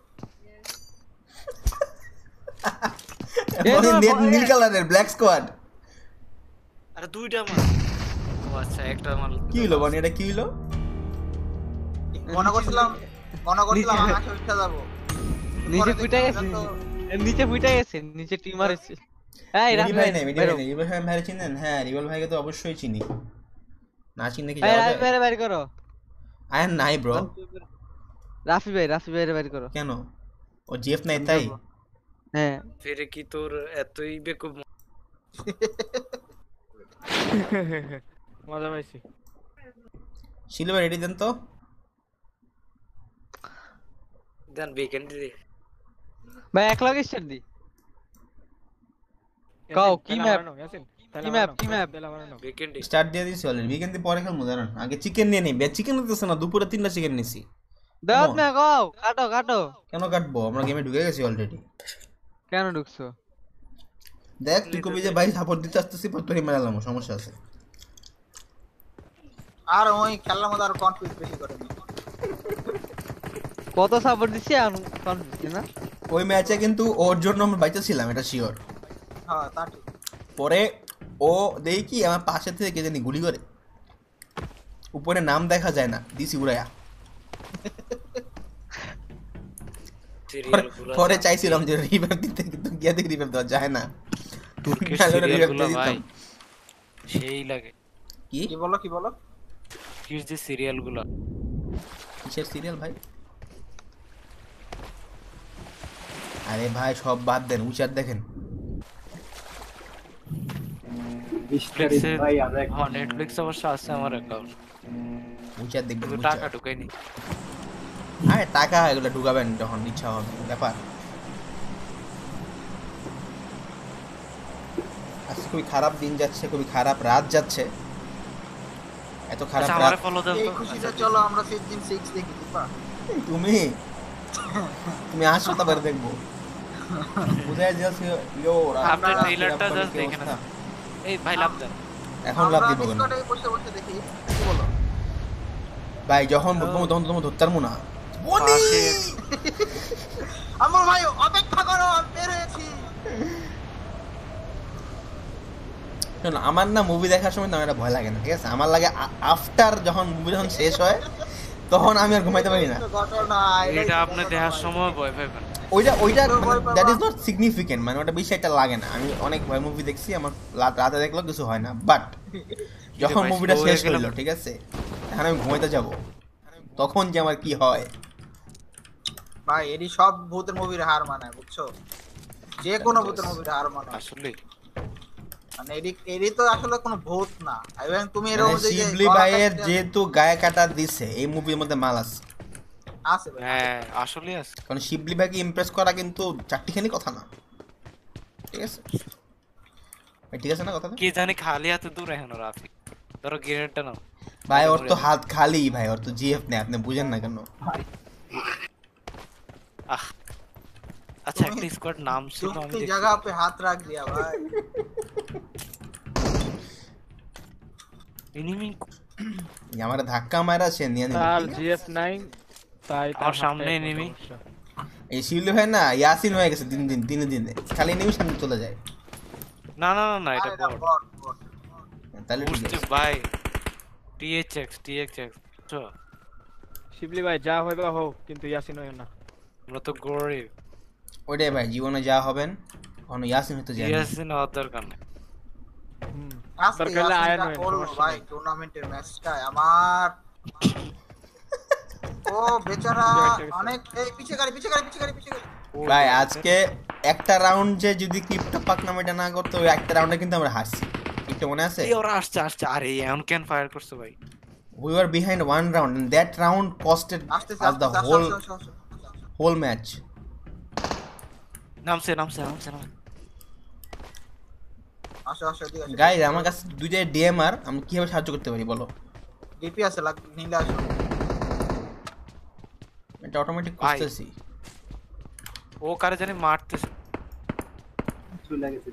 বলে নেট নীল কালারের ব্ল্যাক স্কোয়াড। আরে দুইটা মার। ও আচ্ছা একটা মার। কি হলো বনি, এটা কি হলো? মনে করছিলাম আমি আশা উঠতে যাবো। নিচে পরে ফুটে দেখলাম গেছে, এটা তো নিচে ফুটে গেছে, নিচে টিমার এসে। এই রিবল রাফি ভাই ভাই নেই, বেরো। রিবল ভাই ভাই চিনেন? হ্যাঁ রিবল ভাইকে তো অবশ্যই চিনি, না চিনলে কি এই যাওয়া রাফি যায়? ভাই বের করো। আয় নাই ব্রো। রাফি ভাই বের করো। কেন? ও জিএফ নাই তাই? হ্যাঁ ফিরে কি তোর এতই বেকুব মজা পাইছি। সিলভার রেডি দেন তো। দেন বিকেন্ড দি। ভাই এক লগে স্টার্ট দি। কাও কি ম্যাপ? কি ম্যাপ? বিকেন্ড স্টার্ট দিয়ে দিছি অলরেডি, উইকেন্ডে পরে খেলবো দাঁড়ান, আগে চিকেন নিয়ে নিই। চিকেন নিতেছে না, দুপুরে 3টা চিকেন নিছি। দাও Come on. না গাও, কাটো। কেন কাটবো, আমরা গেমে ঢুকে গেছি অলরেডি। কেন ঢুকছো? দেখ তুই কবি যে ভাই সাপোর্ট দিতে আসতেছি, পর তোরই মেলালাম, সমস্যা আছে। আর ওই খেলার মধ্যে আর কনফিউজ বেশি করে নি। কত সাপোর্ট দিছি আর কনফিউজ না? ওই ম্যাচে কিন্তু ওর জন্য আমরা বাইতে ছিলাম, এটা শিওর। হ্যাঁ তা ঠিক। পরে ও দেখি কি আমার পাশে থেকে কে জানি গুলি করে, উপরে নাম দেখা যায় না, দিছি উড়াইয়া। সিরিয়াল গুলো পরে চাইছিলাম যে রিভাইভ দিতে, কিন্তু গিয়ে দেখি রিভাইভ দেওয়া যায় না। তুর্কিশ নাহলে ওটা সিরিয়াল revive গুলো দিয়ে ভাই দিতাম। সেই লাগে। কি কি বলো? কি যে সিরিয়াল গুলো কিসের সিরিয়াল ভাই? আরে ভাই সব বাদ দেন, উচার দেখেন। নেটফ্লিক্সে ভাই আমরা এক- হ্যাঁ নেটফ্লিক্স অবশ্য আছে আমার অ্যাকাউন্ট, উচার দেখবেন কিন্তু উচার। টাকা ঢুকাইনি। আরে টাকা এগুলো ঢুকাবেন যখন ইচ্ছা হবে, ব্যাপার। আজকে খুবই খারাপ দিন যাচ্ছে, খুবই খারাপ রাত যাচ্ছে। এত খারাপ আচ্ছা রাত। আমারে ফলো দাও এই তো। খুশিতে চলো আমরা সিজন 6 দেখি দিবা। তুমি তুমি আসো তারপরে দেখবো। বুঝাই যাচ্ছে ইয়ো আপনি ট্রেলারটা জাস্ট দেখে না। এই ভাই লাভ দেন। এখন লাভ আমরা দিব কেন ডিসকর্ডে বসে দেখি। কি বলো? ভাই? যখন বলবো তখন তো তোমার ধরতে পারবো না। বনি! আমার ভাই অপেক্ষা করো, আমি বের হয়েছি। শোনো, আমার না মুভি দেখার সময় না এটা ভয় লাগে না, ঠিক আছে? আমার লাগে আফটার যখন মুভি যখন শেষ হয় তখন আমি আর ঘুমাইতে পারি না। ঘটনা এটা আপনি দেখার সময় ভয় পাবেন। ওইটা দ্যাট ইজ নট সিগনিফিকেন্ট, মানে ওটা বেশি একটা লাগে না। আমি অনেক ভয় মুভি দেখছি, আমার রাতে দেখলেও কিছু হয় না, বাট যখন ভাই, মুভিটা slow শেষ হয়ে গেলাম। হইলো, ঠিক আছে, এখন আমি ঘুমাইতে যাব, তখন যে আমার কি হয়। ভাই এডি সব ভূতের মুভির হার মানায়, বুঝছো? যে কোনো ভূতের মুভির হার মানায়। আসলে মানে এডি তো আসলে কোনো ভূত না। এবং তুমি এরকম মানে শিবলি ভাইয়ের যেহেতু গায়ে কাটা দিছে, এই মুভির মধ্যে মাল আছে। আছে ভাই হ্যাঁ আসলে আছে। কারণ শিবলি ভাইকে ইমপ্রেস করা কিন্তু চারটিখানি কথা না, ঠিক আছে ভাই? ঠিক আছে না কথাটা? কে জানি খালি হাতে দূরে হেন রাফি, ধরো গ্রেনেডটা নাও। ভাই ওর তো হাত খালি ভাই, ওর তো জিএফ নেই, আপনি বুঝেন না কেন? ভাই আহ আচ্ছা, তুমি একটা স্কোয়াড নাম ছিল আমি चुपती দেখছি। जगह पे हाथ रख दिया भाई। এনিমি আমার ধাক্কা মারা সে নিয়ে নিল, তার ঠিক আছে? GF9 তাই তার আমার সামনে হাতে enemy। সমস্যা। এই শিবলি ভাই না ইয়াসিন হয়ে গেছে দিনে দিনে, খালি নিউজ সামনে চলে যায়। না না না না, এটা अरे ना বট। Bot bot. তাহলে ঠিক বুঝতে আছে। ভাই, টিএক্স তো শিবলি ভাই যা হইবা হোক, কিন্তু ইয়াসিন হইও না। আমরা তো গরিব। ওইটাই ভাই, জীবনে যা হবেন কখনো ইয়াসিন হতে যায় না। টিএসসি নেওয়ার দরকার নেই। হুম, आज के দরকার হলে यासीन আয়ন का হইন, बोल সমস্যা भाई নেই। टूर्नामेंटेর ম্যাচটা আমার ও বেচারা অনেক এই পিছে গাড়ি ভাই আজকে একটা রাউন্ড যে যদি ক্রিপ্টো পাক নামেটা না করতো, ওই একটা রাউন্ডে কিন্তু আমরা হারছি, ক্রিপ্টো মনে আছে? এই ওরা আসছে আরে এমন কেন ফায়ার করছে ভাই? We were behind one round and that round costed আসতে us the whole match. নামছে আসো দিকে Guys, আমার কাছে দুইটা ডিএমআর, আমি কিভাবে সাহায্য করতে পারি বলো? ডিপি আছে নিলে আসো। এটা অটোমেটিক ভাই। করতেছি। ও কারে জানি মারতেছে। চলে গেছে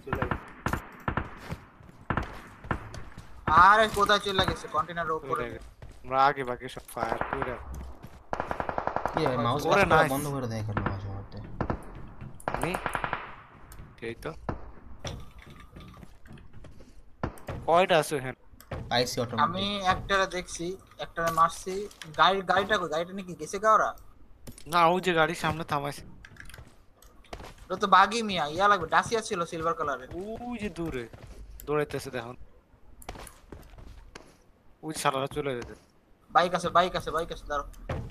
আরে কোথায় চলে গেছে কন্টেনারের উপরে। আমরা আগে বাকি সব ফায়ার করে কি ভাই মাউস ওরে nice। বন্ধ করে দেয় কেন মাঝে মধ্যে? আমি এই তো কয়টা আছে এখানে? পাইছি আমি অটোমেটিক। একটারে দেখছি, একটারে মারছি। গাড়িটা নাকি গেছে গাওরা? না, ও যে গাড়ির সামনে থামাইছে তো তো বাগি মিয়া ইয়া লাগবে, ডাসিয়া ছিল সিলভার কালারের। ওই যে দূরে দৌড়াইতেছে দেখুন। ওই শালারা চলে যেতে। বাইক আছে দাঁড়াও।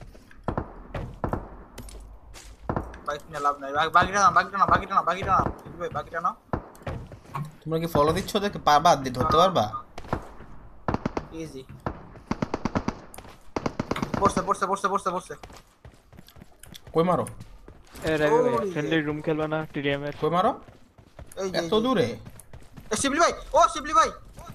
বাইক নিয়ে লাভ নাই, বাগিটা না বাগিটা না। তোমরা কি ফলো দিচ্ছ দেখে পারবা দিয়ে ধরতে পারবা? ইজি পড়ছে। কই মারো? এ রে ওরে। ফ্রেন্ডলি রুম খেলবে না টিডিএম এর? কই মারো? এই যে এত দূরে? শিবলি ভাই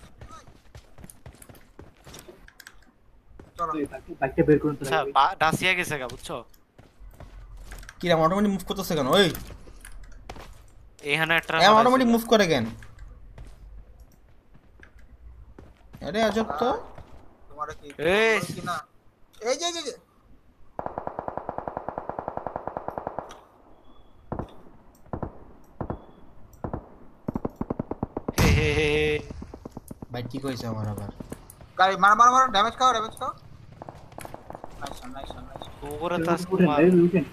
চলো। বাইকটা বের করুন তো আচ্ছা ডাসিয়া গেছে গা, বুঝছো? কি রাম অটোমেটিক মুভ করতেছে কেন? ওই এখানে একটা অটোমেটিক মুভ করে কেন? আরে আজব তো। তোমার কি এই। কি না? এই যে হে ভাই কি কইছে আমার আবার? গাড়ি মার ড্যামেজ খাও নাইস। ওরে তাস উঠেন মার। ভাই উঠেন।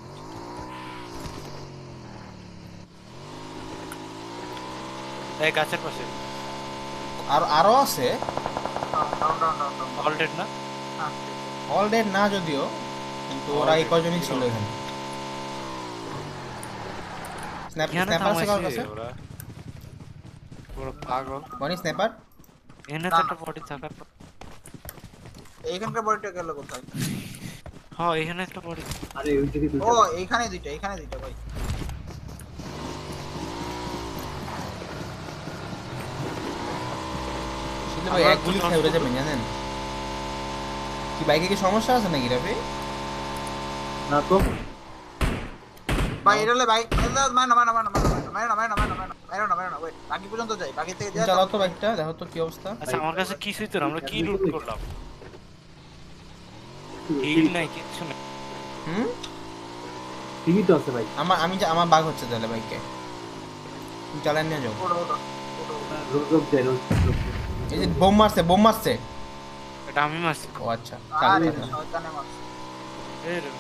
এই গাছের পাশে আর আরো আছে ডাউন অলরেড না? অল ডেড না যদিও, কিন্তু ওরা এই কজনই ছিল এখানে। এখানে স্ন্যাপার আছে কার থামাইছে কাছে? ওরা। পুরো পাগল। কোনি স্ন্যাপার? এখানে তো একটা বডি থাকার পর। এইখানকার বডিটা গেল কোথায়? হ্যাঁ এখানে একটা বডি। আরে ওই দিকে ও এইখানে দুইটা ভাই। শুধু ভাই এক গুলি খেয়ে উড়ে যাবেন জানেন? কি বাইকে কি সমস্যা আছে নাকি রাফি? না তো ভাই এরলে ভাই মারনা ওয়েট বাকি পর্যন্ত যাই, বাকি থেকে তুমি যা। চালাও তো বাইকটা, দেখো তো কি অবস্থা। আচ্ছা আমার কাছে কিছুই তো না, আমরা কি লুট করলাম? হিল নাই, কিচ্ছু নাই। হুম, ঠিকই তো আছে ভাই। আমার বাগ হচ্ছে তাহলে বাইকে। তুমি চালান নিয়ে যাও। ওটো রোজ যায় এই যে বোম মারছে। এটা আমি মারছি। ও আচ্ছা, আরে চালান। শয়তানে মারছে। এই রে,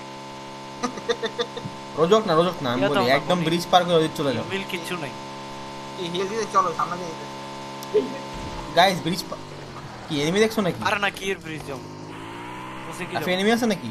রোজক না আমি ইয়া বলি দাও না, একদম বলি। ব্রিজ পার করে ওদিকে চলে যাও। হিল কিচ্ছু নাই। এই হিল দিয়ে চলো সামনে দিয়ে দিতে। গাইস ব্রিজ কি এনিমি দেখছো নাকি? আরে না, কি এর ব্রিজ যাও? ওসে কি আর যাও? এনিমি আছে নাকি?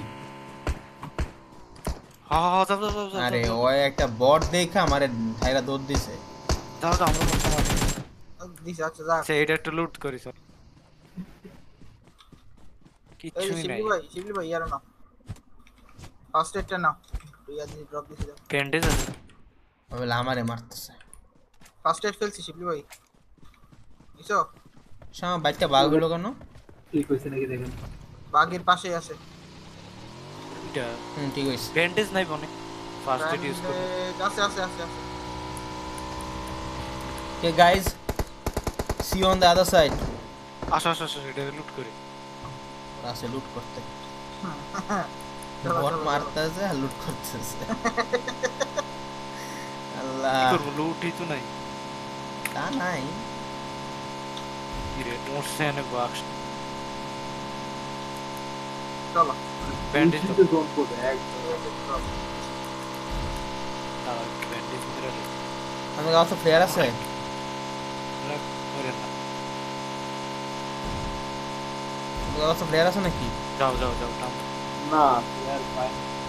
হ্যাঁ যাও। আরে ওই একটা বট দেখা আমারে ঠাইরা দৌড় দিছে। যাও আমরা বর্তমান। দিছে আচ্ছা যা। আচ্ছা এটা একটু লুট করি স্যার। এই কিচ্ছুই নাই। শিবলি ভাই ইয়ার না। ফার্স্ট এডটা নাও রিয়া দি ড্রপ দিছি দাও ব্যান্ডেজ আছে বলে আমারে মারতেছে ফার্স্ট এড ফেলছি শিবলি ভাই নিছো শামা বাইকটা বাগ হলো কেন ঠিক হইছে নাকি দেখেন বাগের পাশেই আছে এটা ঠিক হইছে ব্যান্ডেজ নাই বনে ফার্স্ট এড ইউজ করব আছে আছে আছে আছে Okay guys, see you on the other side. আসো আসো আসো এটা লুট করি রাসে লুট করতে বট মারতেছে আর লুট করতেছে আল্লাহ কি করব লুটই তো নাই তা নাই ইরে মোরসেনে বাক্স চলো ব্যান্ডেজ তো তো জোন কোড এক তারা ব্যান্ডেজ মেরে আমার কাছে প্লেয়ার আছে মেরে না আমার কাছে প্লেয়ার আছে নাকি যাও যাও যাও টাম না यार ভাই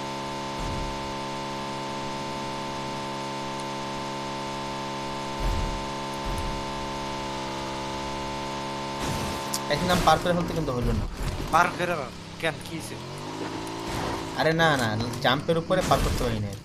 এখন নাম পার করে ফেলতে কিন্তু হলো না পার করে না কেন কি হইছে আরে না না জাম্পের উপরে পার করতে পারি না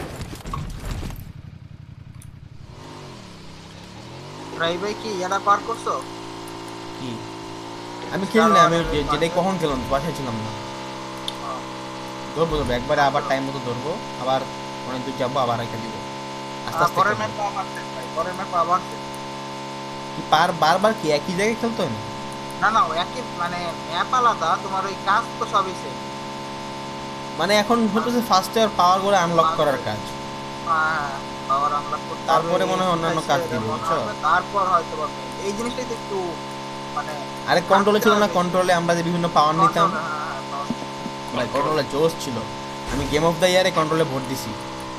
রাই ভাই কি ইয়াটা পার করছো কি আমি খেলি না আমি যেটাই কখন খেলাম বাসায় ছিলাম না ধরবো ধরবো একবারে আবার টাইম মতো ধরবো আবার অনেক দূর যাবো আবার রেখে দিব আস্তে আস্তে পরের খেলবো। ম্যাচ আবার ভাই পরের ম্যাচ আবার কি পার বারবার কি একই জায়গায় খেলতে হয় না না না একই মানে ম্যাপ আলাদা তোমার ওই কাজ তো সবই সেম মানে এখন হচ্ছে ফার্স্ট ইয়ার পাওয়ার করে আনলক করার কাজ হ্যাঁ পাওয়ার আনলক করতে হবে, তারপরে মনে হয় অন্যান্য কাজ দিবে, মনে বুঝছো? হবে, তারপর হয়তো বা এই জিনিসটাই তো একটু মানে আরে কন্ট্রোলে ছিল না কন্ট্রোলে আমরা যে বিভিন্ন পাওয়ার নিতাম হ্যাঁ, হ্যাঁ, power- ভাই কন্ট্রোলে জোশ ছিল আমি গেম অফ দ্য ইয়ারে কন্ট্রোলে ভোট দিছি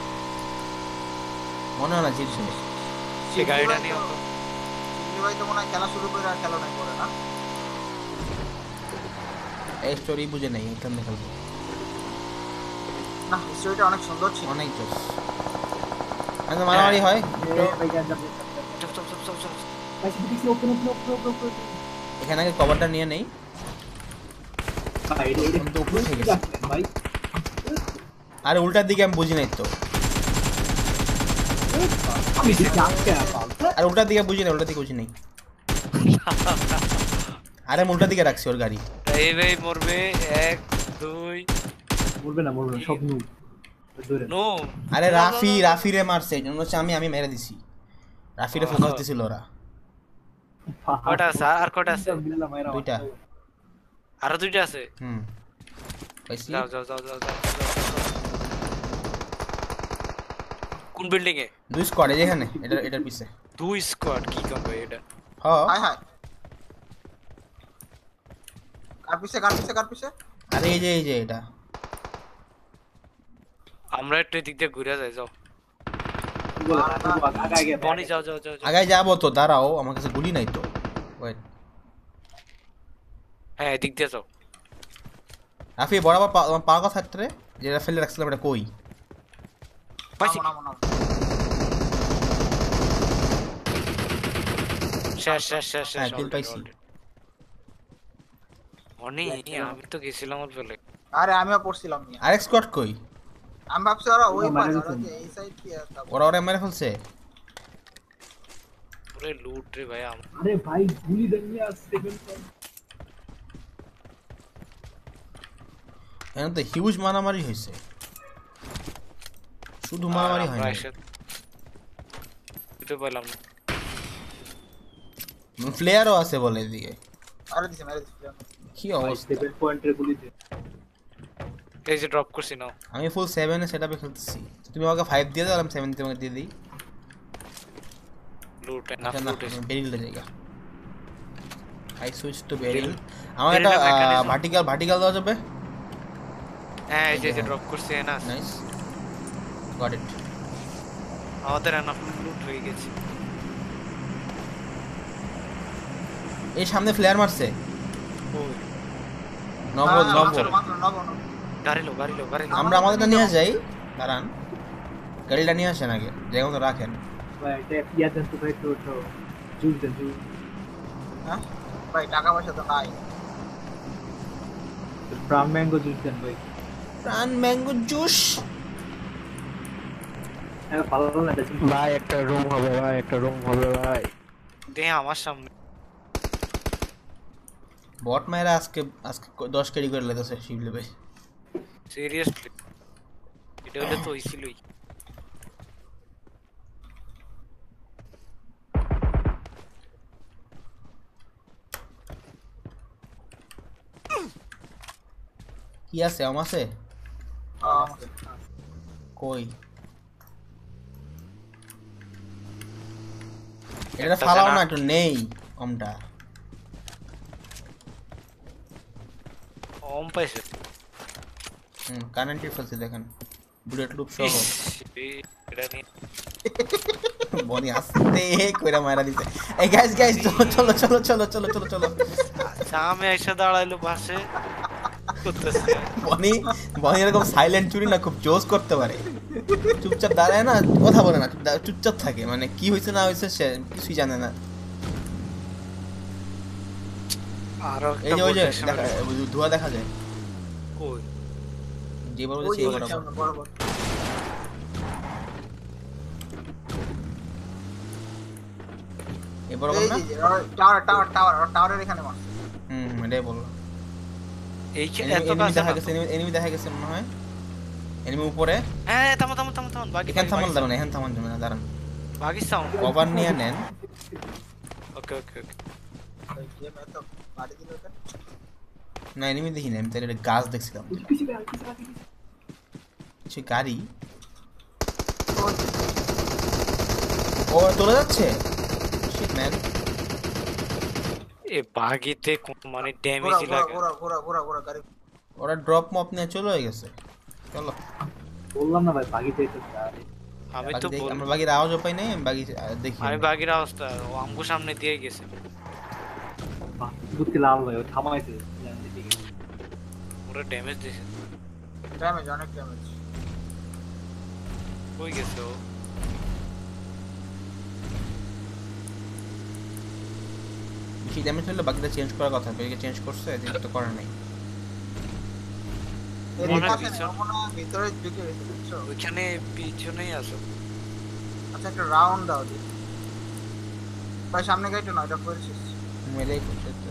মনে হয় না জিতবে সে গাড়িটা নিয়ে শিবলি ভাই তো মনে হয় খেলা শুরু করে আর খেলা নাই করে না এই স্টোরি বুঝে নেই কেমনে খেলবো না স্টোরিটা অনেক সুন্দর ছিল অনেক জোশ মানে মারামারি হয় ভাই যা যা chop chop chop chop chop ভাই দিছি ওপেন ওপেন এখানে আগে কভারটা নিয়ে নেই ভাই এটা কিন্তু উপরে থেকে গেছে। ভাই আরে উল্টার দিকে আমি বুঝি নাই তো আমি দেখি আজকে আর উল্টার দিকে বুঝি না উল্টার দিকে বুঝি নাই আরে আমি উল্টার দিকে রাখছি ওর গাড়ি এই ভাই মরবে 1 2 বলবে না সব নু ধরে নো আরে রাফি রে মারছে এই জন্য হচ্ছে আমি মেরে দিছি রাফিরে ফোকাস দিছিল ওরা কয়টা আছে আর কয়টা আছে বিল্লাহ মাইরা দুইটা আরো দুইটা আছে পাইছি যাও যাও যাও যাও যাও, যাও। কোন বিল্ডিং এ দুই স্কোয়াড এই যেখানে এটার পিছে দুই স্কোয়াড কি কোন ভাই এটা হ্যাঁ হাই হাই কার পিছে আরে এই যে এটা আমরা একটু এদিক দিয়ে ঘুরে যাই যাও আগে বনি যাও যাও যাও যাও। আগে যাবো তো দাঁড়াও আমার কাছে গুলি নাই তো ওয়েট হ্যাঁ এদিক দিয়ে যাও রাফি বরাবর পাওয়ার কথা থাকতে যেটা ফেলে রাখছিলাম এটা কই পাইছি নামো, নামো। শেষ শেষ শেষ শেষ হ্যাঁ, kill পাইছি। অনি আমি তো গেছিলাম ওর ফেলে আরে আমিও পড়ছিলাম নিয়ে আরেক স্কোয়াড কই আমি ভাবছি ওরা ওই ওরা পারে মারা ওরা গেছে। যে এই সাইড কি আছে ওরা মেরে ফেলছে পুরো লুট রে ভাই আরে ভাই গুলি দেন নিয়ে আসতে এখানে তো হিউজ মারামারি হয়েছে শুধু মারামারি হয় না দিতে পারলাম না প্লেয়ারও আছে বলে এদিকে আরে দিছে মেরে দিছে কি অবস্থা 7 পয়েন্টের গুলি দে এই যে ড্রপ করছি নাও আমি ফুল 7 এ সেটআপে খেলতেছি তুমি আমাকে 5 দিয়ে দাও আমি 7 তোমাকে দিয়ে দিই লুট না কেন লুট বেরিল জায়গা আই সুইচ টু বেরিল আমার Beryl একটা এর mechanism। ভার্টিক্যাল দেওয়া যাবে হ্যাঁ এই যে ড্রপ করছি না নাইস গট ইট আমাদের এনাফ লুট হয়ে গেছে এই সামনে ফ্লেয়ার মারছে ওই নবল গাড়ি লো আমরা আমাদেরটা নিয়ে যাই দাঁড়ান গাড়িটা নিয়ে আসেন আগে জায়গা মতো রাখেন ভাই এটা ইয়া দেন তো ভাই তো জুল দেন জুল হ্যাঁ ভাই টাকা পয়সা তো নাই ব্রাউন ম্যাঙ্গো জুল দেন ভাই প্রাণ ম্যাঙ্গো জুস। ভালো না এটা ভাই একটা রুম হবে ভাই, একটা রুম হবে ভাই। দে আমার সামনে বট মায়েরা আজকে 10 কেজি করে লেগেছে শিবলে ভাই। সিরিয়াসলি এটা হলে তো হইছিলই। কি আছে আম আছে কই? এটা ফালাও না, একটু নেই আমটা। ওম পাইছে কানেন্টি ফেলছে দেখেন, বুলেট লুপ সহ। এটা নিয়ে বনি আস্তে কইরা মারা দিছে। এই গাইস গাইস চলো চলো চলো চলো চলো চলো। সামনে এসে দাঁড়াইলো পাশে করতেছে। বনি বনি এরকম সাইলেন্ট চুরি না খুব জোস করতে পারে। চুপচাপ দাঁড়ায় না, কথা বলে না, চুপচাপ থাকে, মানে কি হয়েছে না হয়েছে সে কিছুই জানে না। আরো এই যে ওই যে ধোয়া দেখা যায় কই যে বড় বলছে এই বড় এই বড় না টাওয়ারের এখানে মার। এটাই বললো। এই এত এনিমি কাছে দেখা গেছে, এনিমি দেখা গেছে মনে হয়। এনিমি উপরে। হ্যাঁ থামো থামো থামো থামো বাকি এখানে থামান দাঁড়ান, এখানে থামান জন্য দাঁড়ান। বাকি সাউন্ড কভার নিয়ে নেন। ওকে ওকে ওকে না এনিমি দেখি না, আমি তাহলে গাছ দেখছিলাম। সে গাড়ি ও চলে যাচ্ছে। শিট ম্যান, এ বাগিতে মানে ড্যামেজ লাগে। গাড়ি ওরা ড্রপ মপ নিয়ে চলে গেছে। চলো বললাম না ভাই বাগিতে এটা আমি তো আমরা বাগির আওয়াজও পাই নাই, বাগি দেখি। আমি বাগির অবস্থা ও আমগো সামনে দিয়ে গেছে। বুঝতে লাভ ভাই ও থামাইছে পুরো ড্যামেজ দিছে। ড্যামেজ অনেক ড্যামেজ। কই গেছে ও? বেশি ড্যামেজ হলে বাকিটা চেঞ্জ করার কথা, বাকিটা চেঞ্জ করছে, কিন্তু তো করার নাই। ভিতরে ঢুকে গেছে বুঝছো? ওইখানে পিছনেই আছে। আচ্ছা একটা রাউন্ড দাও দি ভাই, সামনে গাইটো না, এটা করেছিস মেলেই করতেছে।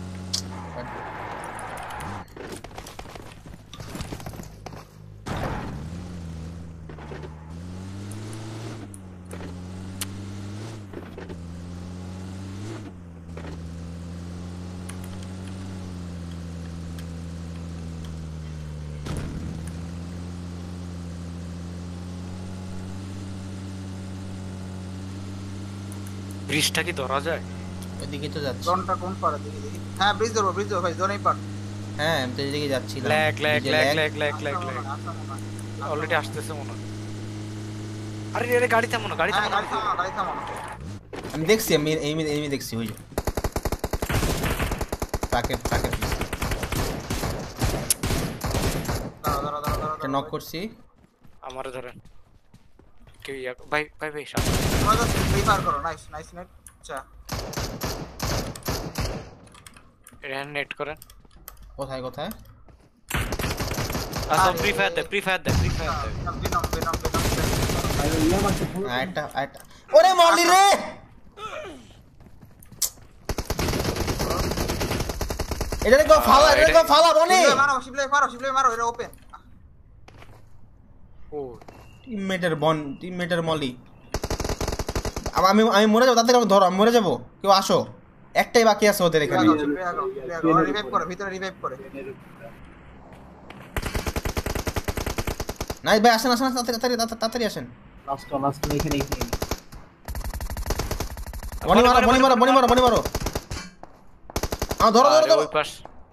ব্রিজটা কি ধরা যায়? ওইদিকে তো যাচ্ছি। জোনটা কোন পারে দেখি দেখি। হ্যাঁ ব্রিজ ধরো ভাই, জোনেই পার। হ্যাঁ আমি তো এইদিকে যাচ্ছিলাম। ল্যাগ ল্যাগ এই যে lag lag। Lag lag lag lag already আসতেছে মনে হয়। আরে আরে গাড়ি থামো না, গাড়ি থামো না। গাড়ি থামো। আমি দেখছি, আমি এনিমি দেখছি ওই যে তাকে দাঁড়া নক করছি। আমারে ধরেন কেউ ভাই ভাই ভাই সামনে তোমরা ফ্রি ফায়ার করো। Nice nice net. আচ্ছা রেন নেট করেন। কোথায় কোথায়? আচ্ছা ফ্রি ফায়ার দে, ফ্রি ফায়ার দে, ফ্রি ফায়ার দে। আরেকটা ওরে মারলি রে। এটা দেখো ফালা, এটা দেখো ফালা বনি। মারো শিবলে মারো, এটা ওপেন। ও টিমমেটের মলি। আমি মরে যাবো, তাতে ধরো আমি মরে যাবো। কেউ আসো, একটাই বাকি আছে ওদের এখানে। রিভাইভ করে, ভিতরে রিভাইভ করে। নাই ভাই আসেন আসেন, তাড়াতাড়ি আসেন। লাস্ট এখানে বনি মারো। ধরো ওই পাশ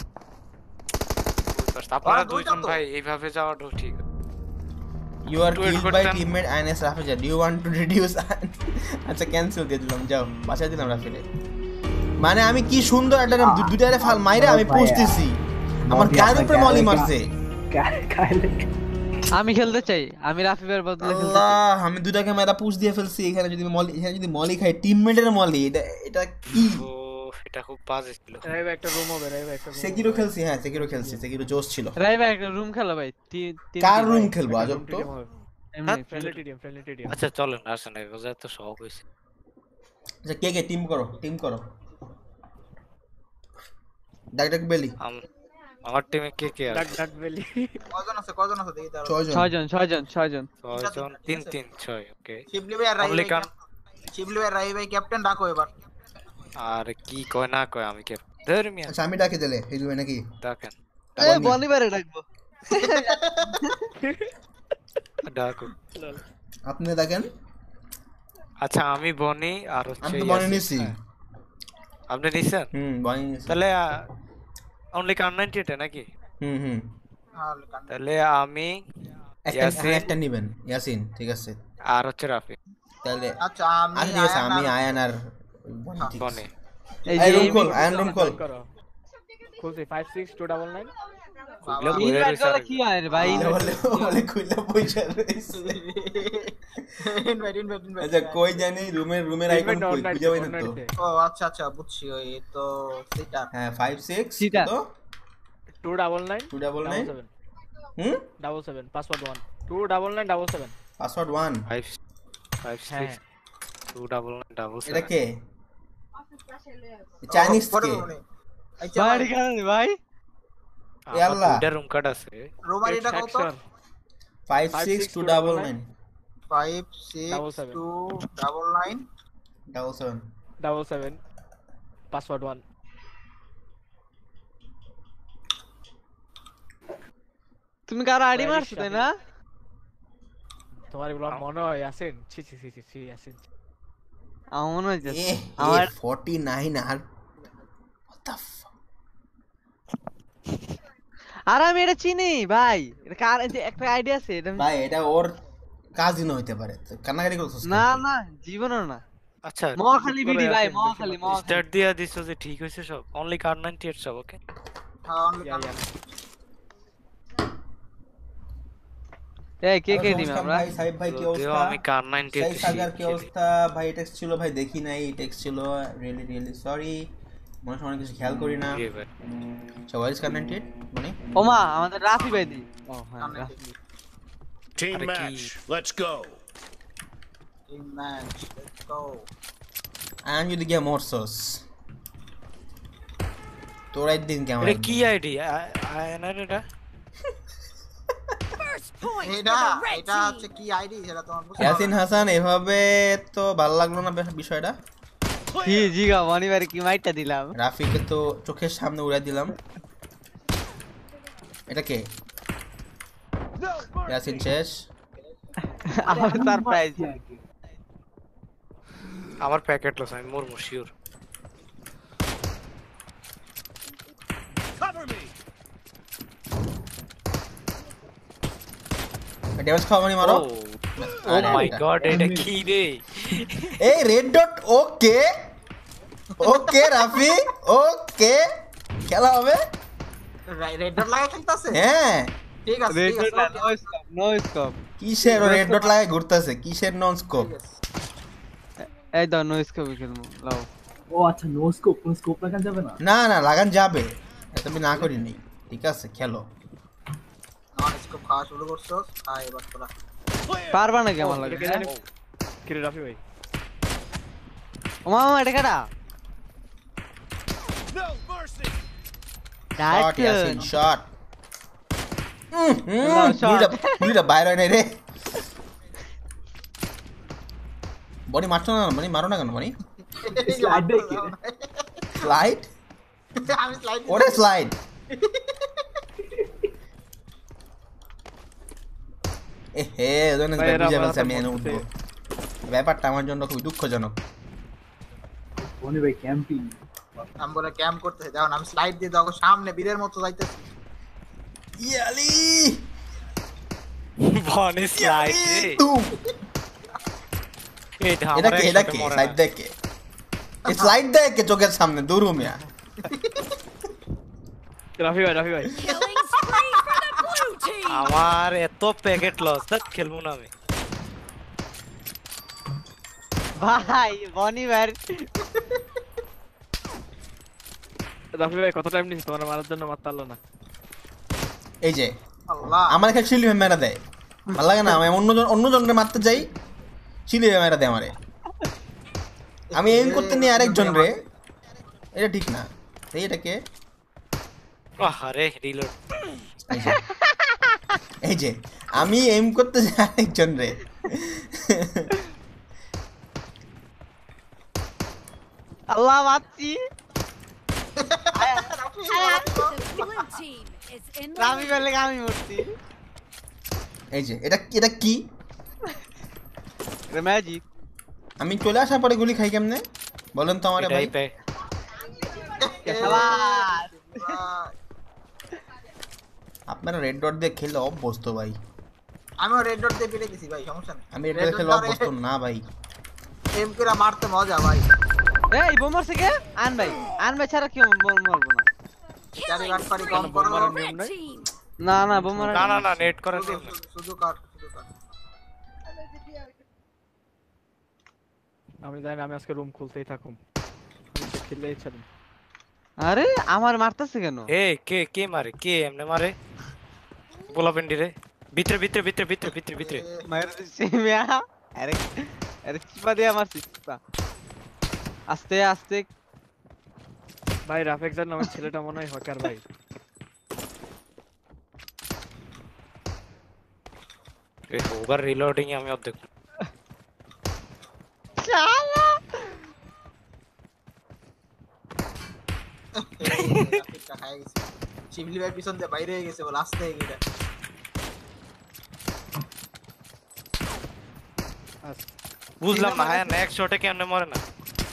আপনারা দুইজন ভাই এইভাবে যাওয়াটা ঠিক। You are killed by teammate INS Rafaja. Do you want to reduce? আচ্ছা ক্যান্সেল দিয়ে দিলাম, যাও বাঁচাই দিলাম রাফিলে। মানে আমি কি সুন্দর একটা দুটারে ফাল মাইরা আমি পুষতেছি, আমার গায়ের উপরে মলি মারছে। আমি খেলতে চাই, আমি রাফিবের বদলে খেলতে চাই। আল্লাহ, আমি দুটাকে মেরা পুশ দিয়ে ফেলছি। এখানে যদি মলি খাই, টিমমেটের মলি, এটা কি? ও এটা খুব বাজে ছিল। রাই ভাই একটা রুম হবে, রাই ভাই একটা room সেকিরো হবে। খেলছি, হ্যাঁ সেকিরো খেলছি, সেকিরো জোশ ছিল। রাই ভাই একটা রুম খেলো ভাই, তিন কার তিন রুম ভাই। খেলবো একটা আজব room তো? TDM হবে। এমনি ফ্রেন্ডলি টিডিএম। আচ্ছা চলেন, আসেন এগোজা তো শখ হইছে। আচ্ছা কে কে টিম করো, টিম করো। ডাক বেলি আমার টিমে কে কে আছে? ডাক বেলি। কজন আছে দেখি তার। 6 জন। 6জন 6 জন 3 3 6 ওকে। শিবলি ভাই আর রাই Only ভাই can- শিবলি ভাই আর রাই ভাই ক্যাপ্টেন ডাকো এবার। আর কি কয় না কয় আমি কে ধর মিয়া আচ্ছা আমি ডাকি দিলে এই দুই নাকি? দেখেন এ বনি বারে ডাকবো। ডাকো। আপনি দেখেন। আচ্ছা আমি বনি আর হচ্ছে আমি তো বনি ইয়াসিন। নিছি। হ্যাঁ। আপনি নিছেন? বনি নিছি। তাহলে অনলি কার 98 নাকি? হুম। তাহলে আমি একটা ইয়াসিন একটা নিবেন ইয়াসিন, ঠিক আছে। আর হচ্ছে রাফি তাহলে আচ্ছা আমি আচ্ছা ঠিক আছে, আমি আয়ান আর বনি ঠিক আছে। বনি। এই এই যে room call, Ayan room call. করো। খুলছি 56299। খুবলে বইরে ইনভাইট রইছে করলে আর কি হয় রে ভাই? বলে কইলা পয়সা রইছে। ইনভাইট আচ্ছা কই জানি রুমের আইকন কই খুঁজে পাই না তো। ও আচ্ছা বুঝছি, ওই তো সেটা। হ্যাঁ 56 সিটা। তো 299 299 77 হুম 77 পাসওয়ার্ড 1 29977। পাসওয়ার্ড 1। 5 5 6 হ্যাঁ 299 এটা কে? চাইনিজ কে? আচ্ছা ভাই কেন ভাই? এ আল্লাহ। দুইটা রুম কার্ড আছে। রোমারিটা কত? 56299 56299 77 77 পাসওয়ার্ড 1। তুমি কারো আইডি মারছো তাই না? তোমার এগুলো মনে হয় আসেন? ছি আসেন। আমার মনে হচ্ছে এ আমার 49 আর what the fuck? আর আমি এটা চিনি ভাই, এটা কার যে একটা আইডিয়া আছে এটা ভাই এটা ওর কাজিন হইতে পারে, তো কান্নাকাটি করছিস না না জীবনও না। আচ্ছা মহাখালী বিডি ভাই, মহাখালী স্টার্ট দিয়া দিছো যে ঠিক হইছে সব। অনলি কার 98 সব ওকে। হ্যাঁ অনলি এই কে কে দিম আমরা? ভাই সাহেব ভাই কি যদিও অবস্থা? আমি কার 98 সাই সাগার কি অবস্থা? ভাই টেক্সট ছিল ভাই, দেখি নাই, টেক্সট ছিল, রিয়েলি সরি, মনে হয় অনেক কিছু খেয়াল করি না। সো ওয়াইজ কানেক্টেড মানে ওমা আমাদের রাফি ভাই দি। ও হ্যাঁ Rafi. Team Araki. match. Let's go. Match let's go. Ayan যদি গিয়ে মরছস তোর একদিন কেমন এটা কি আইডি আয়নার এটা? এটা হচ্ছে কি আইডি সেটা তোমার বুঝতে ইয়াসিন হাসান, এভাবে তো ভালো লাগলো না বিষয়টা। কি জিগা বনি ভাই কি মাইটটা দিলাম। রাফিকে তো চোখের সামনে উড়াই দিলাম। এটা কে? ইয়াসিন শেষ। আমার সারপ্রাইজ। আমার প্যাকেট লস, আমি more sure. Cover me. Damage খাওয়া মানে মারো। ও মাই গড, এটা কি রে? এই red dot, okay okay Rafi, okay খেলা হবে। রেড ডট লাগা খেলতাছে। হ্যাঁ ঠিক আছে রেড ঠিক আছে নো স্কোপ নো স্কোপ। কিসের রেড ডট লাগে ঘুরতেছে, কিসের নন স্কোপ? এই দাও নো স্কোপ খেলবো লাও। ও আচ্ছা নো স্কোপ, কোন স্কোপ লাগান যাবে না? না না লাগান যাবে, এটা আমি না করিনি। ঠিক আছে খেলো। নন স্কোপ খাওয়া শুরু করছো, এবার তোরা পারবা নাকি আমার লাগে? কে জানি কি রে রাফি ভাই? ওমা এটা কাটা No mercy. Shot Yasin shot. shot. গুলিটা বাইরে হয় নাই রে। বনি মারছো না, মানে মারো না কেন বনি? স্লাইড দেই কে? স্লাইড? আমি স্লাইড ওরে স্লাইড। হে ওজন ভাই, এরা বুঝে আমার ফেলছে, আমি হাতে এনে মরছে। উঠবো। ব্যাপারটা আমার জন্য খুবই দুঃখজনক। বনি ভাই ক্যাম্পিং। আমি বলে ক্যাম্প করতেছি, দেখো আমি স্লাইড দিয়ে দাও সামনে বীরের মতো যাইতেছি। ইয়ালি বনি স্লাইড রে। তুম। এটা এটা আমার কে? এটা কে? স্লাইড দেখে, এই স্লাইড দেখে চোখের সামনে দূর মিয়া। রাফি ভাই Killing spree for the blue team. আমার এত প্যাকেট লস, তাক খেলবো না আমি। ভাই বনি ভাই রাফি ভাই কত টাইম নিছে তোমার মারার জন্য মারতে পারলো না? এই যে আল্লাহ আমার কাছে শিলি মেরা দেয়, ভালো লাগে না? আমি অন্য জনকে মারতে যাই, শিলি মেরা দেয় আমারে। আমি এইম করতে নিয়ে আরেকজন রে, এটা ঠিক না। এইটাকে আরে রিলোড এই যে আমি এইম করতে যাই আরেকজন রে। আল্লাহ মারছি। The blue team is in the Rafi lead. বললে আমি মরছি। এই যে এটা কি? ম্যাজিক। আমি চলে আসার পরে গুলি খাই কেমনে বলেন তো আমারে ভাই? এটাই পায় শাবাশ। আপনারা রেড ডট দিয়ে খেলে অভ্যস্ত ভাই, আমিও রেড ডট দিয়ে পেরে গেছি ভাই, সমস্যা নেই। আমি রেড ডট খেলে অভ্যস্ত না ভাই। এম করে মারতে মজা ভাই। এই বোম মারছে কে? আন ভাই ছাড়া কি মরবো না। চারি বাট পারি কম করো। Red team. না বোম মারা। না নেট করেন দিন না। শুধু কাট। আমি জানি আমি আজকে রুম খুলতেই থাকুম, খেললেই ছাড়ুম। আরে আমার মারতেছে কেন? এ কে মারে? কে এমনে মারে? গোলা পেন্ডি রে ভিতরে মার দিছি মিয়া। আরে চিপা দিয়ে মারছি চিপা। আস্তে ভাই রাফেক জান আমার ছেলেটা মনে হয় হকার ভাই। এ ওভার রিলোডিং আমি অর্ধেক। শালা এটা খাই গেছে। শিবলি ভাই পিছন দিয়ে বাইরে হয়ে গেছে বল, আসতে হয়ে গেছে। বুঝলাম না, হ্যাঁ এক শটে কেমনে মরে না?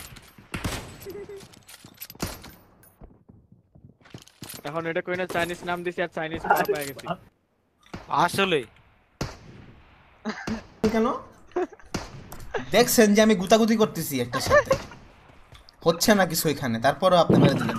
এখন এটা কই না চাইনিজ নাম দিছি আর চাইনিজ নাম পেয়ে গেছি। আসলে কেন দেখছেন যে আমি গুতাগুতি করতেছি একটা সাথে, হচ্ছে না কিছু এখানে, তারপরও আপনি মেরে দিলেন।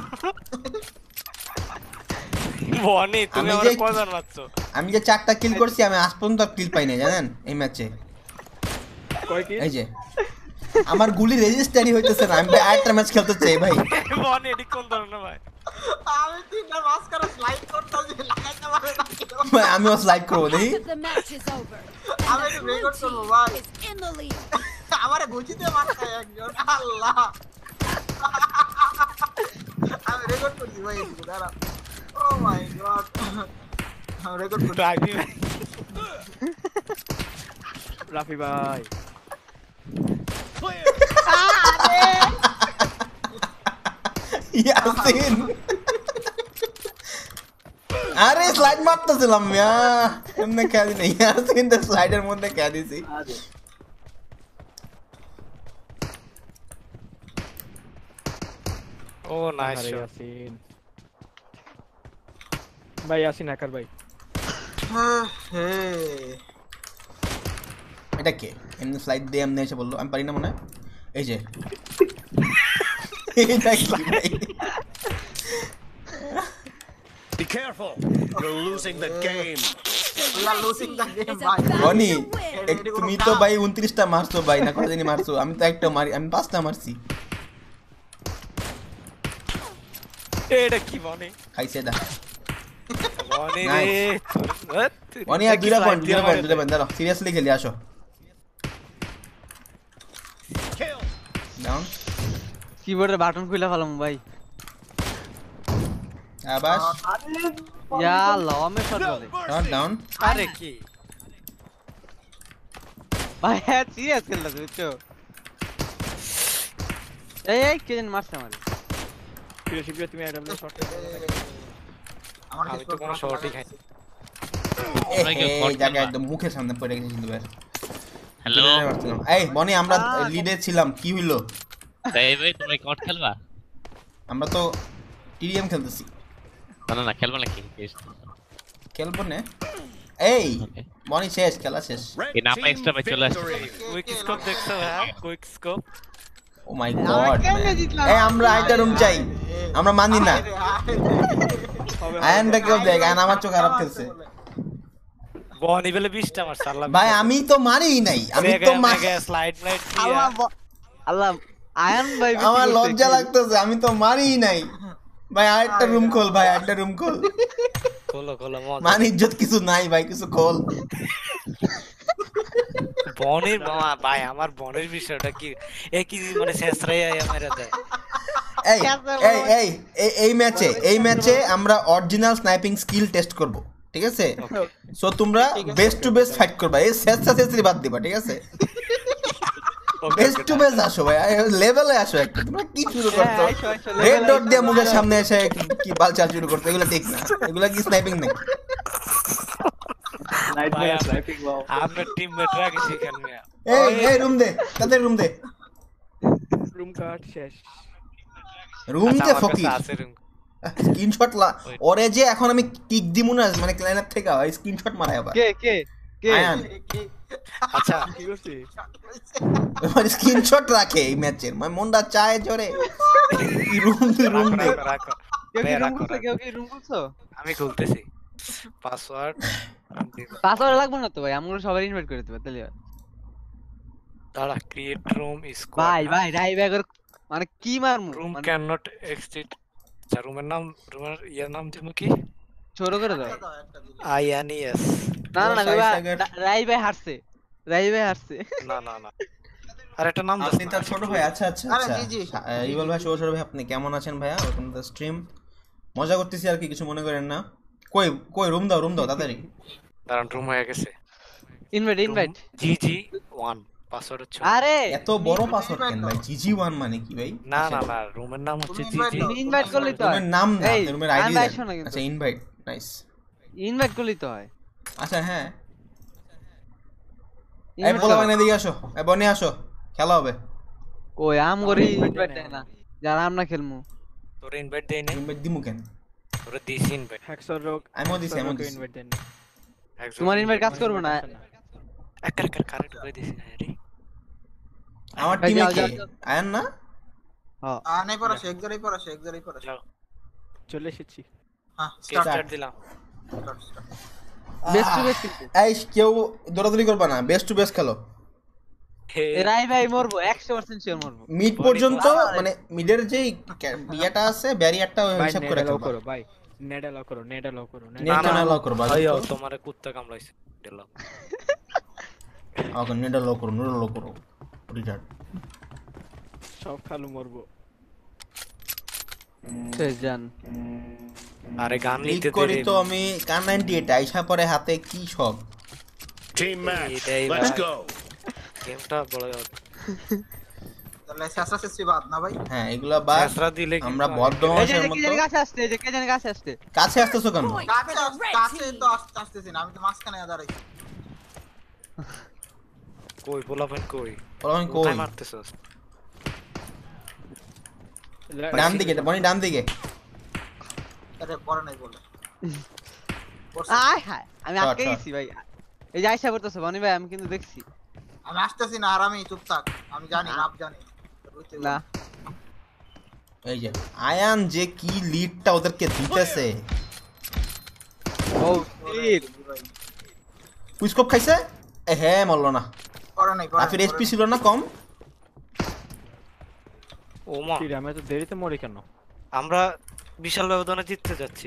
বনি তুমি আমি আমারে যে- কয়জন মারছো? আমি যে 4টা কিল করছি, আমি আজ পর্যন্ত কিল পাই নাই জানেন এই ম্যাচে। কয় কি? এই যে আমার গুলি রেজিস্টারই হইতেছে না, আমি আরেকটা ম্যাচ খেলতে চাই ভাই। বনি এডি কোন ধরনের ভাই? আমি তিনবার মাস করে স্লাইড করতেছি, লাগাইতে পারে না কেউ। ভাই আমিও স্লাইড করবো দেখি। Half of the match is over. আমি And the একটু blue রেকর্ড করবো team ভাই। is in the lead. আমারে বুঝিতে মারছে একজন। আল্লাহ, আমি রেকর্ড করছি ভাই, এদিকে দাঁড়া। ও মাই গড, আমি রেকর্ড করছি। ড্রাইভিং রাফি ভাই ইয়াসিন আরে স্লাইড মারতেছিলাম মিয়া, এমনি খেলি না। ইয়াসিন তো স্লাইডের মধ্যে খেয়ে দিছি। ও নাইস আরে শট। ইয়াসিন ভাই, ইয়াসিন হ্যাকার ভাই। হে এটা কে এমনি স্লাইড দিয়ে এমনি এসে বললো? আমি পারি না মনে হয়। এই যে এটা কি ভাই? Be careful. You're losing the game. we are losing the game It's ভাই। about বনি to win. তুমি তো ভাই 29টা মারছো ভাই, না কতদিনই মারছো? আমি তো একটা মারি, আমি 5টা মারছি। এটা কি বনি? খাইছে দা বনি রে Nice. বনি আর 2 পয়েন্ট দাঁড়াও, সিরিয়াসলি খেলি আসো। Kill. ডাউন কিবোর্ডের বাটন খুলে ফেলাম ভাই। আবার ইয়া আল্লাহ আমি শট বলে। Shot down. আরে কি ভাই সিরিয়াস খেলতে বুঝছো? এই কে জানি মারছে আমারে। প্রিয় শিবলি তুমি এডব্লিউ শট আমার আমি তো কোনো শটই খাই না। এই জায়গা একদম মুখের সামনে পড়ে গেছে কিন্তু ভাই। হ্যালো এই বনি আমরা লিডে ছিলাম, কি হইলো? তাই ভাই তোমরা কট খেলবা? আমরা তো টিডিএম খেলতেছি। না খেলবা নাকি? খেলবো না। এই Okay. বনি শেষ, খেলা শেষ। Red In upper team extra by চলে আসছে। victory. কুইক স্কোপ দেখছো হ্যাঁ? কুইক স্কোপ ও মাই আমরা গড কেমনে জিতলাম? এই আমরা আইটা রুম চাই, আমরা মানি না। আয়ন কেউ দেখ, আয়ন আমার চোখ খারাপ খেলছে বনি বলে 20টা মারছে আল্লাহ। ভাই। আমি তো মারিই নাই, আমি তো স্লাইড আল্লাহ আল্লাহ আয়ান ভাই আমার লজ্জা লাগতেছে, আমি তো মারিই নাই। ভাই আরেকটা রুম খোল ভাই, আরেকটা রুম খোল। খোলো খোলো মজা। মান ইজ্জত কিছু নাই ভাই, কিছু খোল। বনের মামা ভাই, আমার বনের বিষয়টা কি একই মানে শেষরাই মেরে দেয়। এই এই এই এই ম্যাচে আমরা অরিজিনাল স্নাইপিং স্কিল টেস্ট করব, ঠিক আছে? সো তোমরা বেস্ট টু বেস্ট ফাইট করবা, এই শেষরা বাদ দিবা, ঠিক আছে? বেস্ট টু বেস্ট আসো ভাই, লেভেলে আসো একটু। তোমরা কি শুরু করছো? রেড ডট দিয়ে মুখের সামনে এসে কি বালচাল শুরু করছো? এগুলো ঠিক না, এগুলো কি স্নাইপিং নাকি? Nightmare sniping wow. আপনার টিমমেটরা কি শিখেন না? এই রুম দে, তাদের রুম দে। রুম কাট শেষ। রুম আচ্ছা, দে আমার ফকির। কাছে আছে room। স্ক্রিনশট ওরে যে এখন আমি টিক দিমু না, মানে ক্লাইনার থেকে স্ক্রিনশট মারাই আবার। কে কে কে আয়ান আচ্ছা কি করছি? আমার স্ক্রিনশট রাখে এই ম্যাচের, মানে মনটা চায় জোরে। রুম দে রাখো, রাখো। কেউ কি ভাই, রুম রাখো, খুলছো? রাখো। কেউ কি রুম খুলছো? আমি খুলতেছি পাসওয়ার্ড। পাসওয়ার্ড লাগবে না তো ভাই, আমরা সবাই ইনভাইট করে দেব তাহলে। দাঁড়া, ক্রিয়েট রুম স্কোয়াড। ভাই ভাই রাই ব্যাগের মানে কি মারমু? রুম মানে ক্যান নট এক্সিট। আচ্ছা, রুমের নাম, রুমের নাম দিব কি? ছোট করে দাও। আইএনএস। না না না Size ভাই, target। রাই ভাই হারছে, রাই ভাই হারছে। না না না, আর একটা নাম দাও। আপনি তার ছোট ভাই? আচ্ছা আচ্ছা আরে আচ্ছা। জি, জি। ইবল ভাই, শুভ ভাই, আপনি কেমন আছেন ভাইয়া? Welcome to the stream. মজা করতেছি আর কি, কিছু মনে করেন না। কই কই রুম দাও তাড়াতাড়ি। দাঁড়ান, রুম হয়ে গেছে। Invite invite. GG1 পাসওয়ার্ড হচ্ছে। আরে এত বড় পাসওয়ার্ড কেন ভাই? GG1 মানে কি ভাই? না না না, রুমের নাম হচ্ছে তুমি invite GG। দাও। ইনভাইট করলি তো হয়। রুমের নাম না, এই, রুমের আইডি আমি দেন। আইসো না কিন্তু। আচ্ছা ইনভাইট, নাইস। ইনভাইট করলি তো হয়। আচ্ছা হ্যাঁ, এই Invite বলা করো। মানে এদিকে আসো, এই বনে আসো, খেলা হবে। ওই আম গরি ইনভাইট দেয় না, যারা আমরা খেলমু। তোরে ইনভাইট দেই নাই? ইনভাইট দিমু কেন? তোরে দিছি ইনভাইট। হ্যাকসর রক আমিও দিছি, আমিও দিছি। ইনভাইট দেন। তোমার ইনভাইট কাজ করবে না। একার কারে ঢুকাই দিছি না রে। আমার ভাই, টিমে যাও, কে? যাও, যাও। আয়ান না? নাই পড়া শেখ জরাই পড়া, শেখ জরাই পড়া। যাও, চলে এসেছি। হ্যাঁ কে স্টার্ট স্টার্ট দিলাম। বেস্ট টু বেস্ট কিন্তু। এই কেউ দৌড়াদৌড়ি করবা না, বেস্ট টু বেস্ট খেলো। রাই ভাই মরবো 100% শিওর মরবো। মিড পর্যন্ত, মানে মিডের যে ইয়েটা আছে, ব্যারিয়ারটা ওই ভাই হিসাব করে নেডা লও খেলবা। করো ভাই, নেডা লও করো, নেডা লও করো। নেট না লক করবা। আইও তোমারে কুত্তা কামড়াইছে। দিলাম। ওকে নেট লক করো, নেট লক করো। রিটার্ড। সব খালু মরবো। শেষ জান। আরে গান ক্লিক নিতে করি দেরি। তো আমি কান 98 আইসা পরে হাতে কি সব। Team match. এটাই Let's ভাই। go. গেমটা বড় হবে। তাহলে শেষরা শেষই বাদ না ভাই। হ্যাঁ এগুলা বাদ। শেষরা দিলে কিন্তু আমরা অনেক- বদ্ধ এই যে মানুষের কে মতো জানি কাছে আসছে, এই যে কে জানি কাছে আসছে। কাছে আসতেছো কেন? Point কাছে for the red কাছে team. তো আসতেছি না, আমি তো মাঝখানে দাঁড়াইছি। কই পোলাপেন কই? বলো আমি কই? কোথায় মারতেছস? ডান দিকে, বনি ডান দিকে। আরে পড়া নাই বলে। আয় হায়, আমি Shot, আটকে shot. গেছি ভাই। এই যে আইসা পড়তেছে বনি ভাই, আমি কিন্তু দেখছি। আমি আসতেছি না, আর আমি চুপ থাক। আমি জানি মাপ জানি। না এই যে আয়ান যে কি লিডটা ওদেরকে দিতেছে। ও তীর। কুইস্কোপ খাইছে? এ হ্যাঁ মরলো না। পড়া নাই পড়া। রাফির এইচপি ছিল না কম? ও মা, কি রে, আমি তো দেরিতে মরি কেন? আমরা বিশাল ব্যবধানে জিততে যাচ্ছি।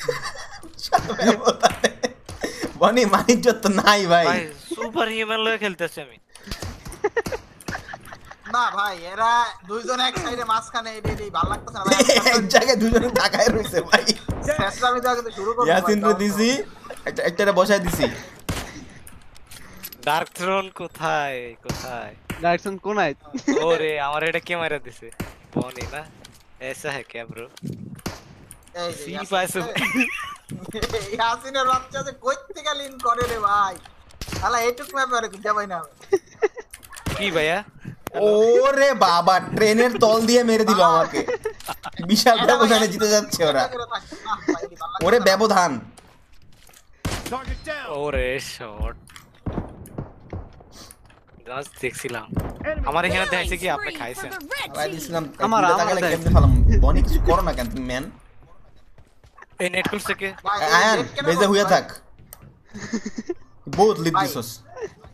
বনি মানিজ্য তো নাই ভাই। ভাই সুপার হিউম্যান লয়ে খেলতেছি আমি। না ভাই, এরা দুইজন এক সাইডে মাঝখানে এটাই ভালো লাগতেছে না ভাই। এক জায়গায় দুজনে তাকায় রইছে ভাই। শেষরা আমি তো আগে তো শুরু করব। ইয়াসিন রে দিছি, একটা বসাই দিছি। ডার্ক থ্রোন কোথায় কোথায়? ডাইরেকশন কোনায়। ওরে আমার এটা কে মারা দিছে? বনি না? ऐसा है क्या ब्रो? এই যে সি ইয়াসিন- পাইছে। ইয়াসিনের বাচ্চা যে কই থেকে লিন করে রে ভাই। শালা এইটুক ম্যাপে আর খুঁজে পাই না আমি। কি ভাইয়া? ওরে বাবা, ট্রেনের তল দিয়ে মেরে দিল আমাকে। বিশাল ব্যবধানে জিতে যাচ্ছে ওরা। না ভাই, ভালো লাগতেছে ওরে না। ব্যবধান। Target down. ওরে শট। জাস্ট দেখছিলাম। আমার এখানে দেখছে কি আপনি Spree for খাইছেন? the red ভাই team. দিছিলাম, আমার তাকালে দেখ। কেমনে ফেলাম। বনি কিছু করো না কেন তুমি ম্যান? এই নেট করছে কে? ভাই, আয়ান এই কেন বেজে হইয়া ভাই? থাক। বহুত লিড ভাই। দিছস।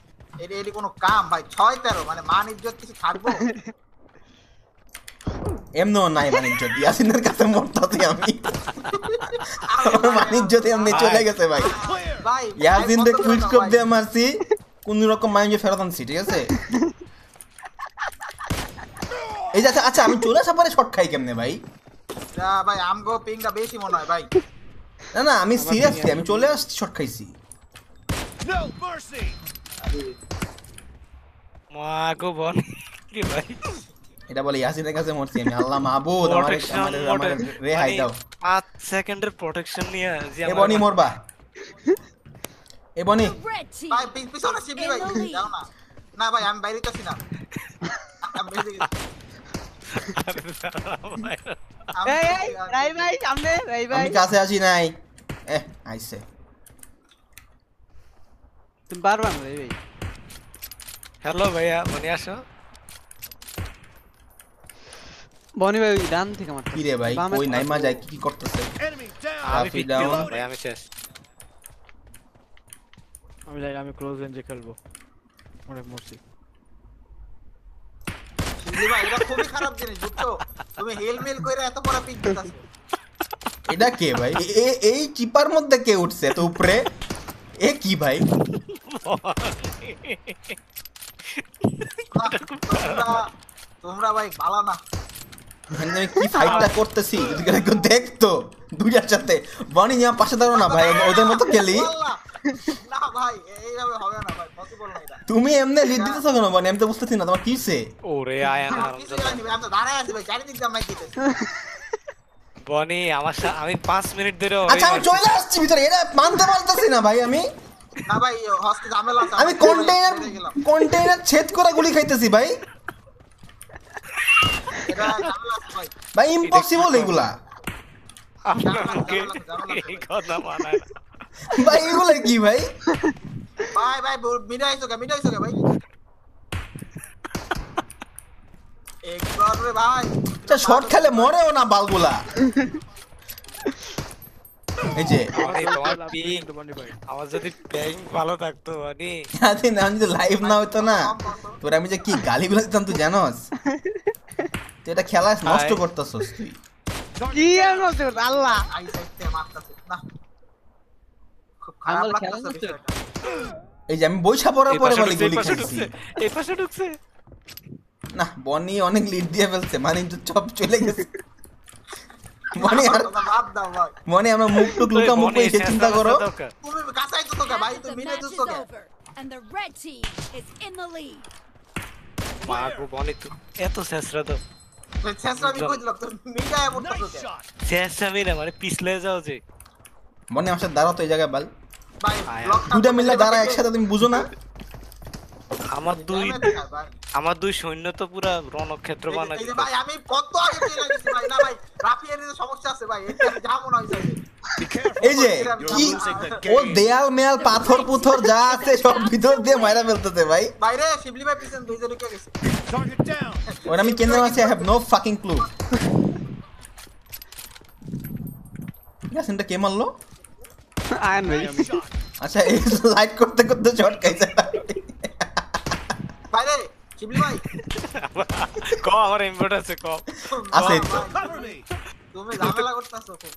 এটি কোনো কাম ভাই, 6-13 মানে মান ইজ্জত কিছু থাকবো। এমনও নাই বাণিজ্য ইয়াসিনের কাছে মরতাছি আমি আমার বাণিজ্য এমনি চলে গেছে ভাই ভাই ইয়াসিন রে কুইক স্কোপ দিয়ে মারছি কোন রকম বাণিজ্য ফেরত আনছি ঠিক আছে এই যে আচ্ছা আমি চলে আসার পরে শট খাই কেমনে ভাই ভাই আমগো পিংটা বেশি মনে হয় ভাই না আমি সিরিয়াসলি আমি চলে আসছি শট খাইছি No mercy. মাগো বনি কি ভাই এটা বলে ইয়াসিনের কাছে মরছি আমি আল্লাহ মাহবুব আমার রেহাই দাও 5 সেকেন্ডের প্রোটেকশন নিয়ে যে এ বনি মরবা এ বনি Red team ভাই পিছনে শিবলি ভাই in the lead. যাও না না ভাই আমি বাইরে তো না আমি বেঁচে গেছি। এই রাই ভাই সামনে রাই ভাই আমি কাছে আসি নাই আইছে তুমি পারবা না রাই ভাই হ্যালো ভাইয়া বনি আসো বনি ভাই ডান থেকে মারতে কি রে ভাই ওই নাইমা যায় কি করতেছে Enemy down. আমি Rafi পিক down. দিলাম ভাই আমি শেষ আমি ক্লোজ রেঞ্জে খেলবো অনেক মরছি শিবলি ভাই এটা খুবই খারাপ জিনিস বুঝছো তুমি হেলমেল কইরা এত বড় পিক দিতাছো এটা কে ভাই এই চিপার মধ্যে কে উঠছে তো উপরে এ কি ভাই তোমরা ভাই ভালো না এখানে আমি কি ফাইটটা করতেছি যদি কেউ দেখতো দুইটার সাথে বনি নিয়ে পাশে দাঁড়াও না ভাই ওদের মতো খেলি আল্লাহ! না ভাই এইভাবে হবে না ভাই পসিবল না এটা তুমি এমনি লিড দিতেছো কেন বনি আমি তো বুঝতেছি না তোমার কিসে ওরে আয়ান কিছু জানি ভাই আমি তো দাঁড়ায় আছি ভাই চারিদিক দিয়ে মাইক দিতেছি বনি আমি 5 মিনিট ধরে আচ্ছা আমি চলে আসছি ভিতরে এটা মানতে পারতেছি না ভাই আমি না ভাই হস্তে ঝামেলা আছে আমি কন্টেইনার ছেদ করে গুলি খাইতেছি ভাই এটা ঝামেলা আছে ভাই ভাই ইম্পসিবল এগুলা আপনাকে এই কথা মানায় না ভাই এগুলা কি ভাই ভাই মিডাইছো কে ভাই একবার রে ভাই এটা শর্ট খেলে মরেও না বালগুলা এই যে বনি তোমার পিং আমার যদি পিং ভালো থাকতো বনি আরে না আমি তো লাইভ না হতো না তোর আমি যে কি গালিগুলো দিতাম তুই জানোস তুই এটা খেলা নষ্ট করতেছস তুই কি আর বলতে আল্লাহ আই সাইডে মারতাছে না খুব খারাপ আমার খেলা লাগতাছে হচ্ছে। বিষয়টা এই যে আমি বইসা পড়ার পরে বলি গুলি খাইছি এই পাশে ঢুকছে না বনি অনেক লিড দিয়ে ফেলছে মানে চপ চলে গেছে মনে আর বাদ দাও ভাই মনে আমরা মুখ টুক লুকা মুখ এসে চিন্তা করো তুমি কাছাই তো তোকে ভাই The তুমি মিলে match দিছো is K over, and the red team is in the lead. মাগো বনি তো এত শেষরা তো শেষরা আমি কই দিলাম তুমি মিলায় পড়তাছো Nice কে shot. শেষরা মিলে মানে পিছলে যাও যে মনে আমার সাথে দাঁড়াও তো এই জায়গায় বাল ভাই আয়া। ব্লকটা দুটা মিলে দাঁড়া একসাথে তুমি বুঝো না আমার দুই সৈন্য তো পুরা রণক্ষেত্র বানাই এই যে ভাই আমি কত আগে চলে গেছি ভাই না ভাই রাফিয়ার যে সমস্যা আছে ভাই এটা যাবো না ওই সাইডে Be careful. এই যে কি losing the ও game. দেয়াল মেয়াল পাথর পুথর যা আছে সব ভিতর দিয়ে মাইরা ফেলতেছে ভাই ভাই রে শিবলি ভাই পিছন দুই জন ঢুকে গেছে Target down. ওর আমি কেন আছি I have no fucking clue ইয়াসিনটা কে মারলো আয়ন ভাই Shot. আচ্ছা এই লাইট করতে করতে শর্ট খাইছে ভাই রে শিবলি ভাই ক আমার ইনভার্ট আছে ক আছে তো Cover me. তুমি ঝামেলা করতেছো খুব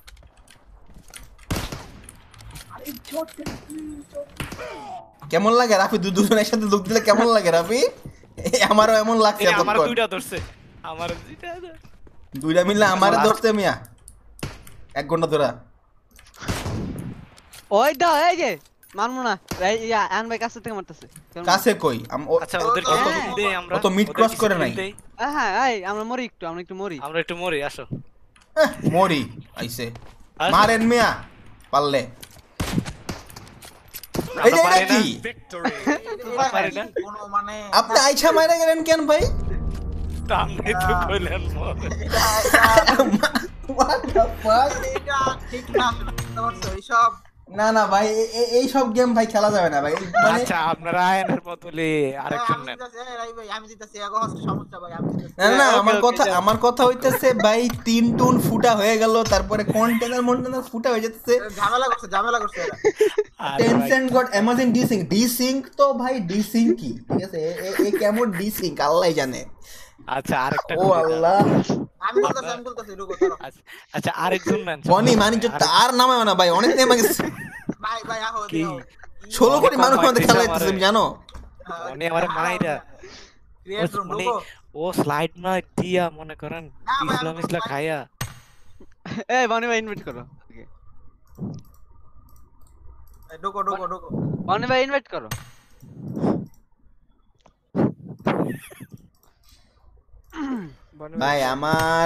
কেমন লাগে রাফি দুজন একসাথে লোক দিলে কেমন লাগে রাফি আমারও এমন লাগছে আমার এতক্ষণ দুইটা ধরছে আমার দুইটা দুইটা মিললে আমারে ধরতে মিয়া 1 ঘন্টা ধরা ওই দাও এই যে মানমু না ভাই ইয়া আয়ন ভাই কাছে থেকে মারতেছে কাছে কই আচ্ছা ওদের ও তো- কিল দেই আমরা ও তো mid ওদের cross কিছু করে kill নাই। দেই। হ্যাঁ এই আমরা একটু মরি আমরা একটু মরি আসো মরি আইছে আসো। মারেন মিয়া পারলে এই যে আমরা এটা পারি না। কি Victory. পারি না। কোনো মানে আপনি আইছা মারা গেলেন কেন ভাই টামনে তো কইলেন মরে What the fuck? এটা ঠিক না বুঝতে পারছো এইসব না না ভাই এই সব গেম ভাই খেলা যাবে না ভাই মানে আচ্ছা আপনারা আয়নের বদলে আরেকজন নেন আমি জিতাছি এগো হচ্ছে সমস্যা ভাই আমি জিতাছি না না Okay, আমার okay, কথা যাও। আমার কথা হইতেছে ভাই 3 টুন ফুটা হয়ে গেল তারপরে কন্টেনার ফুটা হয়ে যাচ্ছে ঝামেলা করছে এরা আরে ভাই, টেনসেন্ট গট অ্যামাজন ডিসিঙ্ক তো ভাই ডিসিঙ্ক কি ঠিক আছে এ কেমন ডিসিঙ্ক আল্লাহই জানে আচ্ছা আরেকটা ও আল্লাহ আমি বলতেছি রুকো ধরো আচ্ছা আরেকজন নেন বনি মানিক তার নামে না ভাই, অনেক নেমে গেছে। ভাই আহো কি? দিও 16 কোটি মানুষ আমাদের খেলাইতেছে, তুমি জানো? মনে আমার মাইরা ক্রিয়েট রুম মানে রুকো ও স্লাইড না দিয়া মনে করেন না, ভাই, ইসলা খায়া এই বনি ভাই ইনভাইট করো ঢোকো বনি ভাই ইনভাইট করো ভাই আমার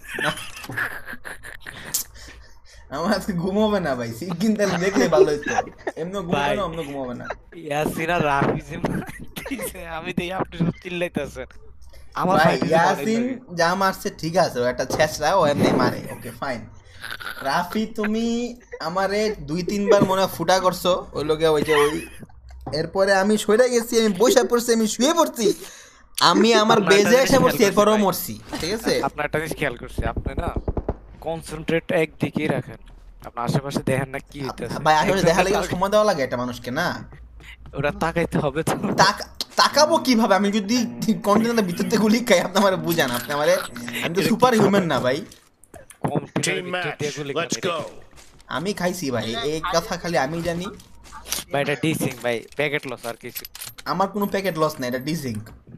আজকে ঘুমাবে না ভাই, সিকিন তেল দেখলে ভালো হইতো। এমনি ঘুমাবে না, অমনি ঘুমাবে না। ইয়াসিনা রাফি যে মারতেছে, আমি দেই আপনি সব চিল্লাইতেছেন আমার ভাই ভাই ইয়াসিন যা মারছে ঠিক আছে, ও একটা ছেঁচড়া, ও এমনি মারে, ওকে ফাইন। রাফি তুমি আমারে 2-3 বার মনে হয় ফুটা করছো ওই লোকে, ওই যে ওই এরপরে আমি সরে গেছি, আমি বসে পড়ছি, আমি শুয়ে পড়ছি, আমি আমার বেজে এসে পড়ছি, এরপরও মরছি, ঠিক আছে? আপনার একটা জিনিস খেয়াল করছি, আপনি না কনসেন্ট্রেট একদিকেই রাখেন, আপনার আশেপাশে দেখেন না কি হইতেছে। ভাই আসলে দেখা লাগে সময় দেওয়া লাগে একটা মানুষকে, না ওরা তাকাইতে হবে তো। তাকাবো কিভাবে? আমি যদি কন্টেনারের ভিতর থেকে গুলি খাই, আপনি আমারে বুঝান, আপনি আমারে, আমি তো সুপার হিউম্যান না ভাই। Team match. Let's go. আমি খাইছি ভাই, এই কথা খালি আমি জানি। ভাই এটা ডিসিং ভাই, প্যাকেট লস আর কিছু। আমার কোনো প্যাকেট লস নাই, এটা ডিজিং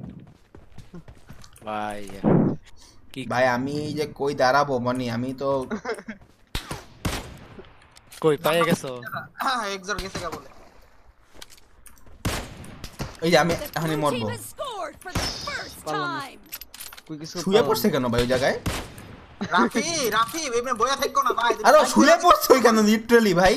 ভাই কি ভাই। আমি যে কই দাঁড়াবো মানে, আমি তো কই পাইয়া গেছো? এক্সর গেছে কা বলে এই যে আমি The এখনই blue মরবো। team has scored for the first time. কই কিছু শুয়ে পড়ছে কেন ভাই ওই জায়গায়? রাফি এমনি বয়া থাকো না ভাই আরে শুয়ে পড়ছে ওই কেন লিটারালি ভাই?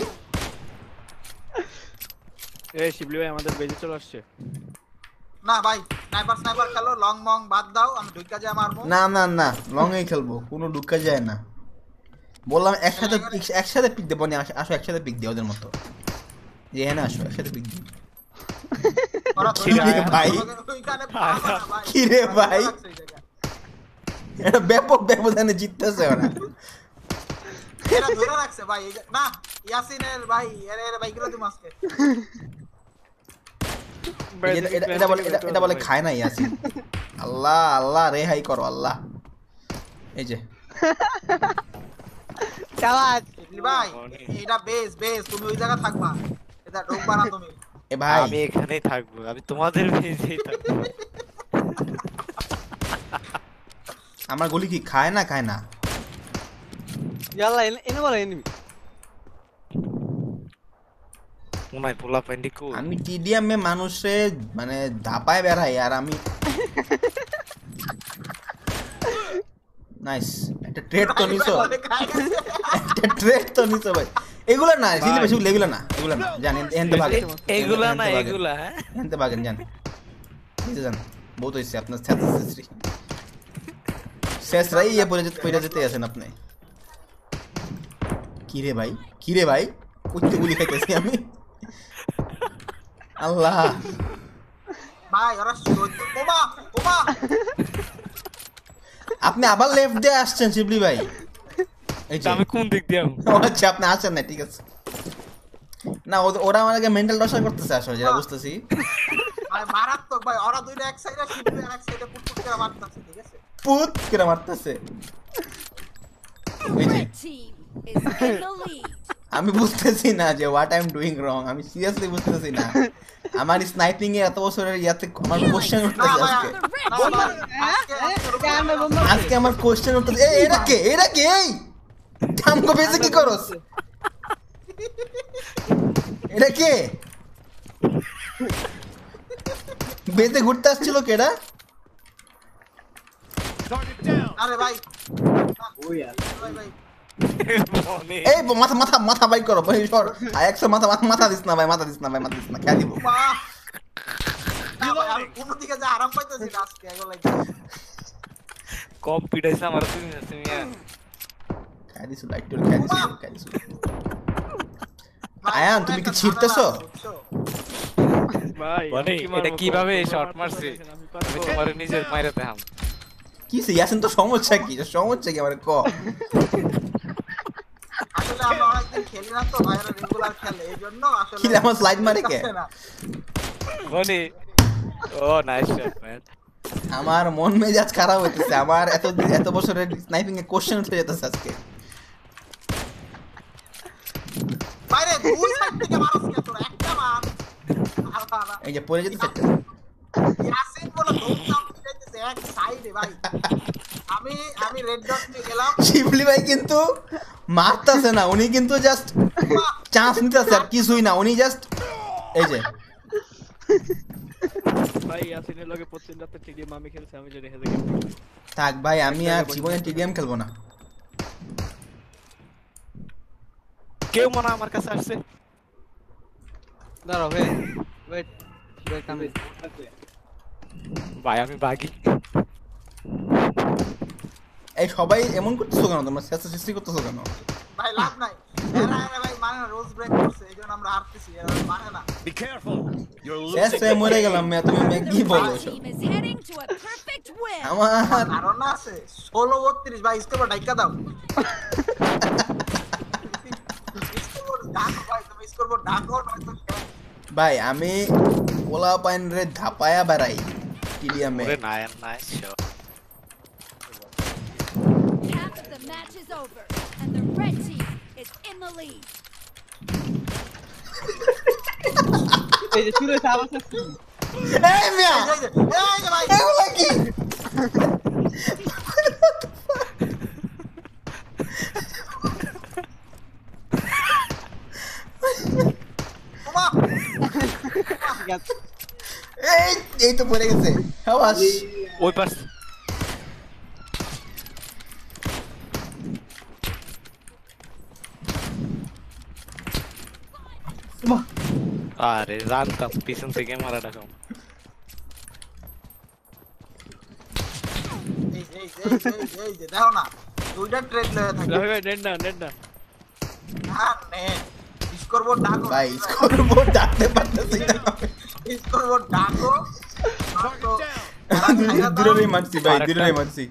এই শিবলি ভাই আমাদের বেজে চলে আসছে। না ভাই স্নাইপার খেলো, লং মং বাদ দাও, আমি ঢুকা যায় মারবো। না লং এই খেলবো, কোনো ঢুকা যায় না। বললাম একসাথে পিক দেবো, আসো একসাথে পিক দিও ওদের মতো, যে হ্যাঁ আসো একসাথে পিক দিই। ওরা ভাই ওইখানে পাবা না ভাই। কি রে ভাই, এটা ব্যাপক ব্যবধানে জিততেছে ওরা। এরা ধরে রাখছে ভাই, না ইয়াসিনের ভাই, এর বাইকগুলো তুমি আজকে এটা বলে খায় না ইয়াসিন। আল্লাহ রেহাই করো আল্লাহ। এই যে চালাক ভাই, এটা বেস তুমি ওই জায়গা থাকবা, এটা ঢোকবা না তুমি। এ ভাই আমি এখানেই থাকবো, আমি তোমাদের বেজেই থাকবো। আমার গুলি কি খায় না? ইয়াল্লা এনে বলে এনিমি মনে পোলা প্যান্ডি কো আমি টিডিএম এ মানুষে মানে ধাপায় বেড়াই, আর আমি নাইস একটা ট্রেড তো নিছো, একটা ট্রেড তো নিছো ভাই। এগুলা না জিলি বেশি, এগুলা না জানেন, এনতে ভাগেন এগুলা না, এগুলা হ্যাঁ এনতে ভাগেন, জান বুঝতে জান, বহুত হইছে আপনার ছাত্রী শেষ রাই এ পড়ে যেতে আছেন আপনি। কি রে ভাই কইতে গুলি খাইতেছি আমি, আল্লাহ ভাই ওরা ওমা আপনি আবার লেফট দিয়ে আসছেন শিবলি ভাই। এই যে আমি কোন দিক দিয়ে আচ্ছা আপনি আসেন না, ঠিক আছে না, ওরা আমাকে মেন্টাল টর্চার করতেছে আসলে, যেটা বুঝতেছি। ভাই মারাত্মক ভাই, ওরা দুইটা এক সাইডে শিপে এক সাইডে পুটপুট করে মারতাছে, ঠিক আছে? পুত করে মারতেছে। এই যে Red team is in the lead. আমি বুঝতেছি না যে what I am doing wrong, আমি সিরিয়াসলি বুঝতেছি না। আমার স্নাইপিং এ এত বছরের ইয়াতে আমার কোশ্চেন উঠতেছে আজকে, আজকে আমার কোশ্চেন উঠতেছে। এরা কে এই আমগো বেজে কি করস? এটা কে বেজে ঘুরতে আসছিল? কেডা? আরে ভাই ওই আর ভাই এই মাথা বাই করো ভাই, সর একশো মাথা দিস না ভাই, মাথা দিস না খেয়া দিব। কোন দিকে যা আরাম পাইতেছি না আজকে এগুলো কম পিটাইছে আমার, তুমি খেয়া দিছো খেয়া দিছো। আয়ান তুমি কি ছিড়তেছো? ভাই মানে এটা কিভাবে শট মারছে, আমি তোমার নিজের মাইরে দেখাম। কি ইয়াসিন তো সমস্যা কি আমার ক? আসলে আমরা অনেকদিন খেলি না তো ভাইরা, রেগুলার খেলে, এইজন্য আসলে কি আমার স্লাইড মারে কে? মানে ও নাইস শট ম্যান। আমার মন মেজাজ খারাপ হইতেছে, আমার এত বছরের স্নাইপিং এ কোশ্চেন উঠে যেতেছে আজকে। বাইরে দুই সাইড থেকে মারছ কে তোরা, একটা মার। এই যে পড়ে যেতেছে একটা। ইয়াসিন বলে দৌড় দিতেছে এক সাইডে ভাই। আমি রেড ডট নিয়ে গেলাম। শিবলি ভাই কিন্তু মারতাছে না, উনি কিন্তু জাস্ট চান্স নিতেছে আর কিছুই না, উনি জাস্ট এই যে ভাই ইয়াসিনের লগে প্রতিদিন রাতে টিডিএম আমি খেলছি, আমি যদি হেজে গেম থাক ভাই, আমি আর জীবনে টিডিএম খেলবো না। কেউ মনে আমার কাছে আসছে। দাঁড়াও ওয়েট ওয়েট আমি ভাই আমি বাগি। এই সবাই এমন করতেছো কেন, তোমরা সৃষ্টি করতেছো কেন? ভাই লাভ নাই, এরা ভাই মানে না, রোজ ব্রেক করছে এইজন্য আমরা হারতেছি, এরা মানে না। Be careful. You're শেষ losing টাইম the মরে game. গেলাম মেয়ে, তুমি মেয়ে কি বলো Your এসব? team is heading to a perfect win. আমার ধারণা আছে 16-32 ভাই, স্কোর ঢাইকা দাও। স্কোর ডাকো ভাই, তুমি স্কোর ডাকো নয়তো ভাই আমি ওলা পাইন রে ধাপায়া বেড়াই টিডিএমে। ওরে nice shot. Half of the match is over, and the red team is in the lead. এই যে শুরু হইছে আবার শেষ। এই মিয়া এই যে ভাই এগুলা কি? ওমা ঠিক আছে এই তো পড়ে গেছে হাওয়াস। ওই পাশ আরে জানতাম পিছন থেকে মারা ডাকাম। এই যে দেখো না, দুইটা ট্রেড লয়ে থাকে। ভাই নেট না হ্যাঁ নে স্কোর বোর্ড ডাকো ভাই স্কোরবোর্ড ডাকতে পারতেছি না, স্কোর বোর্ড ডাকো। দূরে মারছি ভাই, দূরে মারছি।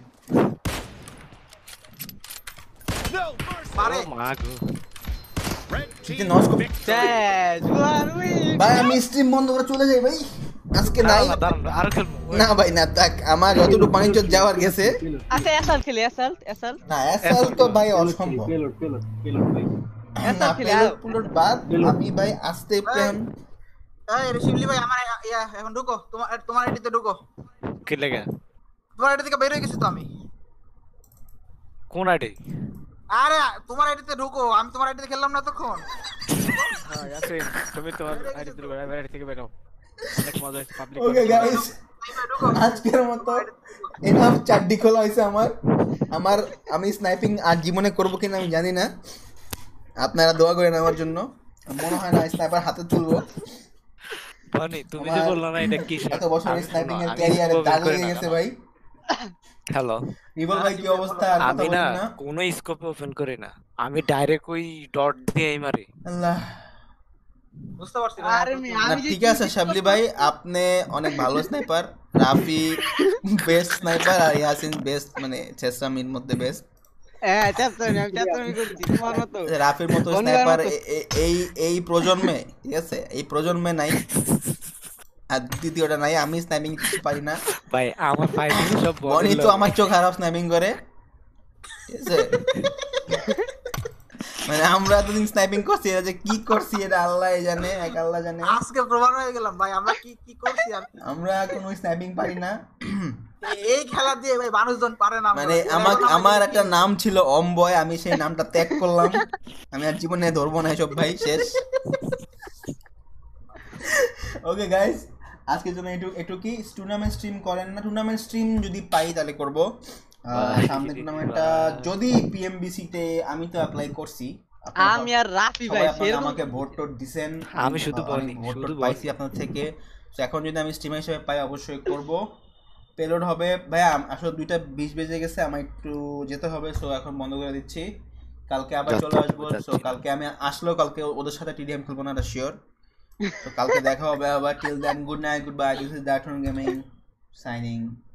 No mercy. পারে ও মা গো। Red কি team নষ্ট শেষ জুয়ার উইন ভাই, আমি স্ট্রিম বন্ধ করে চলে যাই ভাই, আজকে নাই। দাঁড়ান আরো খেলবো। না ভাই না, থাক, আমার যতটুকু বাণিজ্য যাওয়ার গেছে। আচ্ছা এসএল খেলি এসএল না এসএল তো ভাই অসম্ভব। পেলোড ভাই। না পেলোড বাদ, আমি ভাই আসতে প্ল্যান। এই ঋষিবলি ভাই আমার এখন ঢুকো, তোমার আইডিতে ঢুকো। কি লাগে? তোমার আইডি থেকে বের হয়ে গেছি তো আমি। কোন আইডি? আরে তোমার আইডিতে ঢুকো, আমি তোমার আইডিতে খেললাম না তখন। হ্যাঁ ইয়াসিন তুমি তোমার আইডি থেকে বের আইডি থেকে বের হও, অনেক মজা হচ্ছে পাবলিক। ওকে গাইস, আজকের মতো এনাফ চাড্ডি খোলা হয়েছে আমার। আমি স্নাইপিং আর জীবনে করবো কিনা আমি জানি না, আপনারা দোয়া করেন আমার জন্য। মনে হয় না স্নাইপার হাতে তুলবো। বানি তুমি যে বললা না এটা কি? এত বছর স্নাইপিং এর ক্যারিয়ারে দাগ লেগে গেছে ভাই। হ্যালো রিভল ভাই কি অবস্থা? আর কথা আমি না বলুন না। কোনো স্কোপ ওপেন করি না, আমি ডাইরেক্ট ওই ডট দিয়েই মারি। আল্লাহ, বুঝতে পারছি না। আরে না আমি যে ঠিক আছে শাবলি ভাই, আপনি অনেক ভালো স্নাইপার, রাফি বেস্ট স্নাইপার আর ইয়াসিন বেস্ট, মানে চেসামির মধ্যে বেস্ট। হ্যাঁ চাপতামি করছি তোমার মতো রাফির মতো স্নাইপার এই প্রজন্মে, ঠিক আছে, এই প্রজন্মে নাই। আর দ্বিতীয়টা নাই, আমি স্নাইপিং পারি না ভাই আমার ফাইটিং সব বনি তো আমার চোখ খারাপ স্নাইপিং করে, ঠিক আছে। মানে আমরা এতদিন স্নাইপিং করছি, এটা যে কি করছি এটা আল্লাহ জানে, এক আল্লাহ জানে। আজকে প্রমাণ হয়ে গেলাম ভাই আমরা কি করছি আর কি। আমরা কোনো স্নাইপিং পারি না। এই খেলা দিয়ে ভাই মানুষজন পারে না। মানে আমার একটা নাম ছিল অমবয়, আমি সেই নামটা ত্যাগ করলাম। আমি আর জীবনে ধরবো না এসব ভাই, শেষ। ওকে গাইস, আজকের জন্য একটু কি টুর্নামেন্ট স্ট্রিম করেন না? টুর্নামেন্ট স্ট্রিম যদি পাই তাহলে করব। সামনে টুর্নামেন্টটা যদি পিএমবিসি তে, আমি তো অ্যাপ্লাই করছি। আমি আর রাফি ভাই আপনারা আমাকে ভোট টোট দিবেন, আমি শুধু বলি ভোট টোট পাইছি আপনাদের থেকে। তো এখন যদি আমি স্ট্রিমার হিসেবে পাই অবশ্যই করব। পেলোড হবে ভাই, আসলে 2:20 বেজে গেছে, আমার একটু যেতে হবে, সো এখন বন্ধ করে দিচ্ছি। কালকে আবার চলে আসবো। সো কালকে আমি আসলেও কালকে ওদের সাথে টিডিএম খেলবো না, এটা শিওর। তো কালকে দেখা হবে আবার। Till then, good night, good bye. This is that gaming signing